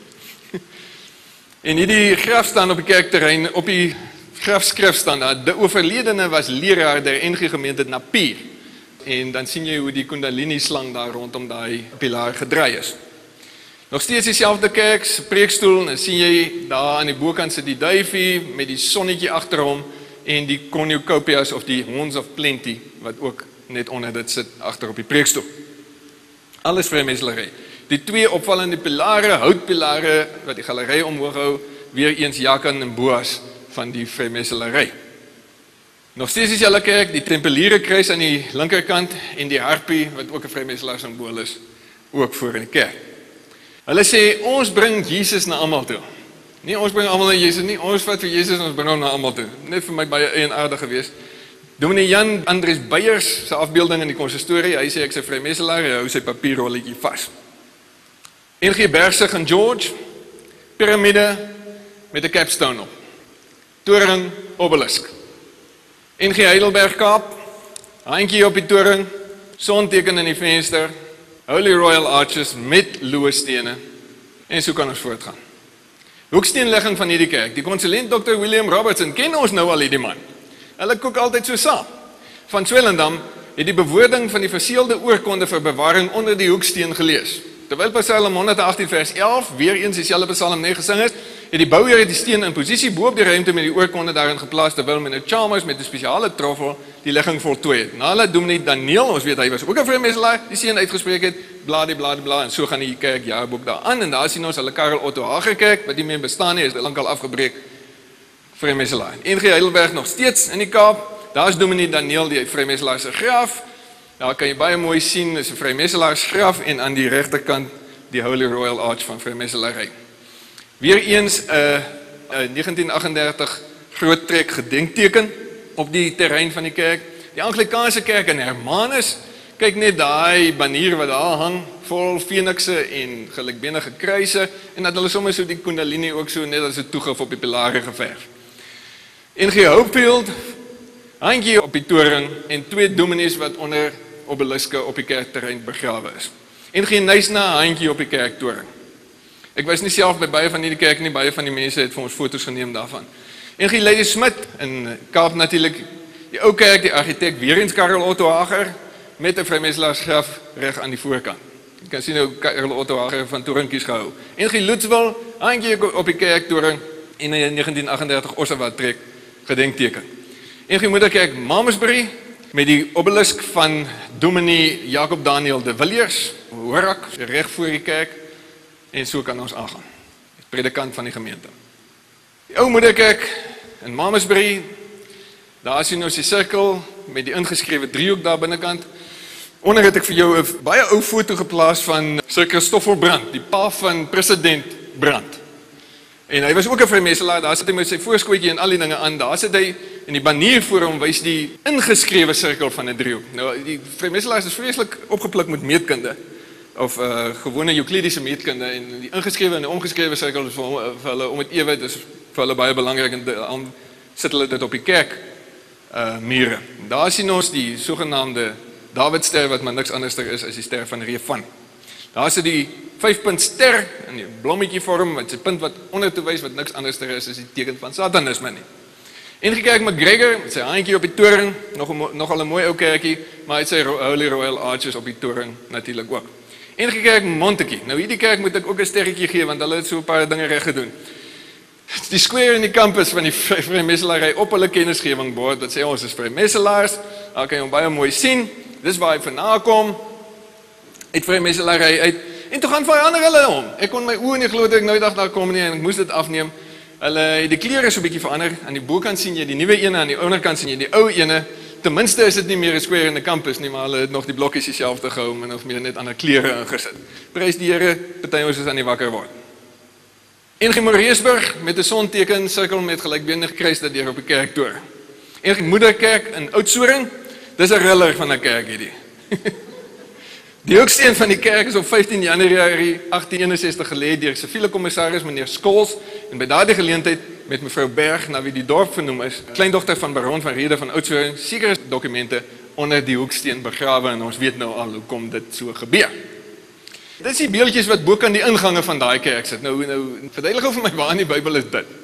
En hierdie graf staan op die kerkterrein, op die grafskrif staan daar, de oorledene was leraar der N G gemeente Napier. En dan sien jy hoe die Kundalini slang daar rondom daai pilaar gedraai is. Nog steeds dieselfde kerk, se preekstoel, en dan sien jy daar aan die bokant sit die duifie met die sonnetjie agter hom en die cornucopias of die horns of plenty wat ook net onder dit sit agter op die preekstoel. Alles vrymeestelary. Die twee opvallende pilare, houtpilare wat die galery omhoog hou, weer eens Jakan en Boas van die vrymeestelary. Nog steeds dieselfde kerk, die Tempeliere kruis aan die linkerkant en die harpie wat ook 'n vrymeestelaar simbool is, ook voor in die kerk. Hulle sê ons bring Jesus na almal toe. Nee, ons bring almal na Jesus nie, ons vat vir Jesus en ons bring hom na almal toe. Net vir my baie eienaardig geweest. Dominee Jan Andries Beyers se afbeelding in die konsistorie, hy sê ek is 'n vrymeestelaar, hy hou sy papierrolletjie vas. N G Bersig en George, piramide met 'n capstone op. Toring, obelisk. N G Heidelberg Kaap, handjie op die toring, sonteken in die venster, Holy Royal Arches met loostene, en so kan ons voortgaan. Hoeksteenlegging van hierdie kerk. Die konsulent dokter William Robertson ken ons nou al hierdie man. Hulle kook altyd so saam. Van Swellendam het die bewoording van die verseelde oorkonde vir bewaring onder die hoeksteen gelees. Terwyl Psalm honderdagtien vers elf, weer eens dieselfde Psalm negen gesing is, het die bouheer die steen in posisie bo op die ruimte met die oorkonde daarin geplaas, terwyl meneer Chalmers met 'n spesiale troffel die ligging voltooi het. Nadat dominee Daniel, ons weet hy was ook 'n vrymeestelaar, die steen uitgespreek het, bladie bladie bla, en so gaan die kerk jaarboek daar aan, en daar sien ons hulle Karel Otto Hager kerk, wat nie meer bestaan nie, is lankal afgebreek, vrymeestelaar. N G Heidelberg nog steeds in die Kaap, daar is dominee Daniel, die vrymeestelaar se graaf. Daar kan jy baie mooi sien, is 'n vrymeestelaarsgraf, en aan die regterkant die Holy Royal Arch van vrymeestelary. Weer eens 'n uh, uh, negentien agt dertig groot trek gedenkteken op die terrein van die kerk. Die Anglikaanse kerk in Hermanus, kyk net daai banier wat daar hang, vol fenikse en gelykbenige kruise, en dat hulle sommer so die kundalini ook so net as 'n toegif op die pilare geverf. N G Hopefield, handjie op die toring, en twee dominees wat onder obeliske op die kerkterrein begrawe is. N G Nysna, handjie op die kerktoring. Ek was nie self by baie van hierdie kerk nie, baie van die mense het vir ons foto's geneem daarvan. N G Lady Smith in Kaap natuurlik, die ou kerk, die argitek weer eens Karel Otto Hager, met 'n vrymeestelaarsgraf reg aan die voorkant. Jy kan sien hoe Karel Otto Hager van toringkies gehou. N G Lutzwil, handjie op die kerktoring, en in negentien agt dertig Ossawa trek gedenkteken. N G Moederkerk Malmesbury, met die obelisk van dominee Jacob Daniel de Villiers, Horak, reg voor die kerk, en so kan ons aangaan. Predikant van die gemeente. Die ou Moederkerk in Malmesbury, daar sien ons die sirkel met die ingeskrewe driehoek daar binnekant. Onder het ek vir jou 'n baie ou foto geplaas van Sir Christoffel Brandt, die pa van president Brandt. En hy was ook 'n vrymeestelaar, daar sit hy met sy voorskootjie en al die dinge aan, daar sit hy, en die banier voor hom wys die ingeskrewe sirkel van 'n driehoek. Nou, die vrymeestelaars is vreeslik opgepluk met meetkunde, of uh, gewone Euklidiese meetkunde, en die ingeskrewe en die omgeskrewe sirkel is vir, hom, vir hulle om het ewe, dis vir hulle baie belangrik, en dan sit hulle dit op die kerk uh, mure. Daar sien ons die sogenaamde Davidster, wat maar niks anders is as die ster van Revan. Daar is die vyfpunt ster in die blommetjie vorm, met sy punt wat onder toe wys, wat niks anders is as die teken van satanisme nie. N G Kerk McGregor, met sy handjie op die toring, nog, nogal 'n mooi ou kerkie, maar hy het sy Holy Royal Arches op die toring natuurlik ook. N G Kerk Montetjie, nou hierdie kerk moet ek ook 'n sterretjie gee, want hulle het so 'n paar dinge reg gedoen. Die square in die campus van die vrymeestelary op hulle kennisgewing bord, dat sê ons is vrymeestelaars, daar kan jy hom baie mooi sien, dis waar hy vandaan kom, uit vrymeestelary uit, en toe gaan verander hulle hom. Ek kon my oë nie glo dat ek nou dag daar kom nie, en ek moes dit afneem. Hulle het die klere so 'n bietjie verander, aan die bokant sien jy die nuwe ene, aan die onderkant sien jy die ou ene. Ten minste is dit nie meer 'n square in die campus nie, maar hulle het nog die blokkies dieselfde gehou, en of meer net ander klere ingesit. Prys die Here, party ons is aan die wakker word. N G Moreesburg met 'n sonteken sirkel met gelykbenige kruis dat deur op die kerktoring. N G Moederkerk in Oudtshoorn, dis 'n riller van 'n kerk hierdie. Die hoeksteen van die kerk is op vyftien Januarie agtien eenensestig gelê deur siviele kommissaris meneer Skols, en by daardie geleentheid met mevrou Berg, na wie die dorp vernoem is, kleindogter van baron van Rede van Oudtshoorn, sekere dokumente onder die hoeksteen begrawe, en ons weet nou al hoe kom dit so gebeur. Dit is die beeldjies wat bo kan die ingange van daai kerk sit. Nou, nou verduidelik vir my waar in die Bybel is dit.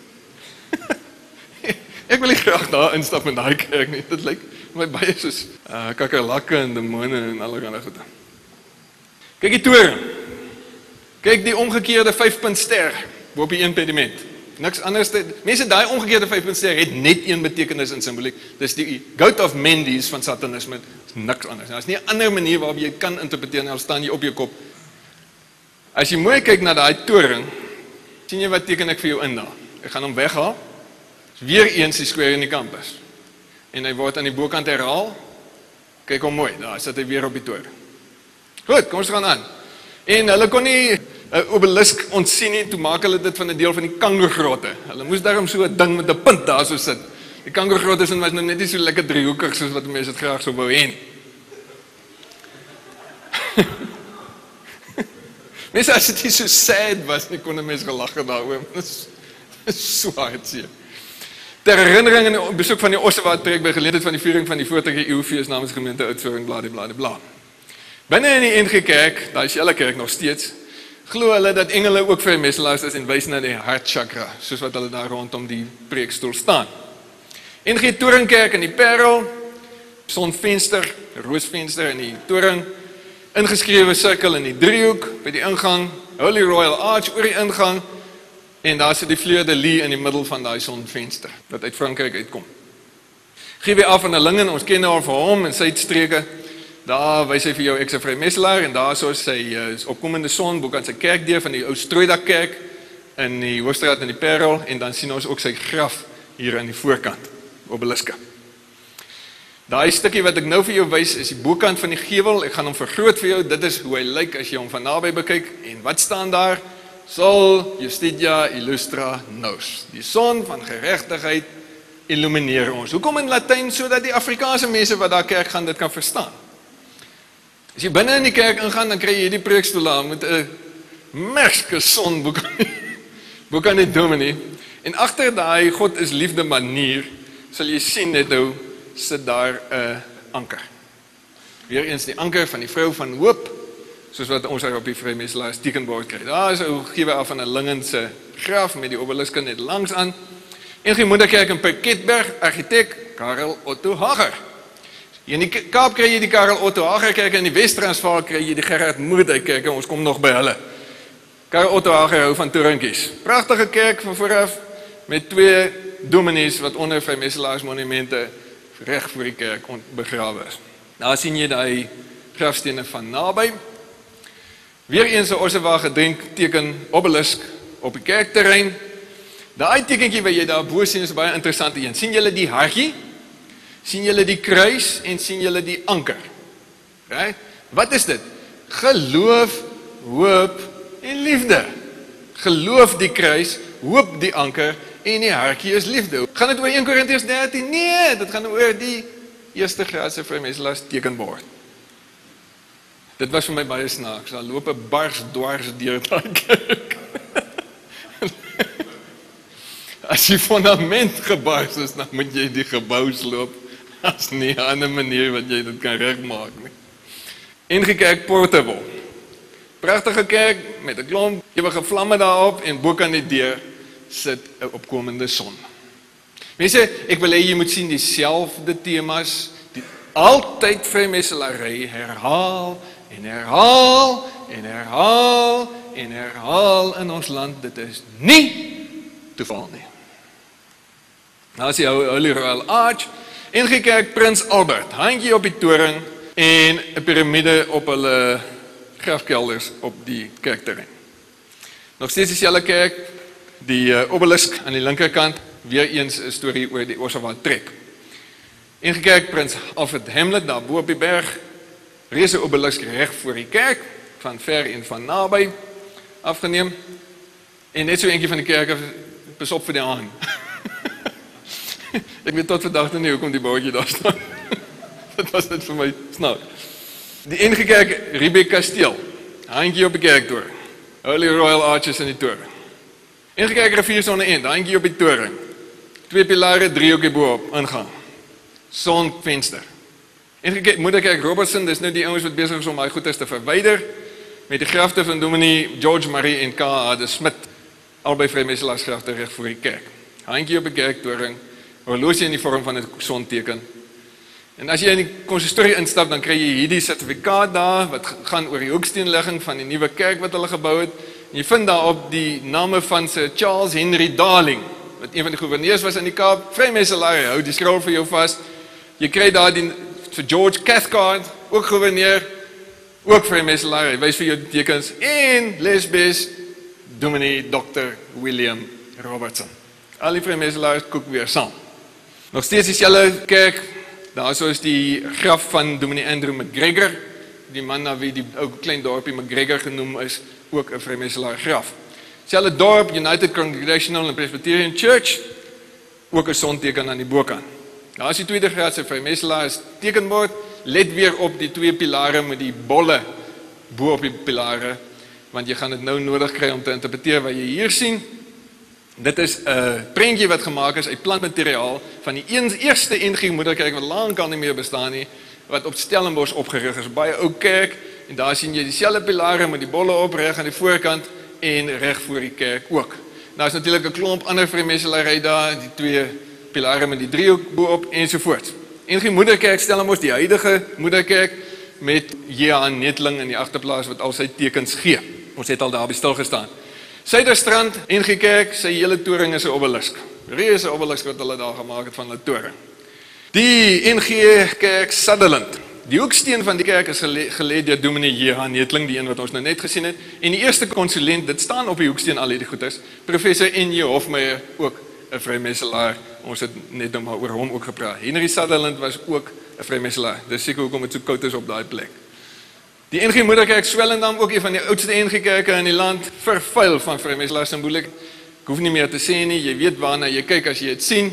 Ek wil nie graag daar instap in daai kerk nie. Dit lyk my baie soos uh, kakkerlakke en demone en allerlei goed. Kyk die toring. Kyk die omgekeerde vyfpunt ster bo op die een pediment. Niks anders. Mense, daai omgekeerde vyfpunt ster het net een betekenis in simboliek. Dis die goat of Mendes van satanisme. Niks anders. Daar is nie 'n ander manier waarop jy kan interpreteer, en al staan jy op jou kop. As jy mooi kyk na daai toring, sien jy wat teken ek vir jou in daar. Ek gaan hom weghaal. Weer eens die square in die campus. En hy word aan die bokant herhaal. Kyk hom mooi, daar sit hy weer op die toring. Goed, kom ons gaan aan. En hulle kon nie 'n obelisk ontsien nie, toe maak hulle dit van 'n deel van die kangergrotte. Hulle moes daarom so 'n ding met 'n punt daar so sit. Die kangergrotte was nou net nie so lekker driehoekig soos wat mense dit graag sou wou hê nie. Mense, as dit nie so sad was nie, kon 'n mens gelag het daaroor. Dit is so hartseer. Ter herinnering en 'n besoek van die Ossawa trek by geleentheid van die viering van die voortrek E U fees namens gemeente Oudtshoorn bladie bladie bla. Binne in die N G Kerk, daar is julle kerk nog steeds, glo hulle dat engele ook vrymeestelaars is en wys na die hartchakra, soos wat hulle daar rondom die preekstoel staan. N G Toringkerk in die Parel, sonvenster, roosvenster in die toring, ingeskrewe sirkel in die driehoek by die ingang, Holy Royal Arch oor die ingang, en daar sit die Fleur de Lis in die middel van daai sonvenster, wat uit Frankryk uitkom. G W A van der Lingen, ons ken al vir hom in Suidstreke, daar wys hy vir jou, ek is 'n vrymeestelaar, en daar so sy uh, opkomende son, boek aan sy kerkdeur van die ou Strooidak kerk, in die Hoofstraat in die Parel, en dan sien ons ook sy graf hier aan die voorkant, obeliske. Daai stukkie wat ek nou vir jou wys, is die bokant van die gevel, ek gaan hom vergroot vir jou, dit is hoe hy lyk as jy hom van naby bekyk, en wat staan daar? Sol Justitia Illustra Nos, die son van geregtigheid illumineer ons. Hoekom in Latyn, sodat die Afrikaanse mense wat daar kerk gaan, dit kan verstaan? As jy binne in die kerk ingaan, dan kry jy hierdie preekstoel aan met 'n merske son boek boek aan die dominee. En agter daai God is liefde manier, sal jy sien net nou sit daar 'n uh, anker. Weereens die anker van die vrou van hoop, soos wat ons daar op die vrymeestelaars tekenbord kry. Daar is ou G W A van 'n Lingen se graf met die obeliske net langs aan. En die Moederkerk in Piketberg, argitek Karel Otto Hager. In die Kaap kry jy die Karel Otto Hager kerk, en in die Wes-Transvaal kry jy die Gerard Moerdijk kerk, en ons kom nog by hulle. Karel Otto Hager hou van toringkies. Pragtige kerk van vooraf, met twee dominees wat onder vrymeestelaars monumente reg voor die kerk begrawe is. Daar sien jy die grafstene van naby. Weereens 'n Ossewa gedenk teken obelisk op die kerkterrein. Daai tekentjie wat jy daar bo sien is baie interessant een. Sien julle die hartjie? Sien julle die kruis en sien julle die anker? Right? Wat is dit? Geloof, hoop en liefde. Geloof die kruis, hoop die anker en die hartjie is liefde. Gaan dit oor een Korintiërs dertien? Nee, dit gaan oor die eerste graadse vrymeestelaars tekenbord. Dit was vir my baie snaaks. Daar loop 'n bars dwars deur daai kerk. As die fundament gebars is, dan moet jy die gebou sloop. As nie 'n ander manier wat jy dit kan regmaak nie. N G Kerk Portable. Pragtige kerk met 'n klomp ewige vlamme daarop, en bo kan die deur sit 'n opkomende son. Mense, ek wil hê jy moet sien dieselfde temas, die altyd vrymeestelary herhaal en herhaal en herhaal en herhaal in ons land. Dit is nie toeval nie. Nou is die Holy Royal Arch, N G Kerk Prins Albert, handjie op die toring en 'n piramide op hulle grafkelders op die kerkterrein. Nog steeds dieselfde kerk, die uh, obelisk aan die linkerkant, weer eens 'n storie oor die Ossewa trek. N G Kerk Prins Alfred Hamlet, daar bo op die berg, reuse obelisk reg voor die kerk, van ver en van naby afgeneem. En net so eentjie van die kerke, pas op vir die haan. Ek weet tot vandag nie hoekom die bootjie daar staan. Dit was net vir my snaaks. Die N G Kerk Riebeek Kasteel, handjie op die kerktoring. Holy Royal Arches in die toring. N G Kerk Riviersonne-End, handjie op die toring. Twee pilare, driehoekie bo-op, ingang. Sonvenster. N G Kerk Moederkerk Robertson, dis nou die ouens wat besig is om daai goeders te verwyder, met die grafte van Dominee George Marie en K A de Smit, albei vrymeestelaarsgrafte reg voor die kerk. Handjie op die kerktoring, horlosie in die vorm van 'n sonteken. En as jy in die konsistorie instap, dan kry jy hierdie sertifikaat daar, wat gaan oor die hoeksteenlegging van die nuwe kerk wat hulle gebou het. En jy vind daarop die name van Sir Charles Henry Darling, wat een van die gouverneurs was in die Kaap, vrymeestelaar, hou die skrol vir jou vas. Jy kry daar die vir George Cathcart, ook gouverneur, ook vrymeestelaar, hy wys vir jou die tekens, en Lesbes, Dominee dokter William Robertson. Al die vrymeestelaars koek weer saam. Nog steeds dieselfde kerk, daar so is die graf van Dominee Andrew McGregor, die man na wie die ou klein dorpie McGregor genoem is, ook 'n vrymeestelaar graf. Selfde dorp, United Congregational and Presbyterian Church, ook 'n sonteken aan die bokant. Daar is die tweede graadse vrymeestelaars tekenbord, let weer op die twee pilare met die bolle bo op die pilare, want jy gaan dit nou nodig kry om te interpreteer wat jy hier sien. Dit is 'n prentjie wat gemaak is uit plantmateriaal van die eerste N G Moederkerk wat lankal nie meer bestaan nie, wat op Stellenbosch opgerig is, baie ou kerk, en daar sien jy dieselfde pilare met die bolle op reg aan die voorkant en reg voor die kerk ook. Daar is natuurlik 'n klomp ander vrymeselary daar, die twee pilare met die driehoek bo-op ensovoorts. N G Moederkerk Stellenbosch, die huidige Moederkerk met J H Netling in die agterplaas wat al sy tekens gee. Ons het al daar by stil gestaan. Suiderstrand, N G Kerk, sy hele toring is 'n obelisk. Reuse obelisk wat hulle daar gemaak het van hulle toring. Die N G Kerk Sutherland. Die hoeksteen van die kerk is gele, gelê deur Dominee J H Netling, die een wat ons nou net gesien het. En die eerste konsulent, dit staan op die hoeksteen al hierdie goeders, Professor N J Hofmeyer, ook 'n vrymeselaar. Ons het net nou maar oor hom ook gepraat. Henry Sutherland was ook 'n vrymeselaar. Dis seker hoekom dit so koud is op daai plek. Die N G Moederkerk Swellendam, ook een van die oudste N G kerke in die land, vervuil van vrymeselaar simboliek. Ek hoef nie meer te sê nie, jy weet waarna jy kyk as jy dit sien.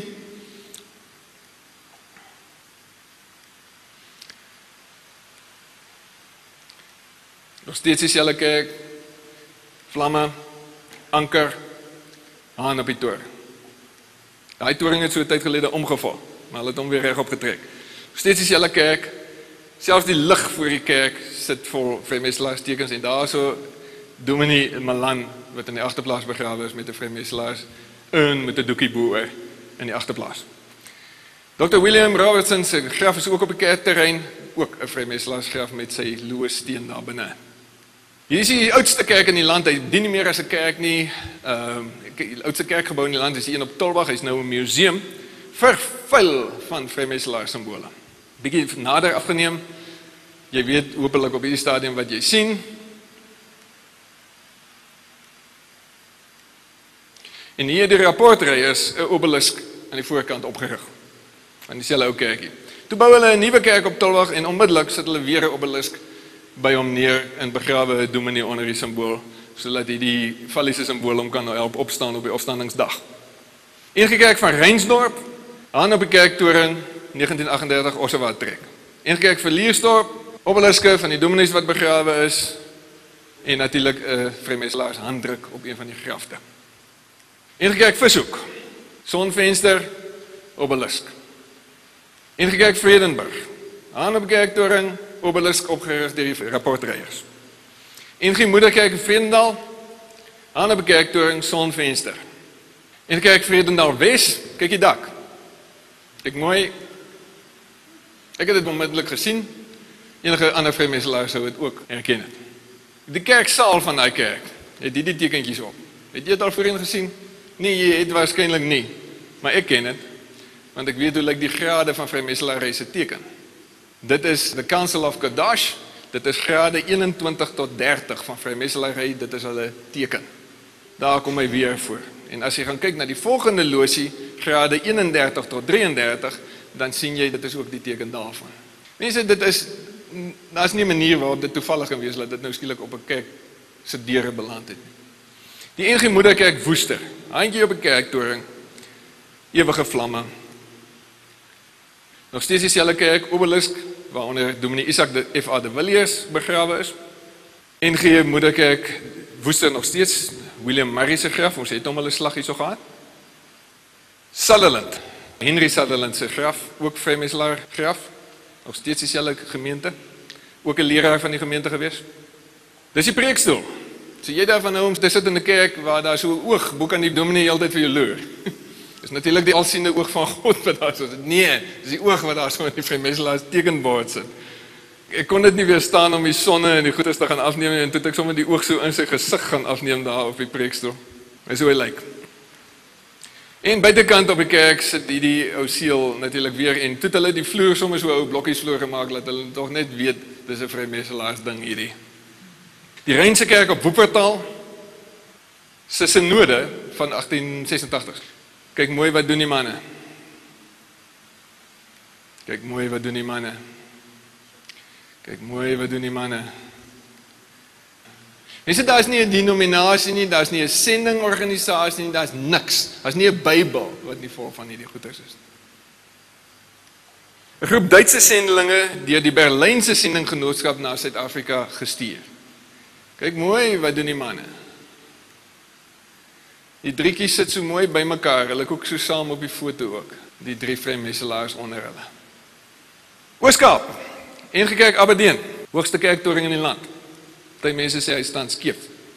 Nog steeds dieselfde kerk, vlamme, anker, haan op die toring. Daai toring het so 'n tyd gelede omgeval, maar hulle het hom weer reg opgetrek. Nog steeds dieselfde kerk, selfs die lig voor die kerk sit vol vrymeselaarstekens en daar so Dominee Malan wat in die agterplaas begrawe is met 'n vrymeselaars urn met 'n doekie bo-oor in die agterplaas. Dokter William Robertson se graf is ook op 'n kerkterrein, ook 'n vrymeselaarsgraf met sy loë steen daar binne. Hier is die oudste kerk in die land, hy dien nie meer as 'n kerk nie. Ehm die oudste kerkgebou in die land is die een op Tolbach, hy's nou 'n museum, vervuil van vrymeselaar simbole. Bietjie nader afgeneem. Jy weet hopelik op hierdie stadium wat jy sien. En hier die rapportrei is 'n obelisk aan die voorkant opgerig. Van dieselfde ou kerkie. Toe bou hulle 'n nuwe kerk op Tolbach en onmiddellik sit hulle weer 'n obelisk by hom neer en begrawe Dominee onder die simbool, sodat hy die Valliese simbool hom kan help opstaan op die opstandingsdag. N G Kerk van Reinsdorp, aan op die kerktoring, negentien agt en dertig Ossewaard trek. N G Kerk van Liersdorp, obeliske van die dominees wat begrawe is, en natuurlik 'n uh, vrymeselaars handdruk op een van die grafte. N G Kerk Vishoek, sonvenster, obelisk. N G Kerk Vredenburg, aan op die kerktoring, obelisk opgerig deur die rapportreiers. N G Moederkerk in Vredendal, aan op die kerktoring, sonvenster. N G Kerk Vredendal Wes, kyk die dak. Kyk mooi. Ek het dit onmiddellik gesien. Enige ander vrymeselaar sou dit ook herken het. Die kerksaal van daai kerk, het die die tekentjies op. Het jy dit al voorheen gesien? Nee, jy het waarskynlik nie. Maar ek ken dit, want ek weet hoe lyk die grade van vrymeselaar se teken. Dit is the Council of Kadash, dit is grade eenentwintig tot dertig van vrymeselaar, dit is hulle teken. Daar kom hy weer voor. En as jy gaan kyk na die volgende losie, grade eenendertig tot drieëndertig, dan sien jy, dit is ook die teken daarvan. Mense, dit is, daar is nie 'n manier waarop dit toevallig kan wees, dat dit nou skielik op 'n kerk se deure beland het. Die N G Moederkerk Woester, handjie op 'n kerktoring, ewige vlamme. Nog steeds dieselfde kerk, obelisk, waaronder Dominee Isak de F A de Villiers begrawe is. N G Moederkerk Woester nog steeds, William Murray se graf, ons het hom hulle slag hier so gehad. Sutherland, Henry Sutherland se graf, ook vrymeselaar graf, nog steeds dieselfde gemeente, ook 'n leraar van die gemeente gewees. Dis die preekstoel. So jy daarvan nou om te sit in 'n kerk waar daar so 'n oog, bo kan die dominee heeltyd vir jou loer. Dis natuurlik die alsiende oog van God wat daar so sit. Nee, dis die oog wat daar so in die vrymeselaar tekenbord sit. Ek kon dit nie weerstaan om die sonne en die goeders te gaan afneem en toe het ek sommer die oog so in sy gesig gaan afneem daar op die preekstoel. Dis hoe hy lyk. En buitekant op die kerk sit die die ou seël natuurlik weer en toe het hulle die vloer sommer so ou blokkies vloer gemaak dat hulle tog net weet dis 'n vrymeselaars ding hierdie. Die Reinse kerk op Wuppertal se synode van agtien sesentagtig. Kyk mooi wat doen die manne. Kyk mooi wat doen die manne. Kyk mooi wat doen die manne. Mense, daar is nie 'n denominasie nie, daar is nie 'n sendingorganisasie nie, daar is niks. Daar is nie 'n Bybel wat nie vol van hierdie goeters is. 'n Groep Duitse sendelinge deur die Berlynse sendinggenootskap na Suid-Afrika gestuur. Kyk mooi wat doen die manne. Die driekies sit so mooi by mekaar, hulle kook so saam op die foto ook. Die drie vrymeselaars onder hulle. Ooskaap, N G Kerk Aberdeen. Hoogste kerktoring in die land. Party mense sê hy staan skeef.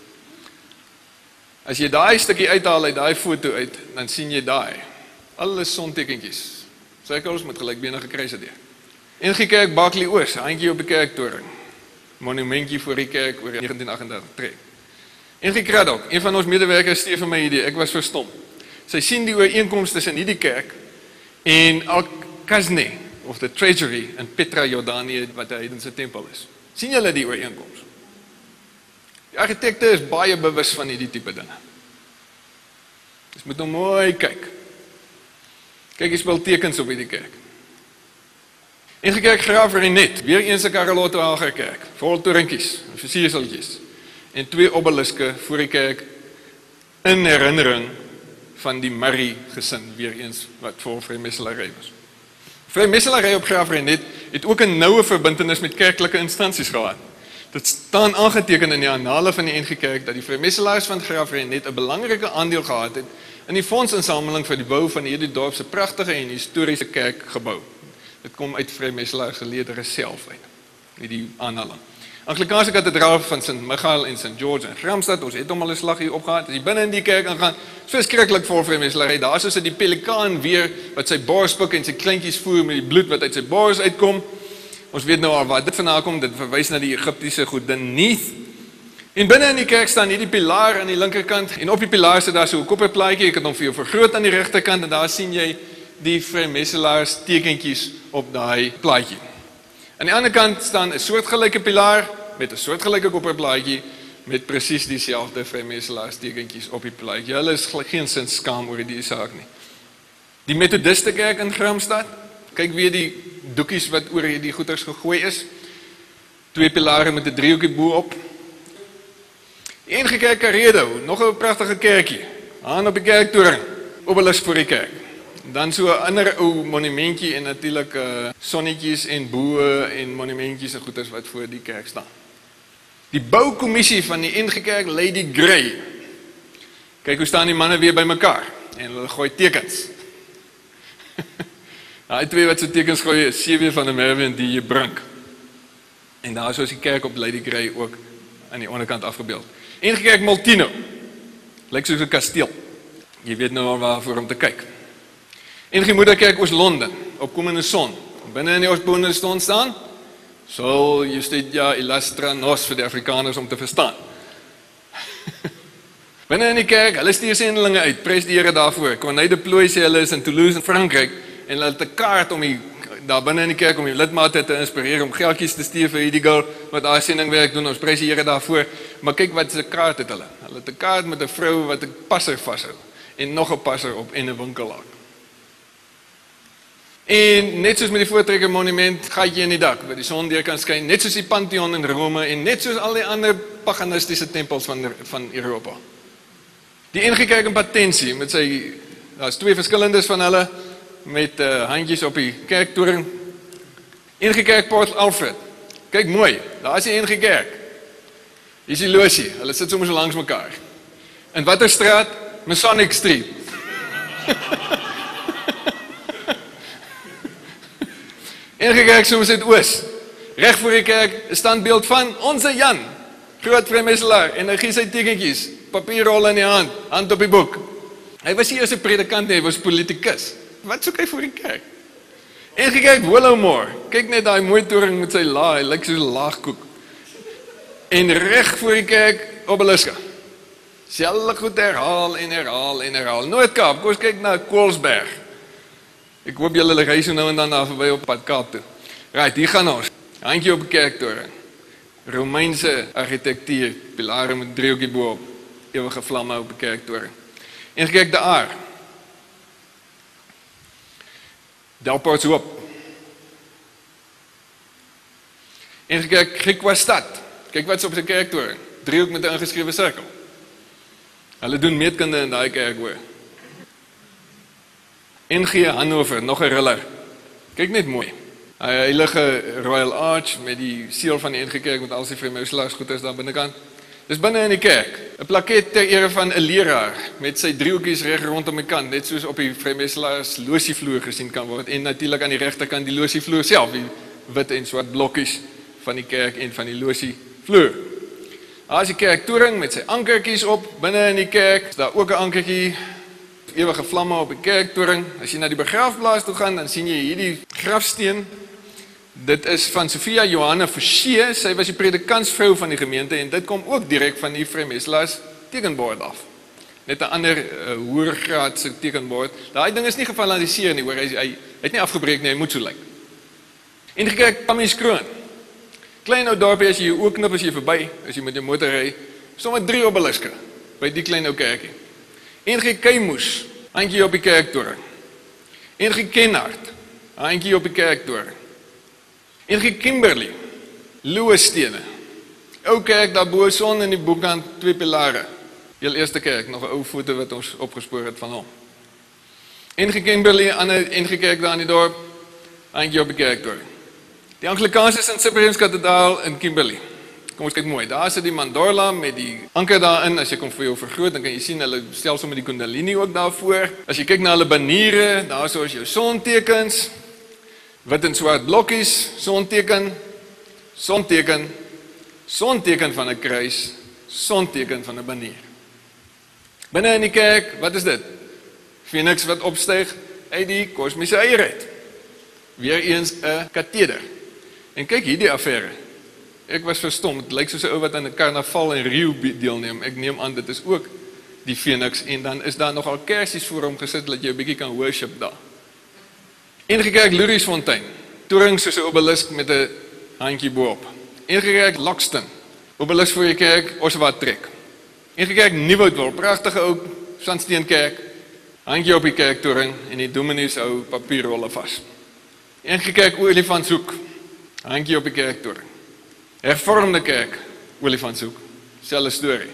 As jy daai stukkie uithaal uit daai foto uit, dan sien jy daai. Alles sontekentjies. Sirkels met gelykbenige kruise deur. N G Kerk Barkley Oos, handjie op die kerktoring. Monumentjie voor die kerk oor negentien agt en dertig trek. N G Kraddock, een van ons medewerkers stuur vir my idee, ek was verstom. Sy sien die ooreenkomste tussen hierdie kerk en Al-Kazne of the Treasury in Petra, Jordanië wat 'n heidense tempel is. Sien julle die ooreenkoms? Die argitekte is baie bewus van hierdie tipe dinge. Dis moet nou mooi kyk. Kyk, jy spel tekens op hierdie kerk. N G Kerk Graaf-Reinet, weer eens 'n Carolotto Hager kerk, vol torinkies, versierseltjies en twee obeliske voor die kerk in herinnering van die Murray gesin, weer eens wat vol vrymeselary was. Vrymeselary op Graaf-Reinet het ook 'n noue verbintenis met kerklike instansies gehad. Dit staan aangeteken in die annale van die N G Kerk dat die vrymeselaars van Graaf-Reinet 'n belangrike aandeel gehad het in die fondsinsameling vir die bou van hierdie dorp se pragtige en historiese kerkgebou. Dit kom uit vrymeselaars geleedere self uit, hierdie aanhaling. Anglikaanse kathedraal van Sint Michael en Sint George in Gramstad, ons het hom al 'n slag hier opgehad, as jy binne in die kerk aangaan, is verskriklik vol vrymeselary. Daar is die pelikaan weer, wat sy bors pik en sy kleintjies voer met die bloed wat uit sy bors uitkom. Ons weet nou al waar dit vandaan kom, dit verwys na die Egiptiese godin Neith. En binne in die kerk staan hierdie pilaar aan die linkerkant, en op die pilaar sit daar so 'n kopperplaatjie, ek het hom vir jou vergroot aan die regterkant, en daar sien jy die vrymeselaars tekentjies op daai plaatjie. Aan die ander kant staan 'n soortgelyke pilaar met 'n soortgelyke kopperplaatjie met presies dieselfde vrymeselaars tekentjies op die plaatjie. Hulle is geen sin skaam oor die saak nie. Die Methodiste kerk in Gramstad, kyk weer die doekies wat oor die goeters gegooi is. Twee pilare met 'n driehoekie bo-op. Die N G Kerk Karedo, nog 'n pragtige kerkie, aan op die kerktoring, obelisk voor die kerk. Dan so 'n ander ou monumentjie en natuurlik uh, sonnetjies en boë en monumentjies en goeders wat voor die kerk staan. Die boukommissie van die N G Kerk Lady Grey. Kyk hoe staan die manne weer bymekaar en hulle gooi tekens. Daai twee wat so tekens gooi is Sewe van der Merwe en die Brink. En daar is die kerk op Lady Grey ook aan die onderkant afgebeeld. N G Kerk Maltino. Lyk soos 'n kasteel. Jy weet nou al waarvoor om te kyk. N G Moederkerk Oos-London, opkomende son. Binne in die opkomende son staan, Sol Justitia Illustra Nos vir die Afrikaners om te verstaan. Binne in die kerk, hulle stuur sendelinge uit, prys die Here daarvoor. Corneille de Plooi sê hulle is in Toulouse in Frankryk, en hulle het 'n kaart om die, daar binne in die kerk om die lidmate te inspireer, om geldjies te stuur vir hierdie girl, wat daar sendingwerk doen, ons prys die Here daarvoor. Maar kyk wat se kaart het hulle. Hulle het 'n kaart met 'n vrou wat 'n passer vashou, en nog 'n passer op en 'n winkelaar. En net soos met die Voortrekker monument, gaatjie in die dak, waar die son deur kan skyn, net soos die Pantheon in Rome, en net soos al die ander paganistiese tempels van, van Europa. Die N G Kerk in Patensie, met sy, daar is twee verskillendes van hulle, met uh, handjies op die kerktoring. N G Kerk Port Alfred, kyk mooi, daar is die N G Kerk. Hier is die loosie, hulle sit soms so langs mekaar. In watter straat? Masonic Street. N G Kerk Somerset-Oos, reg voor die kerk, 'n standbeeld van onze Jan, groot vrymeselaar, en hy gee sy tekentjies, papierrol in die hand, hand op die boek. Hy was nie eers 'n predikant nie, hy was politikus. Wat soek hy voor die kerk? N G Kerk Willowmore, kyk net daai mooi toring met sy laag, hy lyk soos 'n laagkoek. En reg voor die kerk, obeliske. Selfde goed herhaal en herhaal en herhaal. Noord-Kaap, kom ons kyk na Koolsberg. Ek hoop julle ry so nou en dan daar verby op pad Kaap toe. Right, hier gaan ons. Handjie op die kerktoring. Romeinse argitektuur, pilare met driehoekie bo-op, ewige vlamme op die kerktoring. En kyk daar. Delport's Hoop. En kyk Griekwastad. Kyk wat's op sy kerktoring. Driehoek met 'n ingeskrewe sirkel. Hulle doen meetkunde in daai kerk hoor. N G Hannover, nog 'n riller. Kyk net mooi. Hy heilige Royal Arch met die seël van die N G Kerk met al sy vrymeslaars goeders daar binnekant. Dis binne in die kerk. 'n Plaket ter ere van 'n leraar met sy driehoekies reg rondom die kant, net soos op die vrymeselaars losievloer gesien kan word. En natuurlik aan die regterkant die losievloer self, die wit en swart blokkies van die kerk en van die losie vloer. Daar is die kerktoring met sy ankertjies op, binne in die kerk, is daar ook 'n ankertjie, ewige vlamme op die kerktoring. As jy na die begraafplaas toe gaan, dan sien jy hierdie grafsteen. Dit is van Sophia Johanna Forsie, sy was die predikantsvrou van die gemeente en dit kom ook direk van die Vrymeestelaars tekenbord af. Net 'n ander uh, hoërgraadse tekenbord. Daai ding is nie gevalaniseer nie, hoor, hy, hy, hy het nie afgebreek nie, hy moet so lyk. En gekyk, Pammieskoon. Klein ou dorpie, as jy jou oë knip as jy verby, as jy met jou motor ry, sommer drie obeliske by die klein ou kerkie. En gekyk Keimoes, handjie op die kerktoring. En gekyk Kenhardt, handjie op die kerktoring. En gekyk Kimberley, Loostene. Ou kerk daarbo, son in die boekkant, twee pilare. Heel eerste kerk, nog 'n ou foto wat ons opgespoor het van hom. En gekyk Kimberley, en gekyk daar in die dorp, handjie op die kerktoring. Die Anglikaanse Saint Cyprian's Kathedraal in Kimberley. Kom ons kyk mooi, daar sit die mandorla met die anker daarin, as jy kom vir jou vergroot, dan kan jy sien, hulle stel sommer die kundalini ook daarvoor. As jy kyk na hulle baniere, daar so is jou sontekens, wit en swart blokkies, sonteken, sonteken, sonteken van 'n kruis, sonteken van 'n banier. Binne in die kerk, wat is dit? Phoenix wat opstyg uit die kosmiese eier uit. Weereens 'n kateder. En kyk hierdie affære. Ek was verstom, het lyk soos 'n ou wat aan 'n karnaval in Rio deelneem. Ek neem aan dit is ook die Phoenix en dan is daar nogal kersies voor hom gesit dat jy 'n bietjie kan worship daar. Enige kerk Louriesfontein, toring soos 'n obelisk met 'n handjie bo-op. Enige kerk Lockston, obelisk voor die kerk, Oswald trek. Enige kerk Nieuwoudtwil, pragtige ou sandsteenkerk, handjie op die kerktoring en die dominees hou papierrolle vas. Enige kerk Olifantshoek, handjie op die kerktoring. Hervormde kerk, Olifantshoek, selfde storie.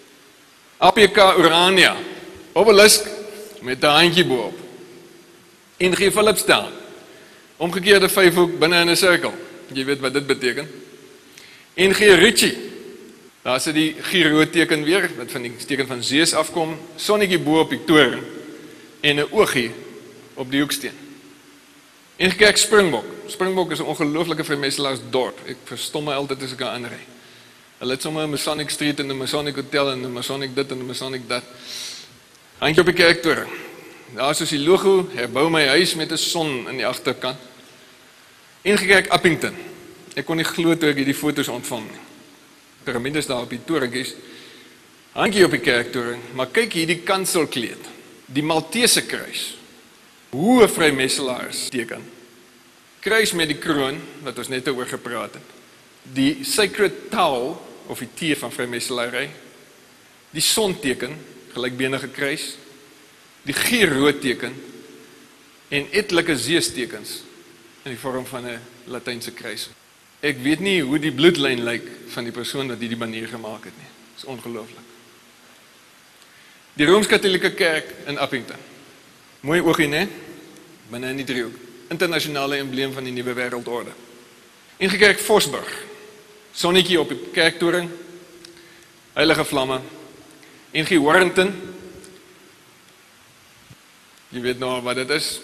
A P K Urania, obelisk met 'n handjie bo-op. N G Philipstown, omgekeerde vyfhoek binne in 'n sirkel. Jy weet wat dit beteken. N G Ritchie, daar sit die Giro teken weer, wat van die teken van Zeus afkom, sonnetjie bo op die toring en 'n oogie op die hoeksteen. En kyk Springbok. Springbok is 'n ongelooflike Vrymeestelaars dorp. Ek verstom my altyd as ek daar aanry. Hulle het sommer 'n Masonic Street en 'n Masonic Hotel en 'n Masonic dit en 'n Masonic dat. Handjie op die kerktoring. Daar is die logo, herbou my huis met 'n son in die agterkant. En kyk Appington. Ek kon nie glo toe ek hierdie foto's ontvang nie. Piramides daar op die toringkies. Handjie op die kerktoring, maar kyk hier die kanselkleed. Die Maltese kruis. Hoe 'n Vrymeestelaars teken. Kruis met die kroon, wat ons net oor gepraat het. Die sacred towel, of die T van Vrymeestelary. Die sonteken, gelykbenige kruis. Die Giro-teken en etlike Zeus-tekens in die vorm van 'n Latynse kruis. Ek weet nie hoe die bloedlyn lyk van die persoon wat hierdie banier gemaak het nie. Dit is ongelooflik. Die Rooms-Katolieke Kerk in Appington. Mooi oogie, né? Binne in die driehoek. Internasionale embleem van die nuwe wêreldorde. En gekyk Vosburg. Sonnetjie op die kerktoring. Heilige vlamme. En G Warrington. Jy weet nou wat dit is.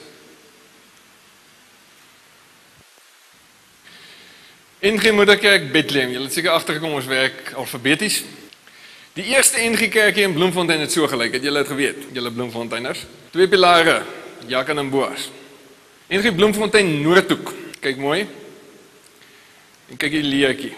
N G Moederkerk Bethlehem. Julle het seker agtergekom ons werk alfabeties. Die eerste N G kerkie in Bloemfontein het so gelyk. Het julle dit geweet? Julle Bloemfonteiners. Twee pilare, Jakan en Boas. N G Bloemfontein Noordhoek. Kyk mooi. En kyk die leertjie.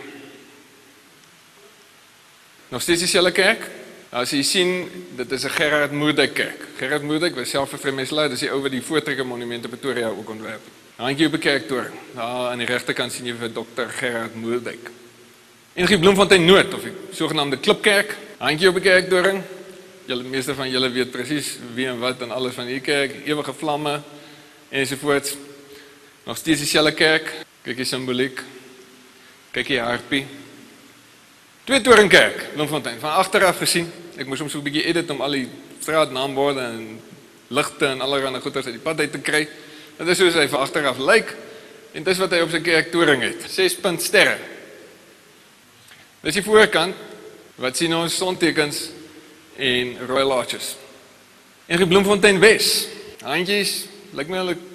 Nog steeds dieselfde kerk. As jy sien, dit is 'n Gerard Moerdijk kerk. Gerard Moerdijk was self 'n Vrymeestelaar, dis die ou wat die Voortrekker Monument in Pretoria ook ontwerp. Handjie op die kerktoring. Daar aan die regterkant sien jy vir dokter Gerard Moerdijk. N G Bloemfontein Noord, of die sogenaamde Klipkerk. Handjie op die kerktoring. Julle meeste van julle weet presies wie en wat en alles van die kerk, ewige vlamme ensovoorts. Nog steeds dieselfde kerk. Kyk die simboliek. Kyk die harpie. Twee toringkerk, Bloemfontein, van agteraf gesien. Ek moes hom so 'n bietjie edit om al die straatnaamborde en ligte en allerlei goeders uit die pad uit te kry. Dit is soos hy van agteraf lyk en dis wat hy op sy kerktoring het. ses punt sterre. Dis die voorkant wat sien ons sontekens en Royal Arches. En die Bloemfontein Wes. Handjies, lyk my hulle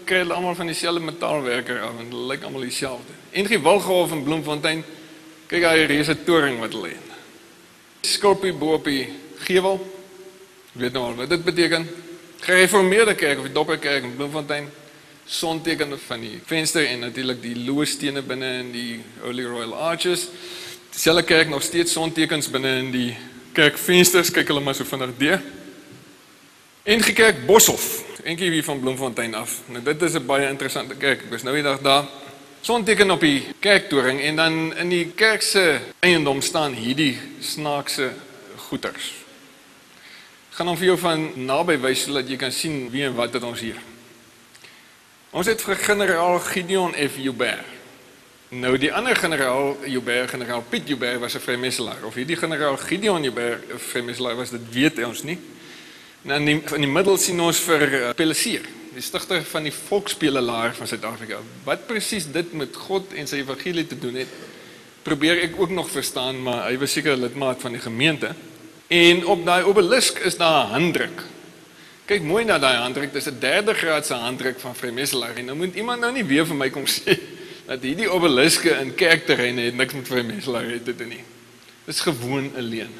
kry hulle almal van dieselfde metaalwerker af en hulle lyk almal dieselfde. En die Wilgenhof in Bloemfontein, kyk hy reuse toring wat hulle het. Skorpie bo op die gevel, weet nou al wat dit beteken. Gereformeerde kerk of die Dopperkerk in Bloemfontein, sonteken van die venster en natuurlik die loostene binne in die Holy Royal Arches. Dieselfde kerk nog steeds sontekens binne in die kerkvensters, kyk hulle maar so vinnig deur. En die kerk Boshoff, eentjie hier van Bloemfontein af. Nou dit is 'n baie interessante kerk. Ek was nou die dag daar. Sonteken op die kerktoring en dan in die kerk se eiendom staan hierdie snaakse goeters. Ek gaan hom vir jou van naby wys sodat jy kan sien wie en wat het ons hier. Ons het vir generaal Gideon F. Joubert. Nou die ander generaal Joubert, generaal Piet Joubert was 'n vrymeestelaar. Of hierdie generaal Gideon Joubert 'n vrymeestelaar was, dit weet ons nie. En in die, in die middel sien ons vir uh, Pellissier, die stigter van die volksspelelaar van Suid-Afrika. Wat presies dit met God en sy evangelie te doen het, probeer ek ook nog verstaan, maar hy was seker 'n lidmaat van die gemeente. En op daai obelisk is daar 'n handdruk. Kyk mooi na daai handdruk, dis 'n derde graadse handdruk van vrymeestelaar. En nou moet iemand nou nie weer vir my kom sê dat hierdie obeliske in kerkterreine het niks met vrymeestelaar te doen nie. Dis gewoon 'n leuen.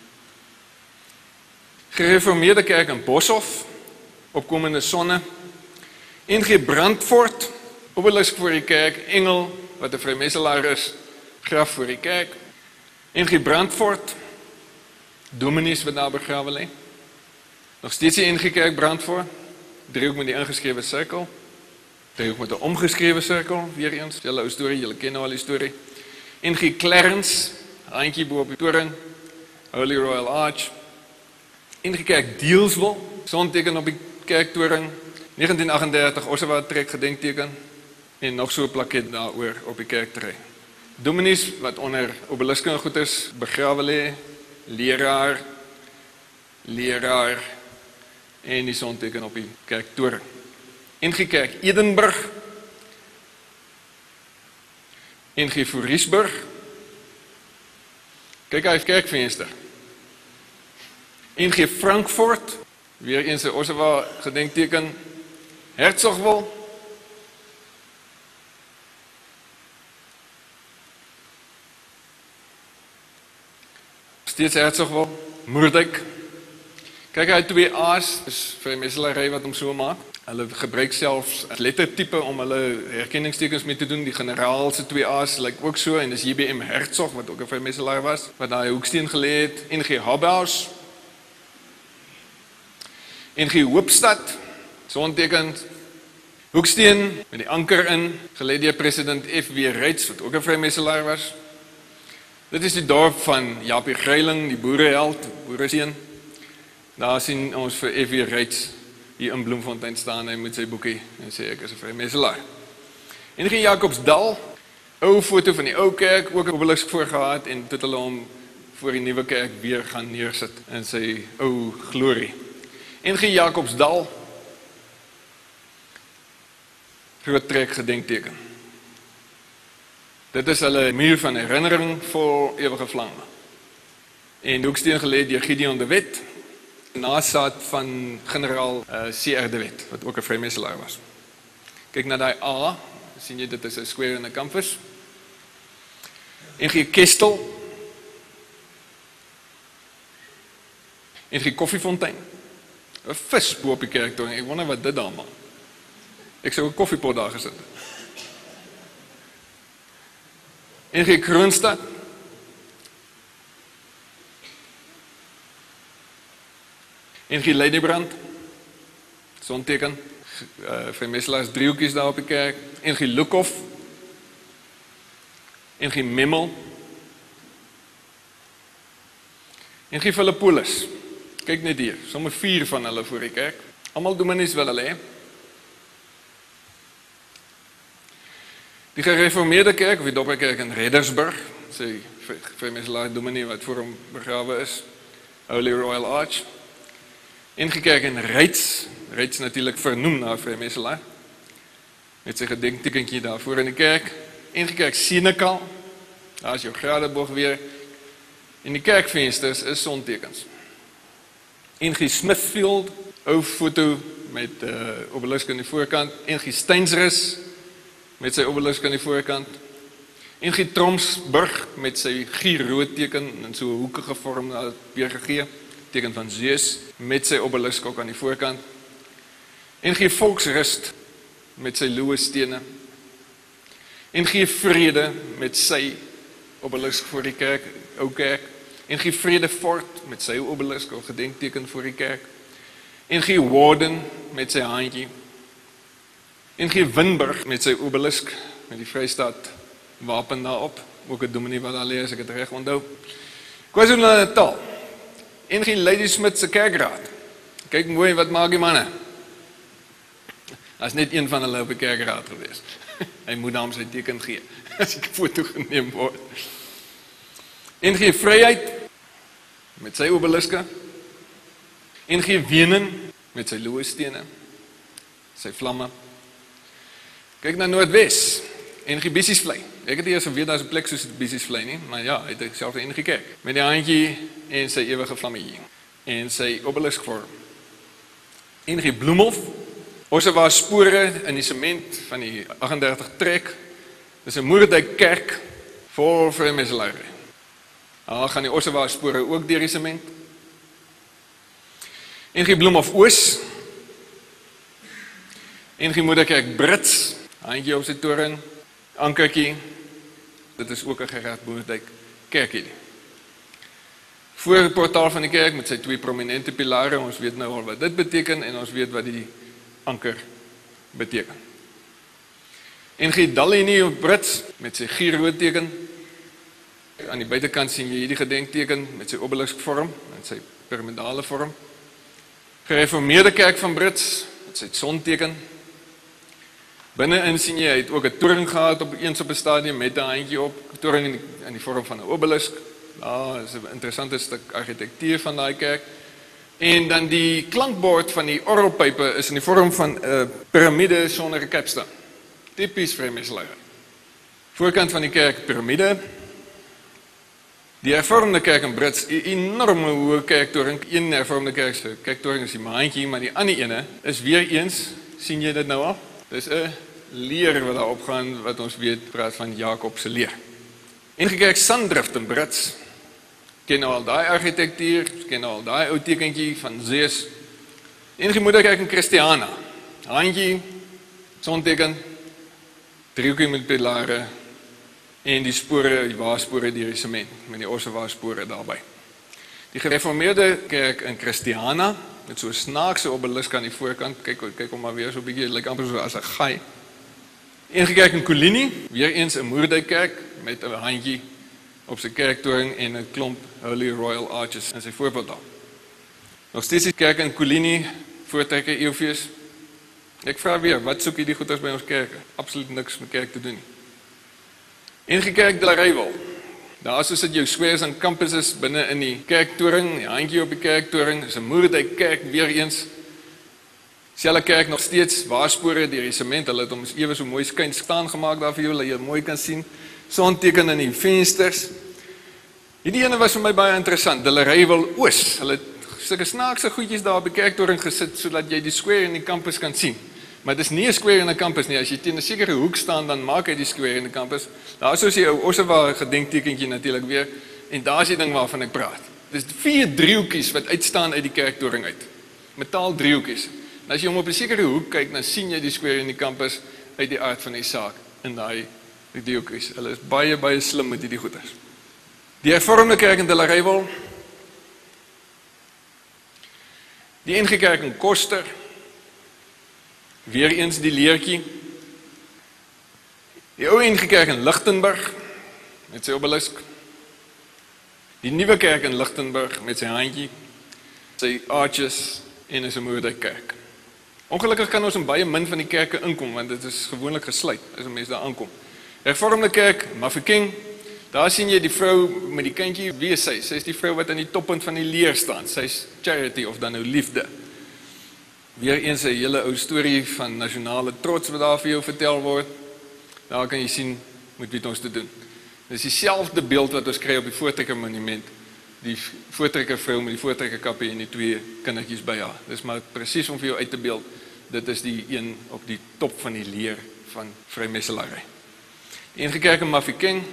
Gereformeerde kerk in Boshoff, opkomende sonne, N G Brandfort, obelisk voor die kerk, engel, wat 'n vrymeestelaar is, graf voor die kerk, N G Brandfort, dominees wat daar begrawe lê, nog steeds die N G Kerk Brandfort, driehoek met die ingeskrewe sirkel, driehoek met 'n omgeskrewe sirkel, weer eens, julle ou storie, julle ken nou al die storie, N G Clarence, handjie bo op die toring, Holy Royal Arch, N G Kerk Deelswil, sonteken op die kerktoring, negentien agt dertig Ossewa trek gedenkteken, en nog so 'n plaket daaroor op die kerkterrein. Dominees wat onder obeliske en goeders begrawe lê, leraar, leraar, en die sonteken op die kerktoring. N G Kerk Edenburg, N G Foriesburg, kyk hy kerkvenster. N G Frankfurt, weer eens 'n Ossewa gedenkteken, Hertzogwil, steeds Hertzogwil, Moerdijk, kyk hy twee A's, is vrymeestelaary wat hom so maak, hulle gebruik selfs lettertype om hulle herkenningstekens mee te doen, die generaal se twee A's lyk ook so, en dis J B M Hertzog, wat ook 'n vrymeestelaar was, wat daai hoeksteen gelê het, N G Habhaus, N G Hoopstad, sonteken, hoeksteen met die anker in, gelê deur president F W Reitz, wat ook 'n vrymeestelaar was. Dit is die dorp van Japie Greiling, die boereheld, boereseun. Daar sien ons vir F W Reitz hier in Bloemfontein staan, hy met sy boekie en sê ek is 'n vrymeestelaar. N G Jacobsdal, ou foto van die ou kerk, ook 'n obelisk voor gehad en dit hulle hom voor die nuwe kerk weer gaan neersit in sy ou glorie. N G Jacobsdal, groot trek gedenkteken. Dit is hulle muur van herinnering vol ewige vlamme. En hoeksteen gelê deur Gideon de Wet, nasaat van generaal uh, C R de Wet, wat ook 'n vrymeestelaar was. Kyk na daai A, sien jy dit is 'n square en 'n compass. N G Kestel, N G Koffiefontein, 'n vis bo op die kerktoring, ek wonder wat dit daar maak. Ek sou 'n koffiepot daar gesit. N G Kroonstad, N G Ladybrand, sonteken, uh, vrymeestelaars driehoekies daar op die kerk, N G Lukhof, N G Memmel, N G Philippolis, kyk net hier, sommer vier van hulle voor die kerk, almal dominees wil hulle hê. Die gereformeerde kerk, of die Dopperkerk in Reddersburg, sy vrymeestelaar dominee wat voor hom begrawe is, Holy Royal Arch. N G Kerk in Reitz, Reitz natuurlik vernoem na 'n vrymeestelaar, met sy gedenktekentjie daar voor in die kerk. N G Kerk Senekal, daar is jou Gradeboog weer, en die kerkvensters is sontekens. N G Smithfield, ou foto met uh, obelisk aan die voorkant, N G Steinsrus met sy obelisk aan die voorkant, N G Tromsburg met sy G-rood teken in so 'n hoekige vorm weer gegee, teken van Zeus met sy obelisk ook aan die voorkant, N G Volksrust met sy loeëstene, N G Vrede met sy obelisk voor die kerk, ou kerk, N G Vredefort met sy obelisk of gedenkteken voor die kerk, N G Warden met sy handjie, N G Winburg met sy obelisk met die Vrystaat wapen daarop, ook 'n dominee wat daar lê as ek dit reg onthou. KwaZulu-Natal, N G Ladysmith se kerkraad. Kyk mooi wat maak die manne. As net een van hulle op die kerkraad gewees. Hy moet daarom sy teken gee as ek 'n foto geneem word. N G Vryheid met sy obeliske, N G Wenen met sy loeëstene, sy vlamme. Kyk na Noordwes, N G Bissiesvlei. Ek het eers geweet daar's 'n plek soos Bissiesvlei nie, maar ja, hy het self 'n N G Kerk met die handjie en sy ewige vlammetjie en sy obelisk vorm. N G Bloemhof, Ossewa spore in die sement van die agt en dertig trek. Dis 'n Moerdijk kerk vol vreemdelinge. Daar gaan die Ossewa spore ook deur die sement. N G Bloemhof Oos, N G Moederkerk Brits, handjie op sy toren, ankertjie. Dit is ook 'n Gerard Moerdijk kerkie. Voor die portaal van die kerk met sy twee prominente pilare, ons weet nou al wat dit beteken en ons weet wat die anker beteken. N G Dalini op Brits met sy G-rood teken. Aan die buitekant sien jy hierdie gedenkteken met sy obelisk vorm en sy piramidale vorm. Gereformeerde kerk van Brits met sy sonteken. Binne-in sien jy, hy het ook 'n toring gehad op eens op 'n stadium met 'n handjie op, toring in die, in die vorm van 'n obelisk. Daar is 'n interessante stuk argitektuur van daai kerk. En dan die klankbord van die orgelpype is in die vorm van 'n uh, piramide sonder 'n kapstaan. Tipies vreemdelinge. Voorkant van die kerk piramide. Die hervormde kerk in Brits, 'n enorme hoë kerktoring. Een hervormde kerk se kerktoring is die maandjie, maar die ander ene is weer eens, sien jy dit nou al? Dis 'n leer wat daar opgaan wat ons weet praat van Jakob se leer. N G Kerk Sandrift in Brits. Ken nou al daai argitektuur, ken nou al daai ou tekentjie van Zeus. N G Moederkerk in Christiana. Handjie, sonteken, driehoekie met pilare en die spore, die waarspore deur die sement met die Ossewa spore daarbey. Die gereformeerde kerk in Christiana met so 'n snaakse obelisk aan die voorkant. Kyk kyk hom maar weer so 'n bietjie, lyk amper so as 'n gaai. N G Kerk in Kolini, weer eens 'n Moerdijk kerk met 'n handjie op sy kerktoring en 'n klomp Holy Royal Arches in sy voorportaal. Nog steeds die kerk in Kolini, voortrekker eeufees. Ek vra weer, wat soek hierdie goeters by ons kerke? Absoluut niks met kerk te doen nie. N G Kerk de la Reyval. Daar so sit jou squares en campuses binne in die kerktoring, die handjie op die kerktoring, is 'n Moerdijk kerk weer eens. Selfe kerk nog steeds waarspore deur die sement, hulle het hom ewe so mooi skyn staan gemaak daar vir jou, dat jy mooi kan sien. Sonteken in die vensters. Hierdie ene was vir my baie interessant, de la Reyval Oos. Hulle het sulke snaakse goedjies daar op die kerktoring gesit sodat jy die square in die campus kan sien. Maar dit is nie 'n square in 'n campus nie. As jy teen 'n sekere hoek staan, dan maak hy die square in die campus. Daar is jy ou Ossewa gedenktekentjie natuurlik weer en daar is die ding waarvan ek praat. Dis vier driehoekies wat uitstaan uit die kerktoring uit. Metaal driehoekies. En as jy hom op 'n sekere hoek kyk, dan sien jy die square in die campus uit die aard van die saak in daai driehoekies. Hulle is baie baie slim met hierdie goeders. Die hervormde kerk in de la Reyval. Die N G Kerk in Koster. Weer eens die leertjie. Die ou N G Kerk in Lichtenburg met sy obelisk. Die nuwe kerk in Lichtenburg met sy handjie, sy arches en is 'n Moerdijk kerk. Ongelukkig kan ons in baie min van die kerke inkom want dit is gewoonlik gesluit as 'n mens daar aankom. Hervormde kerk, Mafeking. Daar sien jy die vrou met die kindjie, wie is sy? Sy is die vrou wat aan die toppunt van die leer staan. Sy's Charity of dan nou liefde. Weer eens 'n hele ou storie van nasionale trots wat daar vir jou vertel word. Daar kan jy sien met wie ons te doen. Dis dieselfde beeld wat ons kry op die Voortrekker monument die voortrekkervrou met die voortrekkerkappie en die twee kindertjies by haar. Dis maar presies om vir jou uit te beeld, dit is die een op die top van die leer van vrymetselary. Die N G Kerk in Mafeking,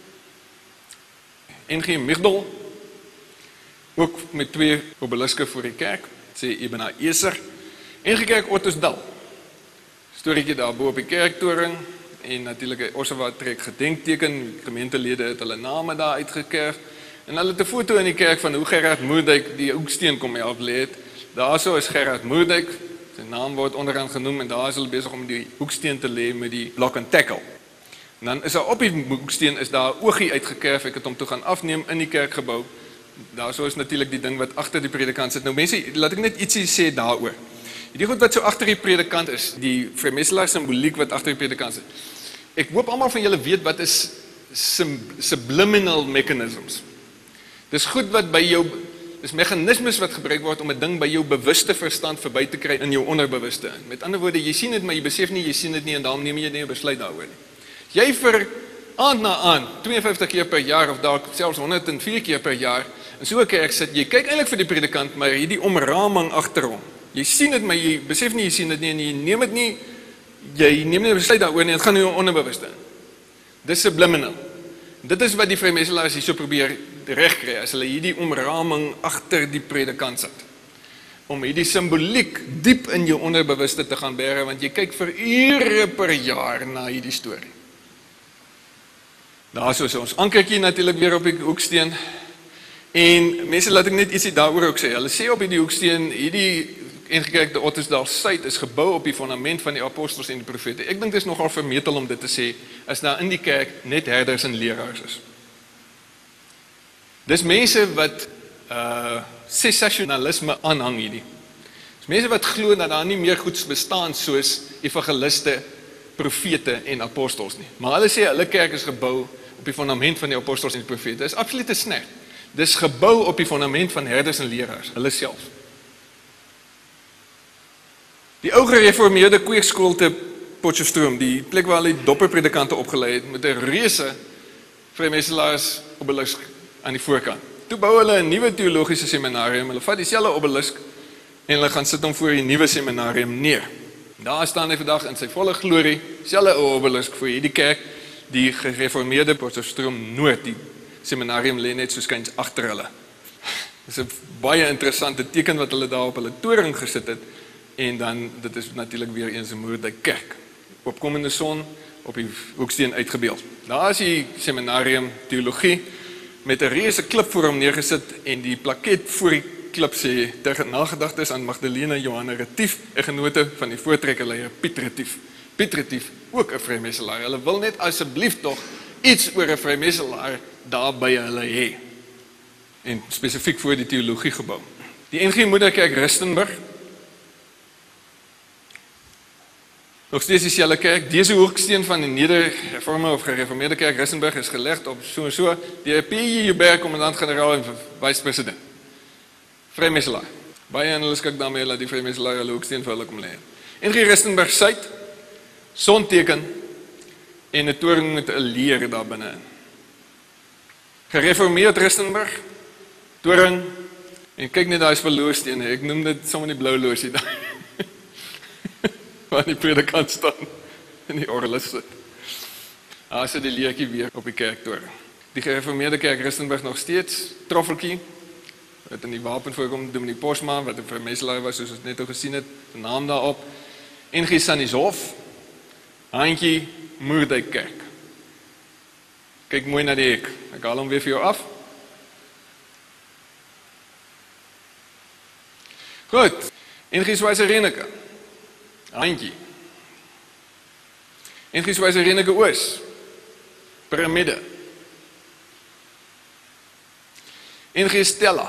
N G Migdol, ook met twee obeliske voor die kerk, sê Ibn Eser, N G Kerk Ottosdal, storietjie daar bo op die kerktoring, en natuurlik 'n Ossewa trek gedenkteken, gemeentelede het hulle name daar uitgekerf, en hulle het 'n foto in die kerk van hoe Gerard Moerdijk die hoeksteen kom help lê het. Daarso is Gerard Moerdijk, sy naam word onderaan genoem, en daar is hulle besig om die hoeksteen te lê met die block and tackle. En dan is daar op die hoeksteen is daar 'n oogie uitgekerf, ek het hom toe gaan afneem in die kerkgebou. Daarso is natuurlik die ding wat agter die predikant sit. Nou mense, laat ek net ietsie sê daaroor. Die goed wat so agter die predikant is, die vrymetselare simboliek wat agter die predikant sit. Ek hoop almal van julle weet wat is subliminal mechanisms. Dis goed wat by jou, dis meganismes wat gebruik word om 'n ding by jou bewuste verstand verby te kry in jou onderbewuste. Met ander woorde, jy sien dit maar jy besef nie jy sien dit nie en daarom neem jy nie 'n besluit daaroor nie. Jy vir aand na aand, twee en vyftig keer per jaar of dalk selfs honderd en vier keer per jaar in so 'n kerk sit, jy kyk eintlik vir die predikant, maar hierdie omraming agter hom. Jy sien dit maar jy besef nie jy sien dit nie en jy neem dit nie, jy neem nie 'n besluit daaroor nie, dit gaan in jou onderbewuste. Dis subliminal. Dit is wat die vrymeiselaars hier so probeer regkry, as hulle hierdie omraming agter die predikant sit. Om hierdie simboliek diep in jou onderbewuste te gaan bære, want jy kyk vir ure per jaar na hierdie storie. Daar so is ons ankertjie natuurlik weer op die hoeksteen. En mense, laat ek net ietsie daaroor ook sê. Hulle sê op hierdie hoeksteen, hierdie N G Kerk Ottosdal Suid is gebou op die fondament van die apostels en die profete. Ek dink dit is nogal vermetel om dit te sê, as daar in die kerk net herders en leraars is. Dis mense wat uh, sensasionalisme aanhang hierdie. Dis mense wat glo dat daar nie meer goeds bestaan soos evangeliste, profete en apostels nie. Maar hulle sê hulle kerk is gebou op die fondament van die apostels en die profete. Dit is absoluut te snert. Dis gebou op die fondament van herders en leraars, hulle self. Die ou gereformeerde kweekskool te Potchefstroom, die plek waar hulle die dopperpredikante opgelei het, met 'n reuse vrymeiselaars obelisk aan die voorkant. Toe bou hulle 'n nuwe teologiese seminarium, hulle vat dieselfde obelisk en hulle gaan sit hom voor die nuwe seminarium neer. Daar staan hy vandag in sy volle glorie, selfde ou obelisk voor hierdie kerk, die gereformeerde Potchefstroom Noord, die seminarium lê net so skuins agter hulle. Dis 'n baie interessante teken wat hulle daar op hulle toring gesit het, en dan, dit is natuurlik weer eens 'n Moerdijk kerk. Opkomende son op die hoeksteen uitgebeeld. Daar is die seminarium teologie met 'n reuse klip voor hom neergesit en die plaket voor die klip sê ter nagedagtes aan Magdalena Johanna Retief, 'n genote van die voortrekkerleier Piet Retief. Piet Retief, ook 'n vrymeiselaar. Hulle wil net asseblief tog iets oor 'n vrymeiselaar daar by hulle hê. En spesifiek voor die teologie gebou. Die N G Moederkerk Rustenburg, nog steeds dieselfde kerk. Dese hoeksteen van die Nederreforme of Gereformeerde Kerk Rustenburg is geleg op so en so deur P J Joubert, kommandant-generaal en vice-president. Vrymeiselaar. Baie en hulle skik daarmee dat die vrymeiselaar hulle hoeksteen vir hulle kom lê. N G Rustenburg Suid, sonteken en 'n toring met 'n leer daar binne. Gereformeerd Rustenburg, toring, en kyk net daai verloorstene, ek noem dit sommer die blou loosie daar. Waar die predikant staan en die orgelis sit. Daar sit die leertjie weer op die kerktoring. Die gereformeerde kerk Rustenburg nog steeds, troffeltjie, wat in die wapen voorkom, Dominee Posma, wat 'n vrymeiselaar was, soos ons net al gesien het, 'n naam daarop. N G Sannieshof, handjie Moerdijk kerk. Kyk mooi na die hek, ek haal hom weer vir jou af. Goed, N G Swaise Reneke, handjie. N G Swaise Reneke Oos, piramide. N G Stella.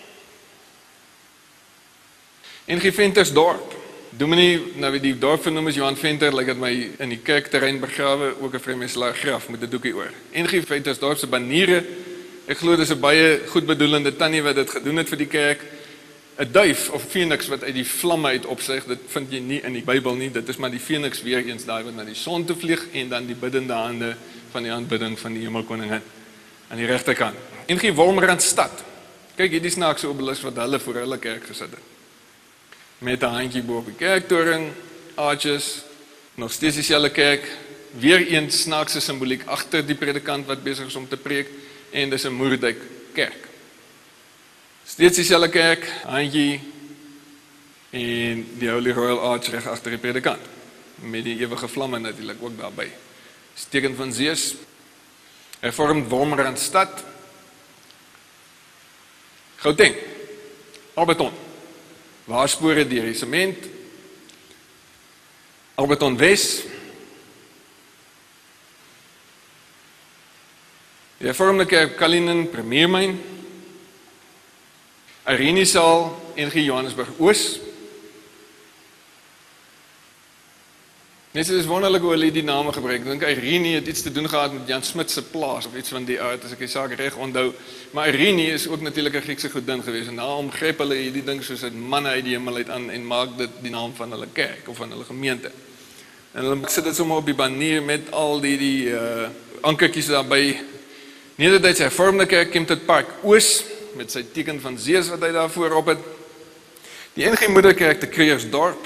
N G Ventersdorp. Dominee, nou wie die dorp vernoem is Johan Venter, lyk het my in die kerkterrein begrawe, ook 'n vrymeiselaar graf met 'n doekie oor. N G Ventersdorp se baniere, ek glo dis 'n baie goedbedoelende tannie wat dit gedoen het vir die kerk. 'n Duif of Phoenix wat uit die vlamme uit opstyg, dit vind jy nie in die Bybel nie, dit is maar die Phoenix weer eens daai wat na die son toe vlieg en dan die biddende hande van die aanbidding van die Hemelkoningin aan die regterkant. N G Wolmaranstad, Kyk hierdie snaakse obelisk wat hulle voor hulle kerk gesit het. Met 'n handjie bo op die kerktoring, arches, nog steeds dieselfde kerk, weer een snaakse simboliek agter die predikant wat besig is om te preek, en dis 'n Moerdijk kerk. Steeds dieselfde kerk, handjie, en die Holy Royal Arch reg agter die predikant, met die ewige vlamme natuurlik ook daarby. Dis teken van Zeus. Hervormd Wolmerandstad, Gauteng, Alberton, Waarspore deur die sement, Alberton Wes, die hervormde kerk Kalinin, Premiermyn, Irenesaal, N G Johannesburg Oos. Mense, is wonderlik hoe hulle die name gebruik. Ek dink Irene het iets te doen gehad met Jan Smit se plaas of iets van die aard, as ek die saak reg onthou. Maar Irene is ook natuurlik 'n Griekse godin geweest en daarom gryp hulle hierdie ding soos 'n manne uit die hemel uit aan en maak dit die naam van hulle kerk of van hulle gemeente. En hulle sit dit sommer op die banier met al die die uh, ankertjies daarby. Nederduitse Hervormde Kerk Kempton Park Oos met sy teken van Zeus wat hy daar voorop het. Die N G Moederkerk te Kreersdorp.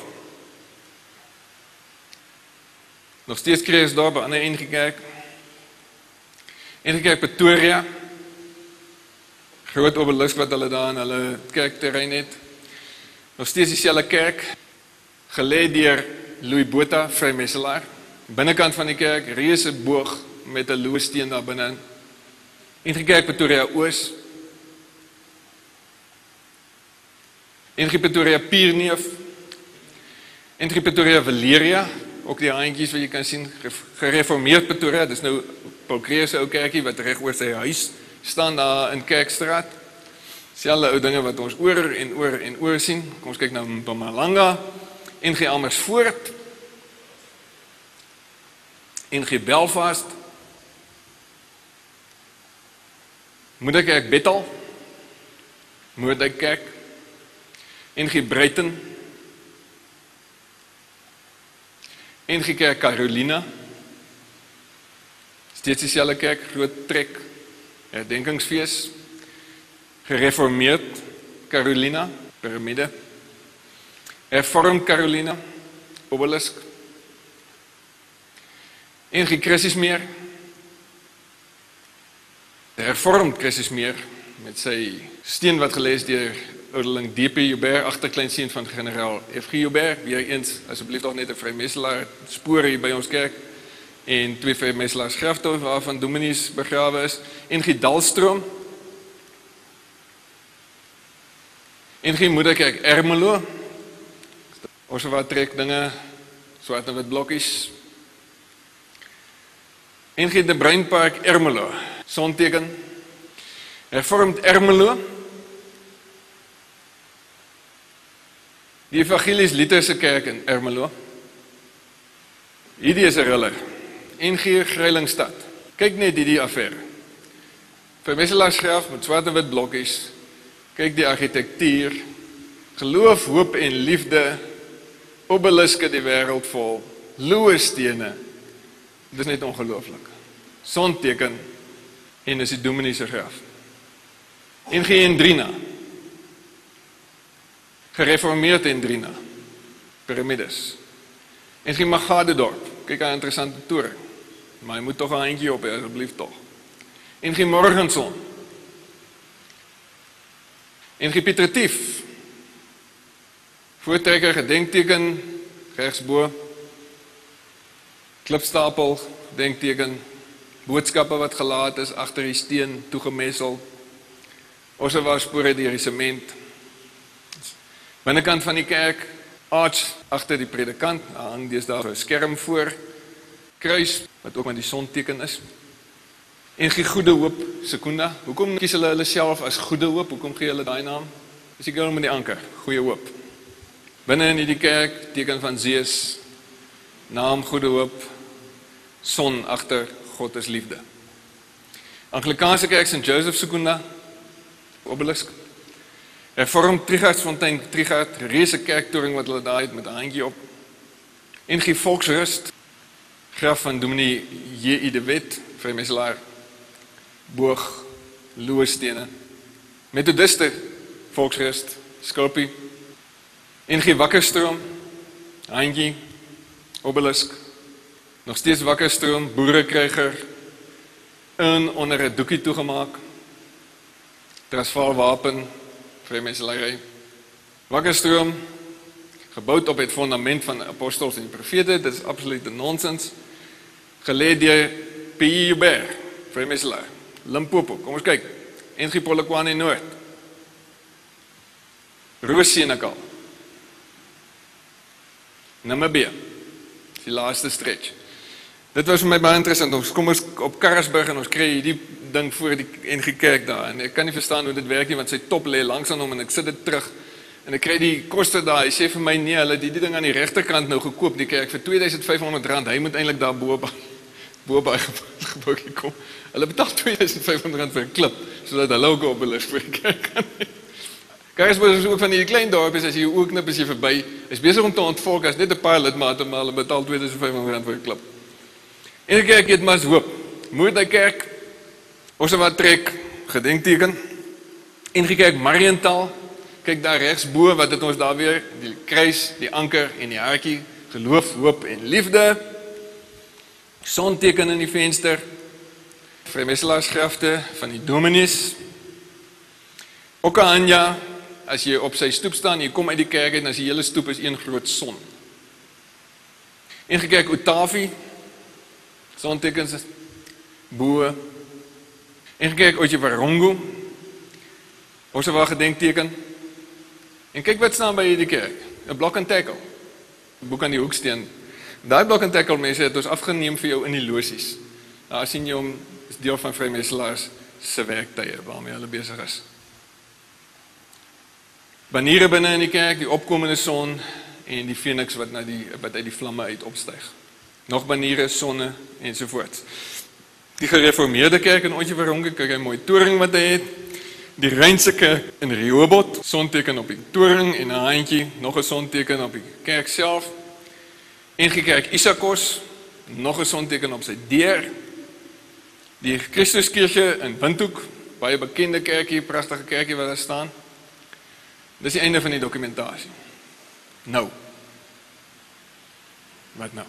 Nog steeds Kreersdorp, 'n ander N G Kerk. N G Kerk Pretoria. Groot obelisk wat hulle daar in hulle kerkterrein het. Nog steeds dieselfde kerk, gelê deur Louis Botha, vrymesselaar. Binnekant van die kerk, reuse boog met 'n loosteen daar binne. N G Kerk Pretoria Oos. N G Pretoria Pierneef. N G Pretoria Valeria. Ook die handjies wat jy kan sien, gereformeerd Pretoria, dis nou Paul Kreer se ou kerkie wat reg oor sy huis staan daar in Kerkstraat. Selfde ou dinge wat ons oor en oor en oor sien. Kom ons kyk nou Mpumalanga, N G Amersfoort, N G Belfast, Moederkerk Bethel, Moerdijk Kerk, N G Bruiten, N G Kerk Carolina, steeds dieselfde kerk, groot trek, herdenkingsfees, gereformeerd Carolina, piramide, hervormd Carolina, obelisk, N G Christusmeer, hervormd Christusmeer, met sy steen wat gelees deur ouderling D P Joubert, agterkleinseun van generaal F G Joubert, weer eens, asseblief toch net 'n vrymesselaar spoor hier by ons kerk, en twee vrymesselaars grafte waarvan dominees begrawe is, N G Dalstroom, N G Moederkerk Ermelo, ons wat trek dinge, swart en wit blokkies, N G De Bruin Park Ermelo, sonteken, hervormd Ermelo, die Evangelies Lutherse Kerk in Ermelo, hierdie is 'n riller, N G Greilingstad, kyk net hierdie affære, verwisselaarskgraf met swart en wit blokkies, kyk die argitektuur, geloof, hoop en liefde, obeliske die wêreld vol, loostene, dit is net ongelooflik, sonteken, en is die dominee se graf. N G Hendrina, gereformeerd Hendrina, piramides. N G Magadedorp, kyk 'n interessante toring, maar jy moet toch 'n handjie op, asseblief toch. N G Morgenson, N G Pietertief, voortrekker gedenkteken, regsbo, klipstapel, gedenkteken, boodskappe wat gelaat is, agter die steen toegemessel, Osserwaarspore deur die sement, binnekant van die kerk, arch agter die predikant, daar hang deesdae 'n skerm voor, kruis, wat ook met die sonteken is, en G Goede Hoop Sekunda, hoekom kies hulle hulle self as Goede Hoop, hoekom gee hulle daai naam? Dis die girl met die anker, Goeie Hoop. Binne in die kerk, teken van Zeus, naam Goede Hoop, son agter God is liefde. Anglikaanse kerk Saint Joseph Sekunda, obelisk, hervormd Trigardsfontein, Trigard, reuse kerktoring wat hulle daar het met 'n handjie op. N G Volksrust, graf van dominee J I de Wet, vrymesselaar, boog, loostene, Methodiste, Volksrust, Skulpie, N G Wakkerstroom, Handjie, Obelisk, nog steeds Wakkerstroom, Boerekryger, in onder 'n doekie toegemaak, Transvaal wapen, vrymenselarij, Wakkerstroom, gebouwd op het fundament van de apostels en die profete, dit is absolute nonsens, geleid deur P I Joubert, vrymeiselaar, Limpopo, kom ons kyk, N G Polokwane Noord, Roos Senekal, Namibia, die laaste stretch. Dit was vir my baie interessant, ons kom ons op Karasburg en ons kry die ding voor die N G Kerk daar, en ek kan nie verstaan hoe dit werk nie, want sy top lê langs aan hom, en ek sit dit terug, en ek kry die koste daar, hy sê vir my, nee, hulle het die, die ding aan die regterkant nou gekoop, die kerk, vir twee duisend vyf honderd rand, hy moet eintlik daar bo by gebouwkie kom, hulle betaal twee duisend vyf honderd rand vir 'n klip, sodat hulle ook op hulle vir die kerk kan hê. Karasburg is ook van die klein dorpies, as jy jou oog knip, is jy verby, is besig om te ontvolk, as net 'n paar lidmate, maar hulle betaal twee duisend vyf honderd rand vir 'n klip. En die kerk het mas hoop, Moerdijk Kerk, Osewat Trek, gedenkteken, en die kerk Mariental, kyk daar rechts bo, wat het ons daar weer, die kruis, die anker en die haartjie, geloof, hoop en liefde, sonteken in die venster, vrymeselaarsgrafte van die dominees, Okaanja, as jy op sy stoep staan, jy kom uit die kerk en as die hele stoep is een groot son. En gekyk Otavi, sontekens bo, en gekyk Otjiwarongo, ons het wel gedenkteken, en kyk wat staan by die kerk, 'n blok en tackle, 'n boek aan die hoeksteen, daai blok en tackle mense het ons afgeneem vir jou in die losies, daar sien jy hom, is deel van vrymeselaars se werktye, waarmee hulle besig is. Baniere binne in die kerk, die opkomende son, en die Phoenix wat, na die, wat uit die vlamme uit opstyg. Nog baniere, sonne, ensovoorts. Die gereformeerde kerk in Otjiwarongo, kyk hy mooi toring wat hy het, die Rynse kerk in Rehoboth, sonteken op die toring en 'n handjie, nog 'n sonteken op die kerk self. En die kerk Isakos, nog 'n sonteken op sy deur. Die Christuskirche in Windhoek, baie bekende kerkie, pragtige kerkie wat daar staan. Dis die einde van die dokumentasie. Nou. Wat nou?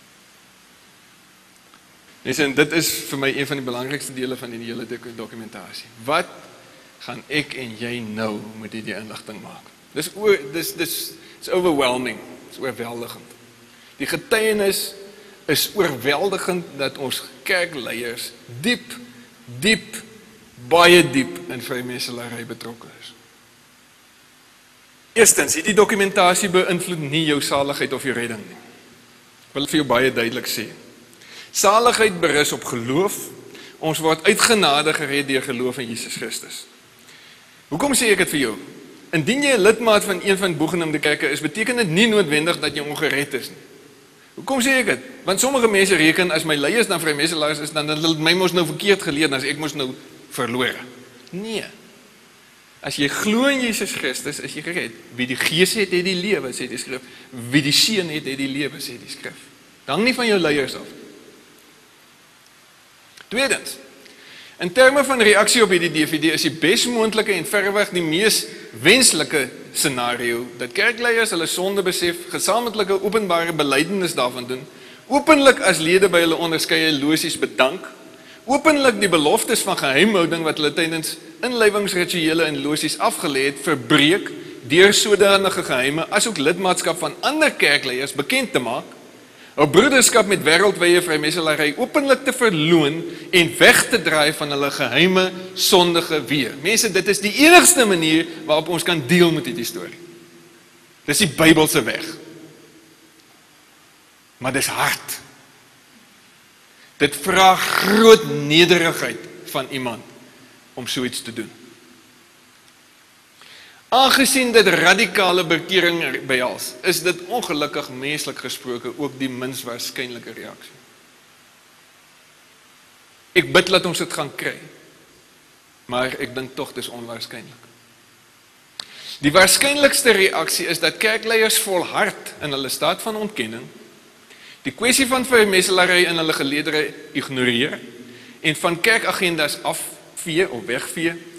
En dit is vir my een van die belangrikste dele van die hele dokumentasie. Wat gaan ek en jy nou met die inligting maak? Dis dis dis is overwhelming, is oorweldigend. Die getuienis is oorweldigend dat ons kerkleiers diep, diep, baie diep in vrymeselary betrokke is. Eerstens, hierdie dokumentasie beïnvloed nie jou saligheid of jou redding nie. Ek wil vir jou baie duidelik sê. Saligheid berus op geloof. Ons word uit genade gered deur geloof in Jesus Christus. Hoekom sê ek dit vir jou? Indien jy 'n lidmaat van een van boegenoemde kerke is, beteken dit nie noodwendig dat jy ongered is nie. Hoekom sê ek dit? Want sommige mense reken as my leiers dan vrymeselaars is, dan hulle my mos nou verkeerd geleer, dan as ek mos nou verlore. Nee. As jy glo in Jesus Christus, is jy gered. Wie die Gees het, het die lewe, sê die skrif. Wie die Seun het, het die lewe, sê die skrif. Dan nie van jou leiers af. Tweedens, in terme van reaksie op hierdie D V D is die bes moontlike en verreweg die mees wenslike scenario dat kerkleiers hulle sonde besef, gesamentlike openbare belydenis daarvan doen, openlik as lede by hulle onderskeie losies bedank, openlik die beloftes van geheimhouding wat hulle tydens inlywingsrituele en losies afgelê het, verbreek deur sodanige geheime asook lidmaatskap van ander kerkleiers bekend te maak, 'n broederskap met wêreldwye vrymeselary openlik te verloon en weg te draai van hulle geheime sondige weë. Mense, dit is die enigste manier waarop ons kan deel met hierdie storie. Dis die Bybelse weg. Maar dis hard. Dit vra groot nederigheid van iemand om so iets te doen. Aangesien dit radikale bekering behels, is dit ongelukkig menslik gesproke ook die minst waarskynlike reaksie. Ek bid dat ons dit gaan kry, maar ek dink tog dis onwaarskynlik. Die waarskynlikste reaksie is dat kerkleiers volhard in hulle staat van ontkenning, die kwessie van vrymeselary in hulle geleedere ignoreer en van kerkagendas afvee of wegvee,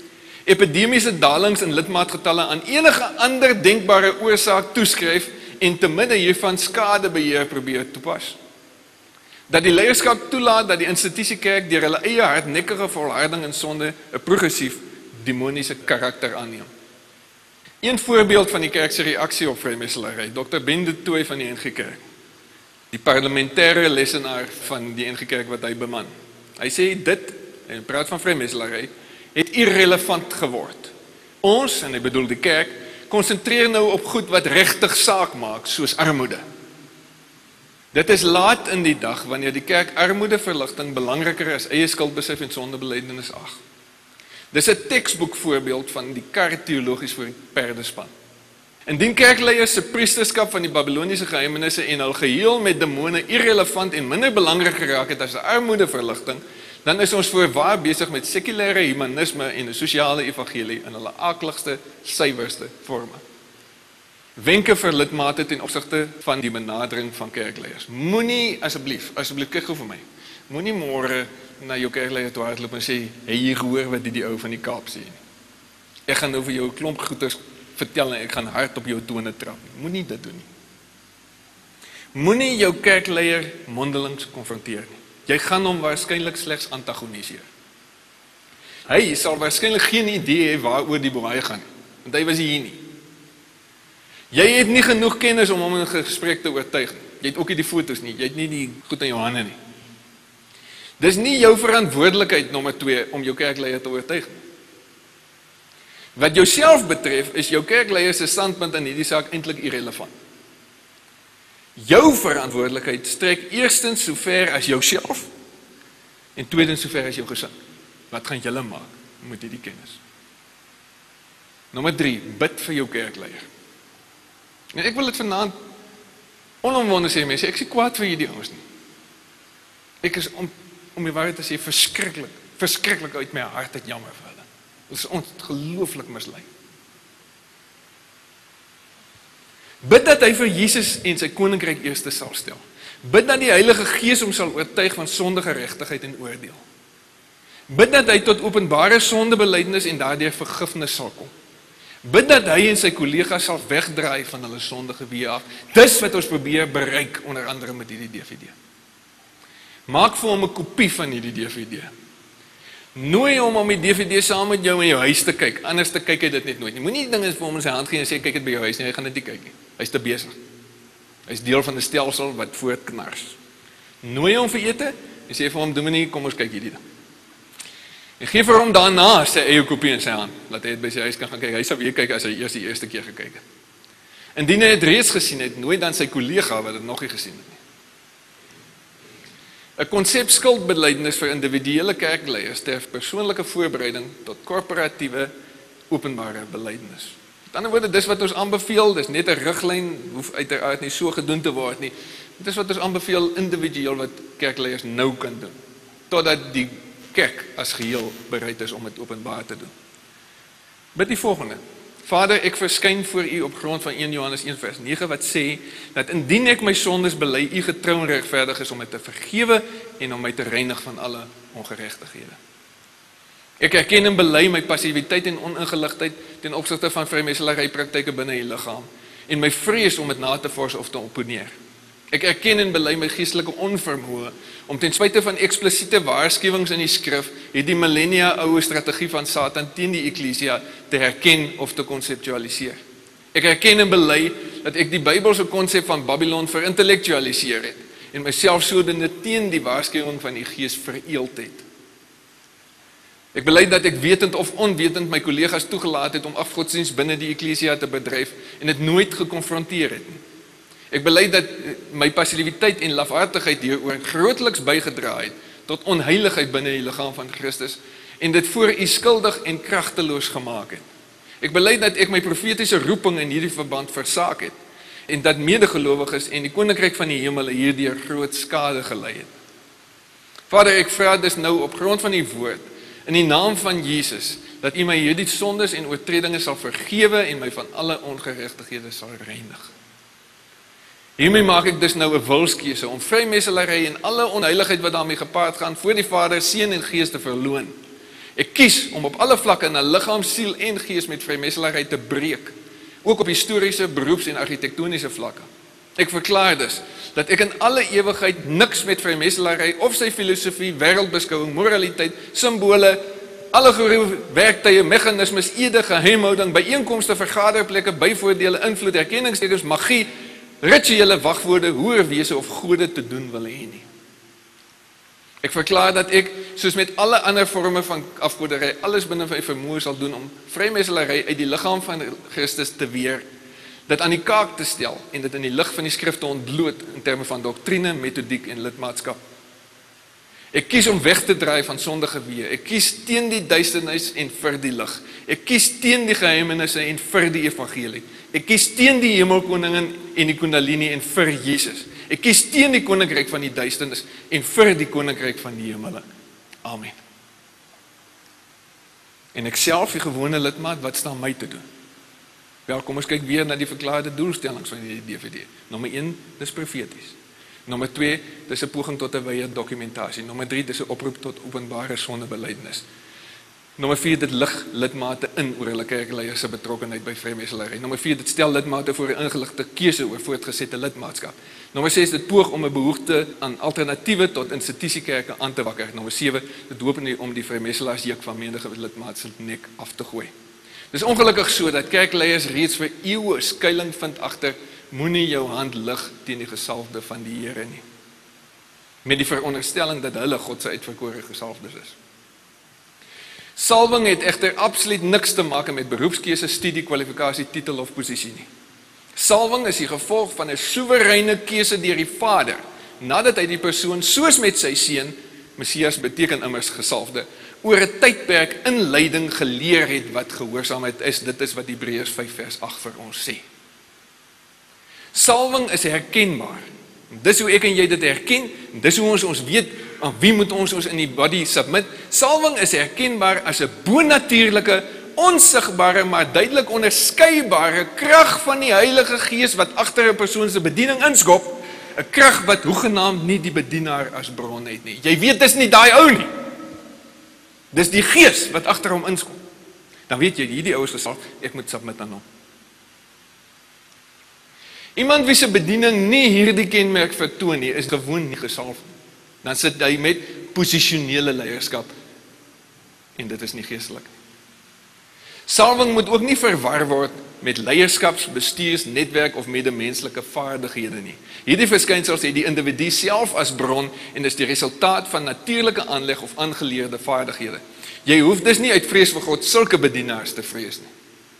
epidemiese dalings in lidmaatgetalle aan enige ander denkbare oorsaak toeskryf en te midde hiervan skadebeheer probeer toepas. Dat die leierskap toelaat dat die institusiekerk deur hulle eie hardnekkige volharding in sonde 'n progressief demoniese karakter aanneem. Een voorbeeld van die kerk se reaksie op vrymetselary, dokter Ben de Tooy van die N G Kerk, die parlementêre lesenaar van die N G Kerk wat hy beman. Hy sê dit, en praat van vrymetselary, het irrelevant geword. Ons, en hy bedoel die kerk, konsentreer nou op goed wat regtig saak maak, soos armoede. Dit is laat in die dag wanneer die kerk armoedeverligting belangriker as eie skuldbesef en sondebelydenis ag. Dis 'n teksboek voorbeeld van die kar teologies voor die perdespan. Indien kerkleiers se priesterskap van die Babiloniese geheimenisse en hul geheel met demone irrelevant en minder belangrik geraak het as 'n armoedeverligting, dan is ons voorwaar besig met sekulêre humanisme en 'n sosiale evangelie in hulle aakligste, suiwerste vorme. Wenke vir lidmate ten opsigte van die benadering van kerkleiers. Moenie asseblief, asseblief kyk gou vir my. Moenie môre na jou kerkleier toe hardloop en sê, "Hey, jy gehoor wat die, die ou van die Kaap sê nie. Ek gaan nou vir jou 'n klomp goeters vertel en ek gaan hard op jou tone trap." Moenie dit doen nie. Moenie jou kerkleier mondelings konfronteer nie. Jy gaan hom waarskynlik slegs antagoniseer. Hy sal waarskynlik geen idee hê waaroor die boei gaan nie, want hy was hier nie. Jy het nie genoeg kennis om hom in 'n gesprek te oortuig nie. Jy het ook nie die foto's nie, jy het nie die goed in jou hande nie. Dis nie jou verantwoordelikheid nommer twee om jou kerkleier te oortuig nie. Wat jouself betref, is jou kerkleier se standpunt in hierdie saak eintlik irrelevant. Jou verantwoordelikheid strek eerstens so ver as jouself en tweedens so ver as jou gesin. Wat gaan julle maak met hierdie kennis? Nommer drie, bid vir jou kerkleier. En ek wil dit vanaand onomwonde sê, mense, ek is nie kwaad vir hierdie ouens nie. Ek is om om die waarheid te sê verskriklik, verskriklik uit my hart het jammer vir hulle. Dit is ongelooflik mislei. Bid dat hy vir Jesus en sy koninkryk eerste sal stel. Bid dat die Heilige Gees hom sal oortuig van sondige geregtigheid en oordeel. Bid dat hy tot openbare sondebelydenis en daardeur vergifnis sal kom. Bid dat hy en sy kollegas sal wegdraai van hulle sondige weë af. Dis wat ons probeer bereik, onder andere met hierdie D V D. Maak vir hom 'n kopie van hierdie D V D. Nooi hom om die D V D saam met jou in jou huis te kyk, anders te kyk hy dit net nooit nie. Moenie dinge vir hom in sy hand gee en sê kyk dit by jou huis nie, hy gaan dit nie kyk nie. Hy's te besig. Hy's deel van 'n stelsel wat voortknars. Nooi hom vir ete en sê vir hom, Dominee, kom ons kyk hierdie ding. En gee vir hom daarna sy eie kopie in sy hand, dat hy dit by sy huis kan gaan kyk. Hy sal weer kyk as hy eers die eerste keer gekyk het. Indien hy dit reeds gesien het, nooi dan sy kollega wat dit nog nie gesien het nie. 'n Konsep skuldbelydenis vir individuele kerkleiers ter persoonlike voorbereiding tot korporatiewe openbare belydenis. Met ander woorde, dis wat ons aanbeveel, dis net 'n riglyn, hoef uiteraard nie so gedoen te word nie. Dis wat ons aanbeveel individueel wat kerkleiers nou kan doen, totdat die kerk as geheel bereid is om dit openbaar te doen. Bid die volgende: Vader, ek verskyn voor u op grond van eerste Johannes een vers nege wat sê dat indien ek my sondes bely, u getrou en regverdig is om my te vergewe en om my te reinig van alle ongeregtighede. Ek erken en bely my passiwiteit en oningeligtheid ten opsigte van vrymetselary praktyke binne die liggaam en my vrees om dit na te vors of te opponeer. Ek erken en bely my geestelike onvermoë om ten spyte van eksplisiete waarskuwings in die skrif hierdie millennia oue strategie van Satan teen die eklesia te herken of te konseptualiseer. Ek erken en bely dat ek die Bybelse konsep van Babylon verintellektualiseer het en myself sodoende teen die waarskuwing van die Gees vereeld het. Ek bely dat ek wetend of onwetend my kollegas toegelaat het om afgodsdiens binne die eklesia te bedryf en dit nooit gekonfronteer het nie. Ek bely dat my passiwiteit en lafhartigheid hieroor grootliks bygedra het tot onheiligheid binne die liggaam van Christus en dit voor u skuldig en kragteloos gemaak het. Ek bely dat ek my profetiese roeping in hierdie verband versaak het en dat medegelowiges en die koninkryk van die hemel hierdeur groot skade gelei het. Vader, ek vra dus nou op grond van u woord in die naam van Jesus dat u my hierdie sondes en oortredinge sal vergewe en my van alle ongeregtighede sal reinig. Hiermee maak ek dus nou 'n wilskeuse om vrymetselary en alle onheiligheid wat daarmee gepaard gaan voor die Vader, Seun en Gees te verloon Ek kies om op alle vlakke na liggaam, siel en gees met vrymetselary te breek, ook op historiese, beroeps- en argitektoniese vlakke. Ek verklaar dus dat ek in alle ewigheid niks met vrymetselary of sy filosofie, wêreldbeskouing, moraliteit, simbole, allegorie, werktuie, meganismes, ede, geheimhouding, byeenkomste, vergaderplekke, byvoordele, invloed, erkenningstekens, magie, rituele wagwoorde, hoërwese of gode te doen wil hê nie. Ek verklaar dat ek, soos met alle ander vorme van afgoderry, alles binne my vermoë sal doen om vrymetselary uit die liggaam van Christus te weer, dit aan die kaak te stel en dit in die lig van die skrif te ontbloot in terme van doktrine, metodiek en lidmaatskap. Ek kies om weg te draai van sondige weë. Ek kies teen die duisternis en vir die lig. Ek kies teen die geheimenisse en vir die evangelie. Ek kies teen die hemelkoningen en die kundalini en vir Jesus. Ek kies teen die koninkryk van die duisternis en vir die koninkryk van die hemele. Amen. En ek self die gewone lidmaat, wat staan my te doen? Wel, kom ons kyk weer na die verklaarde doelstellings van die D V D. Nommer een, dis profeties. Nommer twee, dis 'n poging tot 'n wye dokumentasie. Nommer drie, dis 'n oproep tot openbare sondebelydenis. Nommer vier, dit lig lidmate in oor hulle kerkleiers se betrokkenheid by vrymetselary. Nommer vier, dit stel lidmate voor 'n ingeligte keuse oor voortgesette lidmaatskap. Nommer ses, dit poog om 'n behoefte aan alternatiewe tot institusiekerke aan te wakker. Nommer sewe, dit hoop nie om die vrymetselaars juk van menige lidmaat se nek af te gooi. Dis ongelukkig so dat kerkleiers reeds vir eeue skuiling vind agter moenie jou hand lig teen die gesalfde van die Here nie. Met die veronderstelling dat hulle God se uitverkore gesalfdes is. Salwing het egter absoluut niks te maak met beroepskeuse, studie, kwalifikasie, titel of posisie nie. Salwing is die gevolg van 'n soewereine keuse deur die Vader, nadat hy die persoon soos met sy seun, Messias beteken immers gesalfde, oor 'n tydperk in lyding geleer het wat gehoorsaamheid is. Dit is wat Hebreërs vyf vers agt vir ons sê. Salwing is herkenbaar. Dis hoe ek en jy dit herken, dis hoe ons ons weet aan wie moet ons ons in die body submit. Salwing is herkenbaar as 'n bonatuurlike, onsigbare, maar duidelik onderskeibare krag van die Heilige Gees wat agter 'n persoon se bediening inskop, 'n krag wat hoegenaamd nie die bedienaar as bron het nie. Jy weet dis nie daai ou nie. Dis die Gees wat agter hom inskop. Dan weet jy, hierdie ou is gesalf, ek moet submit aan hom. Iemand wie se bediening nie hierdie kenmerk vertoon nie, is gewoon nie gesalf nie. Dan sit hy met posisionele leierskap en dit is nie geestelik. Salwing moet ook nie verwar word met leierskaps, bestuurs, netwerk of medemenslike vaardighede nie. Hierdie verskynsels het die individu self as bron en is die resultaat van natuurlike aanleg of aangeleerde vaardighede. Jy hoef dus nie uit vrees vir God sulke bedienaars te vrees nie.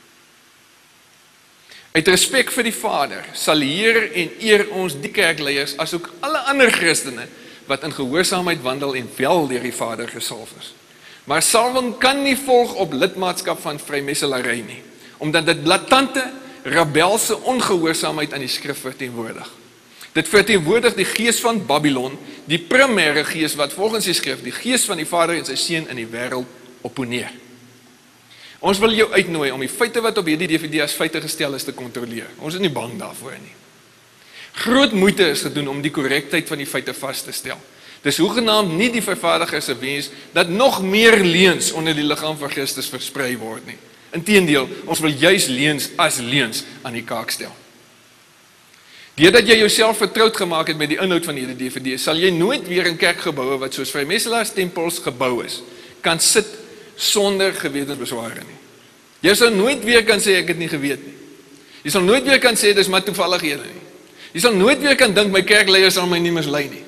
Uit respek vir die Vader sal Heer en eer ons die kerkleiers as ook alle ander Christene wat in gehoorsaamheid wandel en wel deur die Vader gesalf is. Maar salwing kan nie volg op lidmaatskap van vrymetselary nie, omdat dit blaatante, rebelse ongehoorsaamheid aan die skrif verteenwoordig. Dit verteenwoordig die gees van Babylon, die primêre gees wat volgens die skrif die gees van die Vader en sy Seun in die wêreld opponeer. Ons wil jou uitnooi om die feite wat op hierdie D V D as feite gestel is te kontroleer. Ons is nie bang daarvoor nie. Groot moeite is gedoen om die korrektheid van die feite vas te stel. Dis hoegenaamd nie die vervaardiger se wens dat nog meer leuns onder die liggaam van Christus versprei word nie. Inteendeel, ons wil juis leuns as leuns aan die kaak stel. Deurdat jy jouself vertroud gemaak het met die inhoud van hierdie D V D, sal jy nooit weer in kerkgeboue wat soos vrymetselaars tempels gebou is, kan sit sonder gewetensbesware nie. Jy sal nooit weer kan sê ek het nie geweet nie. Jy sal nooit weer kan sê dis maar toevallighede nie. Jy sal nooit weer kan dink my kerkleiers sal my nie mislei nie.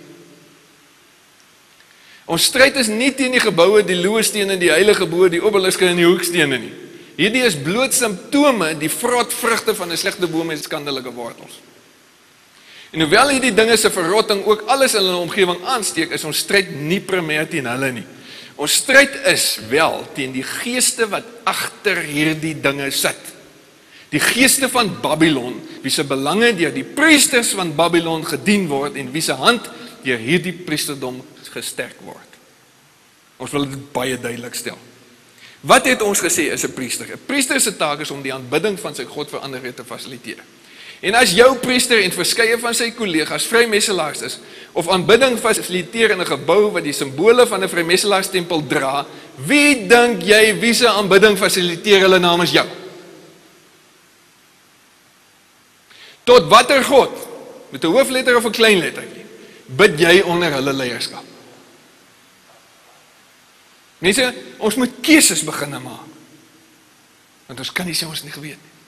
Ons stryd is nie teen die geboue, die loostene, die heilige boë, die obeliske en die hoekstene nie. Hierdie is bloot simptome, die vrot vrugte van 'n slegte boom met skandelike wortels. En hoewel hierdie dinge se verrotting ook alles in hulle omgewing aansteek, is ons stryd nie primêr teen hulle nie. Ons stryd is wel teen die geeste wat agter hierdie dinge sit. Die geeste van Babylon, wie se belange deur die priesters van Babylon gedien word en wie se hand deur hierdie priesterdom gesterk word. Ons wil dit baie duidelik stel. Wat het ons gesê is 'n priester? 'n Priester se taak is om die aanbidding van sy God vir ander te fasiliteer. En as jou priester en verskeie van sy kollegas vrymetselaars is, of aanbidding fasiliteer in 'n gebou wat die simbole van 'n vrymetselaarsstempel dra, Wie dink jy wie se aanbidding fasiliteer hulle namens jou? Tot watter God, met 'n hoofletter of 'n klein lettertjie, bid jy onder hulle leierskap? Mense, ons moet keuses begin maak. Want ons kan nie sê ons nie geweet nie.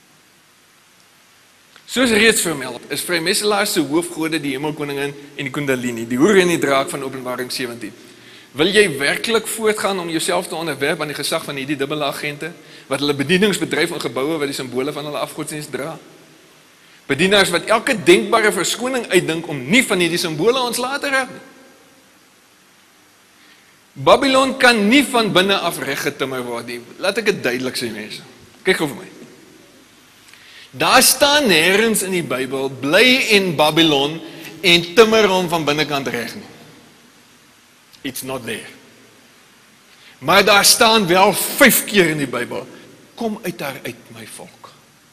Soos reeds vermeld, is vrymesselaars se hoofgode die hemelkoningin en die kundalini, die hoer en die draak van Openbaring sewentien. Wil jy werklik voortgaan om jouself te onderwerp aan die gesag van hierdie dubbele agente, wat hulle bedieningsbedryf in geboue wat die simbole van hulle afgodsdienst dra? Bedienaars wat elke denkbare verskoning uitdink om nie van hierdie simbole ontslae te raak nie. Babylon kan nie van binne af reggetimmer word nie. Laat ek dit duidelik sê, mense. Kyk gou vir my. Daar staan nêrens in die Bybel, bly in Babylon en timmer hom van binnekant reg nie. It's not there. Maar daar staan wel vyf keer in die Bybel, kom uit daar uit my volk.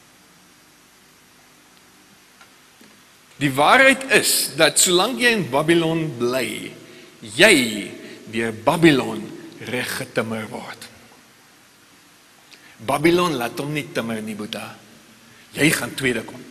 Die waarheid is, dat solank jy in Babylon bly, jy deur Babylon reggetimmer word. Babylon laat hom nie timmer nie, Boeta. Jy gaan tweede kom.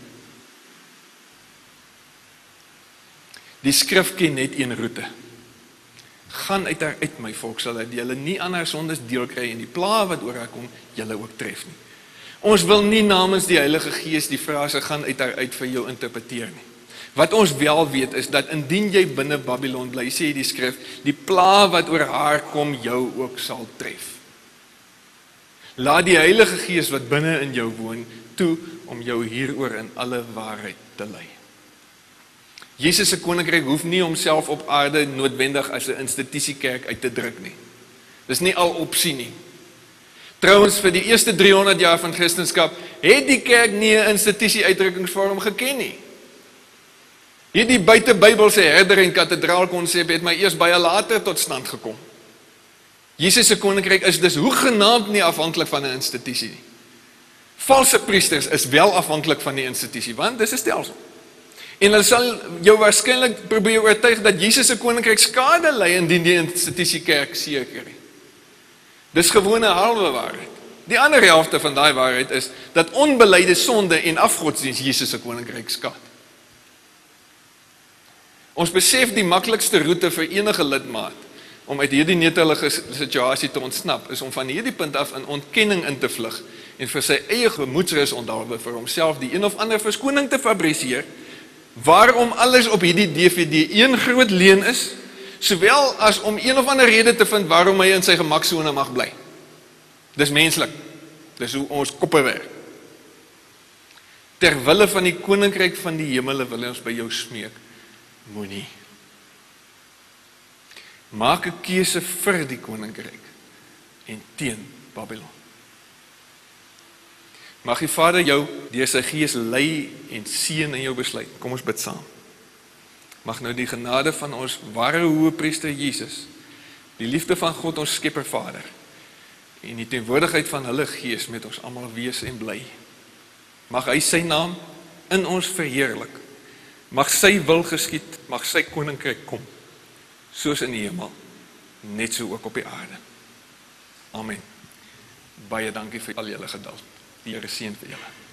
Die skrif ken net een roete. Gaan uit daar uit my volk, sal dat julle nie ander sondes deel kry en die pla wat oor haar kom, julle ook tref nie. Ons wil nie namens die Heilige Gees die frase gaan uit daar uit vir jou interpreteer nie. Wat ons wel weet is dat indien jy binne Babylon bly, sê die skrif, die pla wat oor haar kom jou ook sal tref. Laat die Heilige Gees wat binne in jou woon, toe om jou hieroor in alle waarheid te lei. Jesus se koninkryk hoef nie homself op aarde noodwendig as 'n institusiekerk uit te druk nie. Dis nie al opsie nie. Trouwens, vir die eerste driehonderd jaar van Christendom het die kerk nie 'n institusie uitdrukkingsvorm geken nie. Hierdie buite Bybelse herder en kathedraal konsep het my eers baie later tot stand gekom. Jesus se koninkryk is dus hoegenaamd nie afhanklik van 'n institusie nie. Valse priesters is wel afhanklik van die institusie, want dis 'n stelsel. En hulle sal jou waarskynlik probeer oortuig dat Jesus se koninkryk skade ly indien die institusie kerk seker nie. Dis gewone halwe waarheid. Die ander helfte van daai waarheid is dat onbeleide sonde en afgodsdiens Jesus se koninkryk skaad. Ons besef die maklikste roete vir enige lidmaat om uit hierdie netelige situasie te ontsnap, is om van hierdie punt af in ontkenning in te vlug en vir sy eie gemoedsrus onthaalwe vir homself die een of ander verskoning te fabriseer, waarom alles op hierdie D V D een groot leuen is, sowel as om een of ander rede te vind waarom hy in sy gemaksone mag bly. Dis menslik. Dis hoe ons koppe werk. Terwille van die koninkryk van die hemele wil ons by jou smeek, moenie. Maak 'n keuse vir die koninkryk en teen Babylon. Mag die Vader jou deur sy Gees lei en seën in jou besluit. Kom ons bid saam. Mag nou die genade van ons ware Hoëpriester Jesus, die liefde van God ons Skepper Vader en die teenwoordigheid van hulle Gees met ons almal wees en bly. Mag hy sy naam in ons verheerlik. Mag sy wil geskied, mag sy koninkryk kom, soos in die hemel, net so ook op die aarde. Amen. Baie dankie vir al julle geduld. Die Here seën vir julle.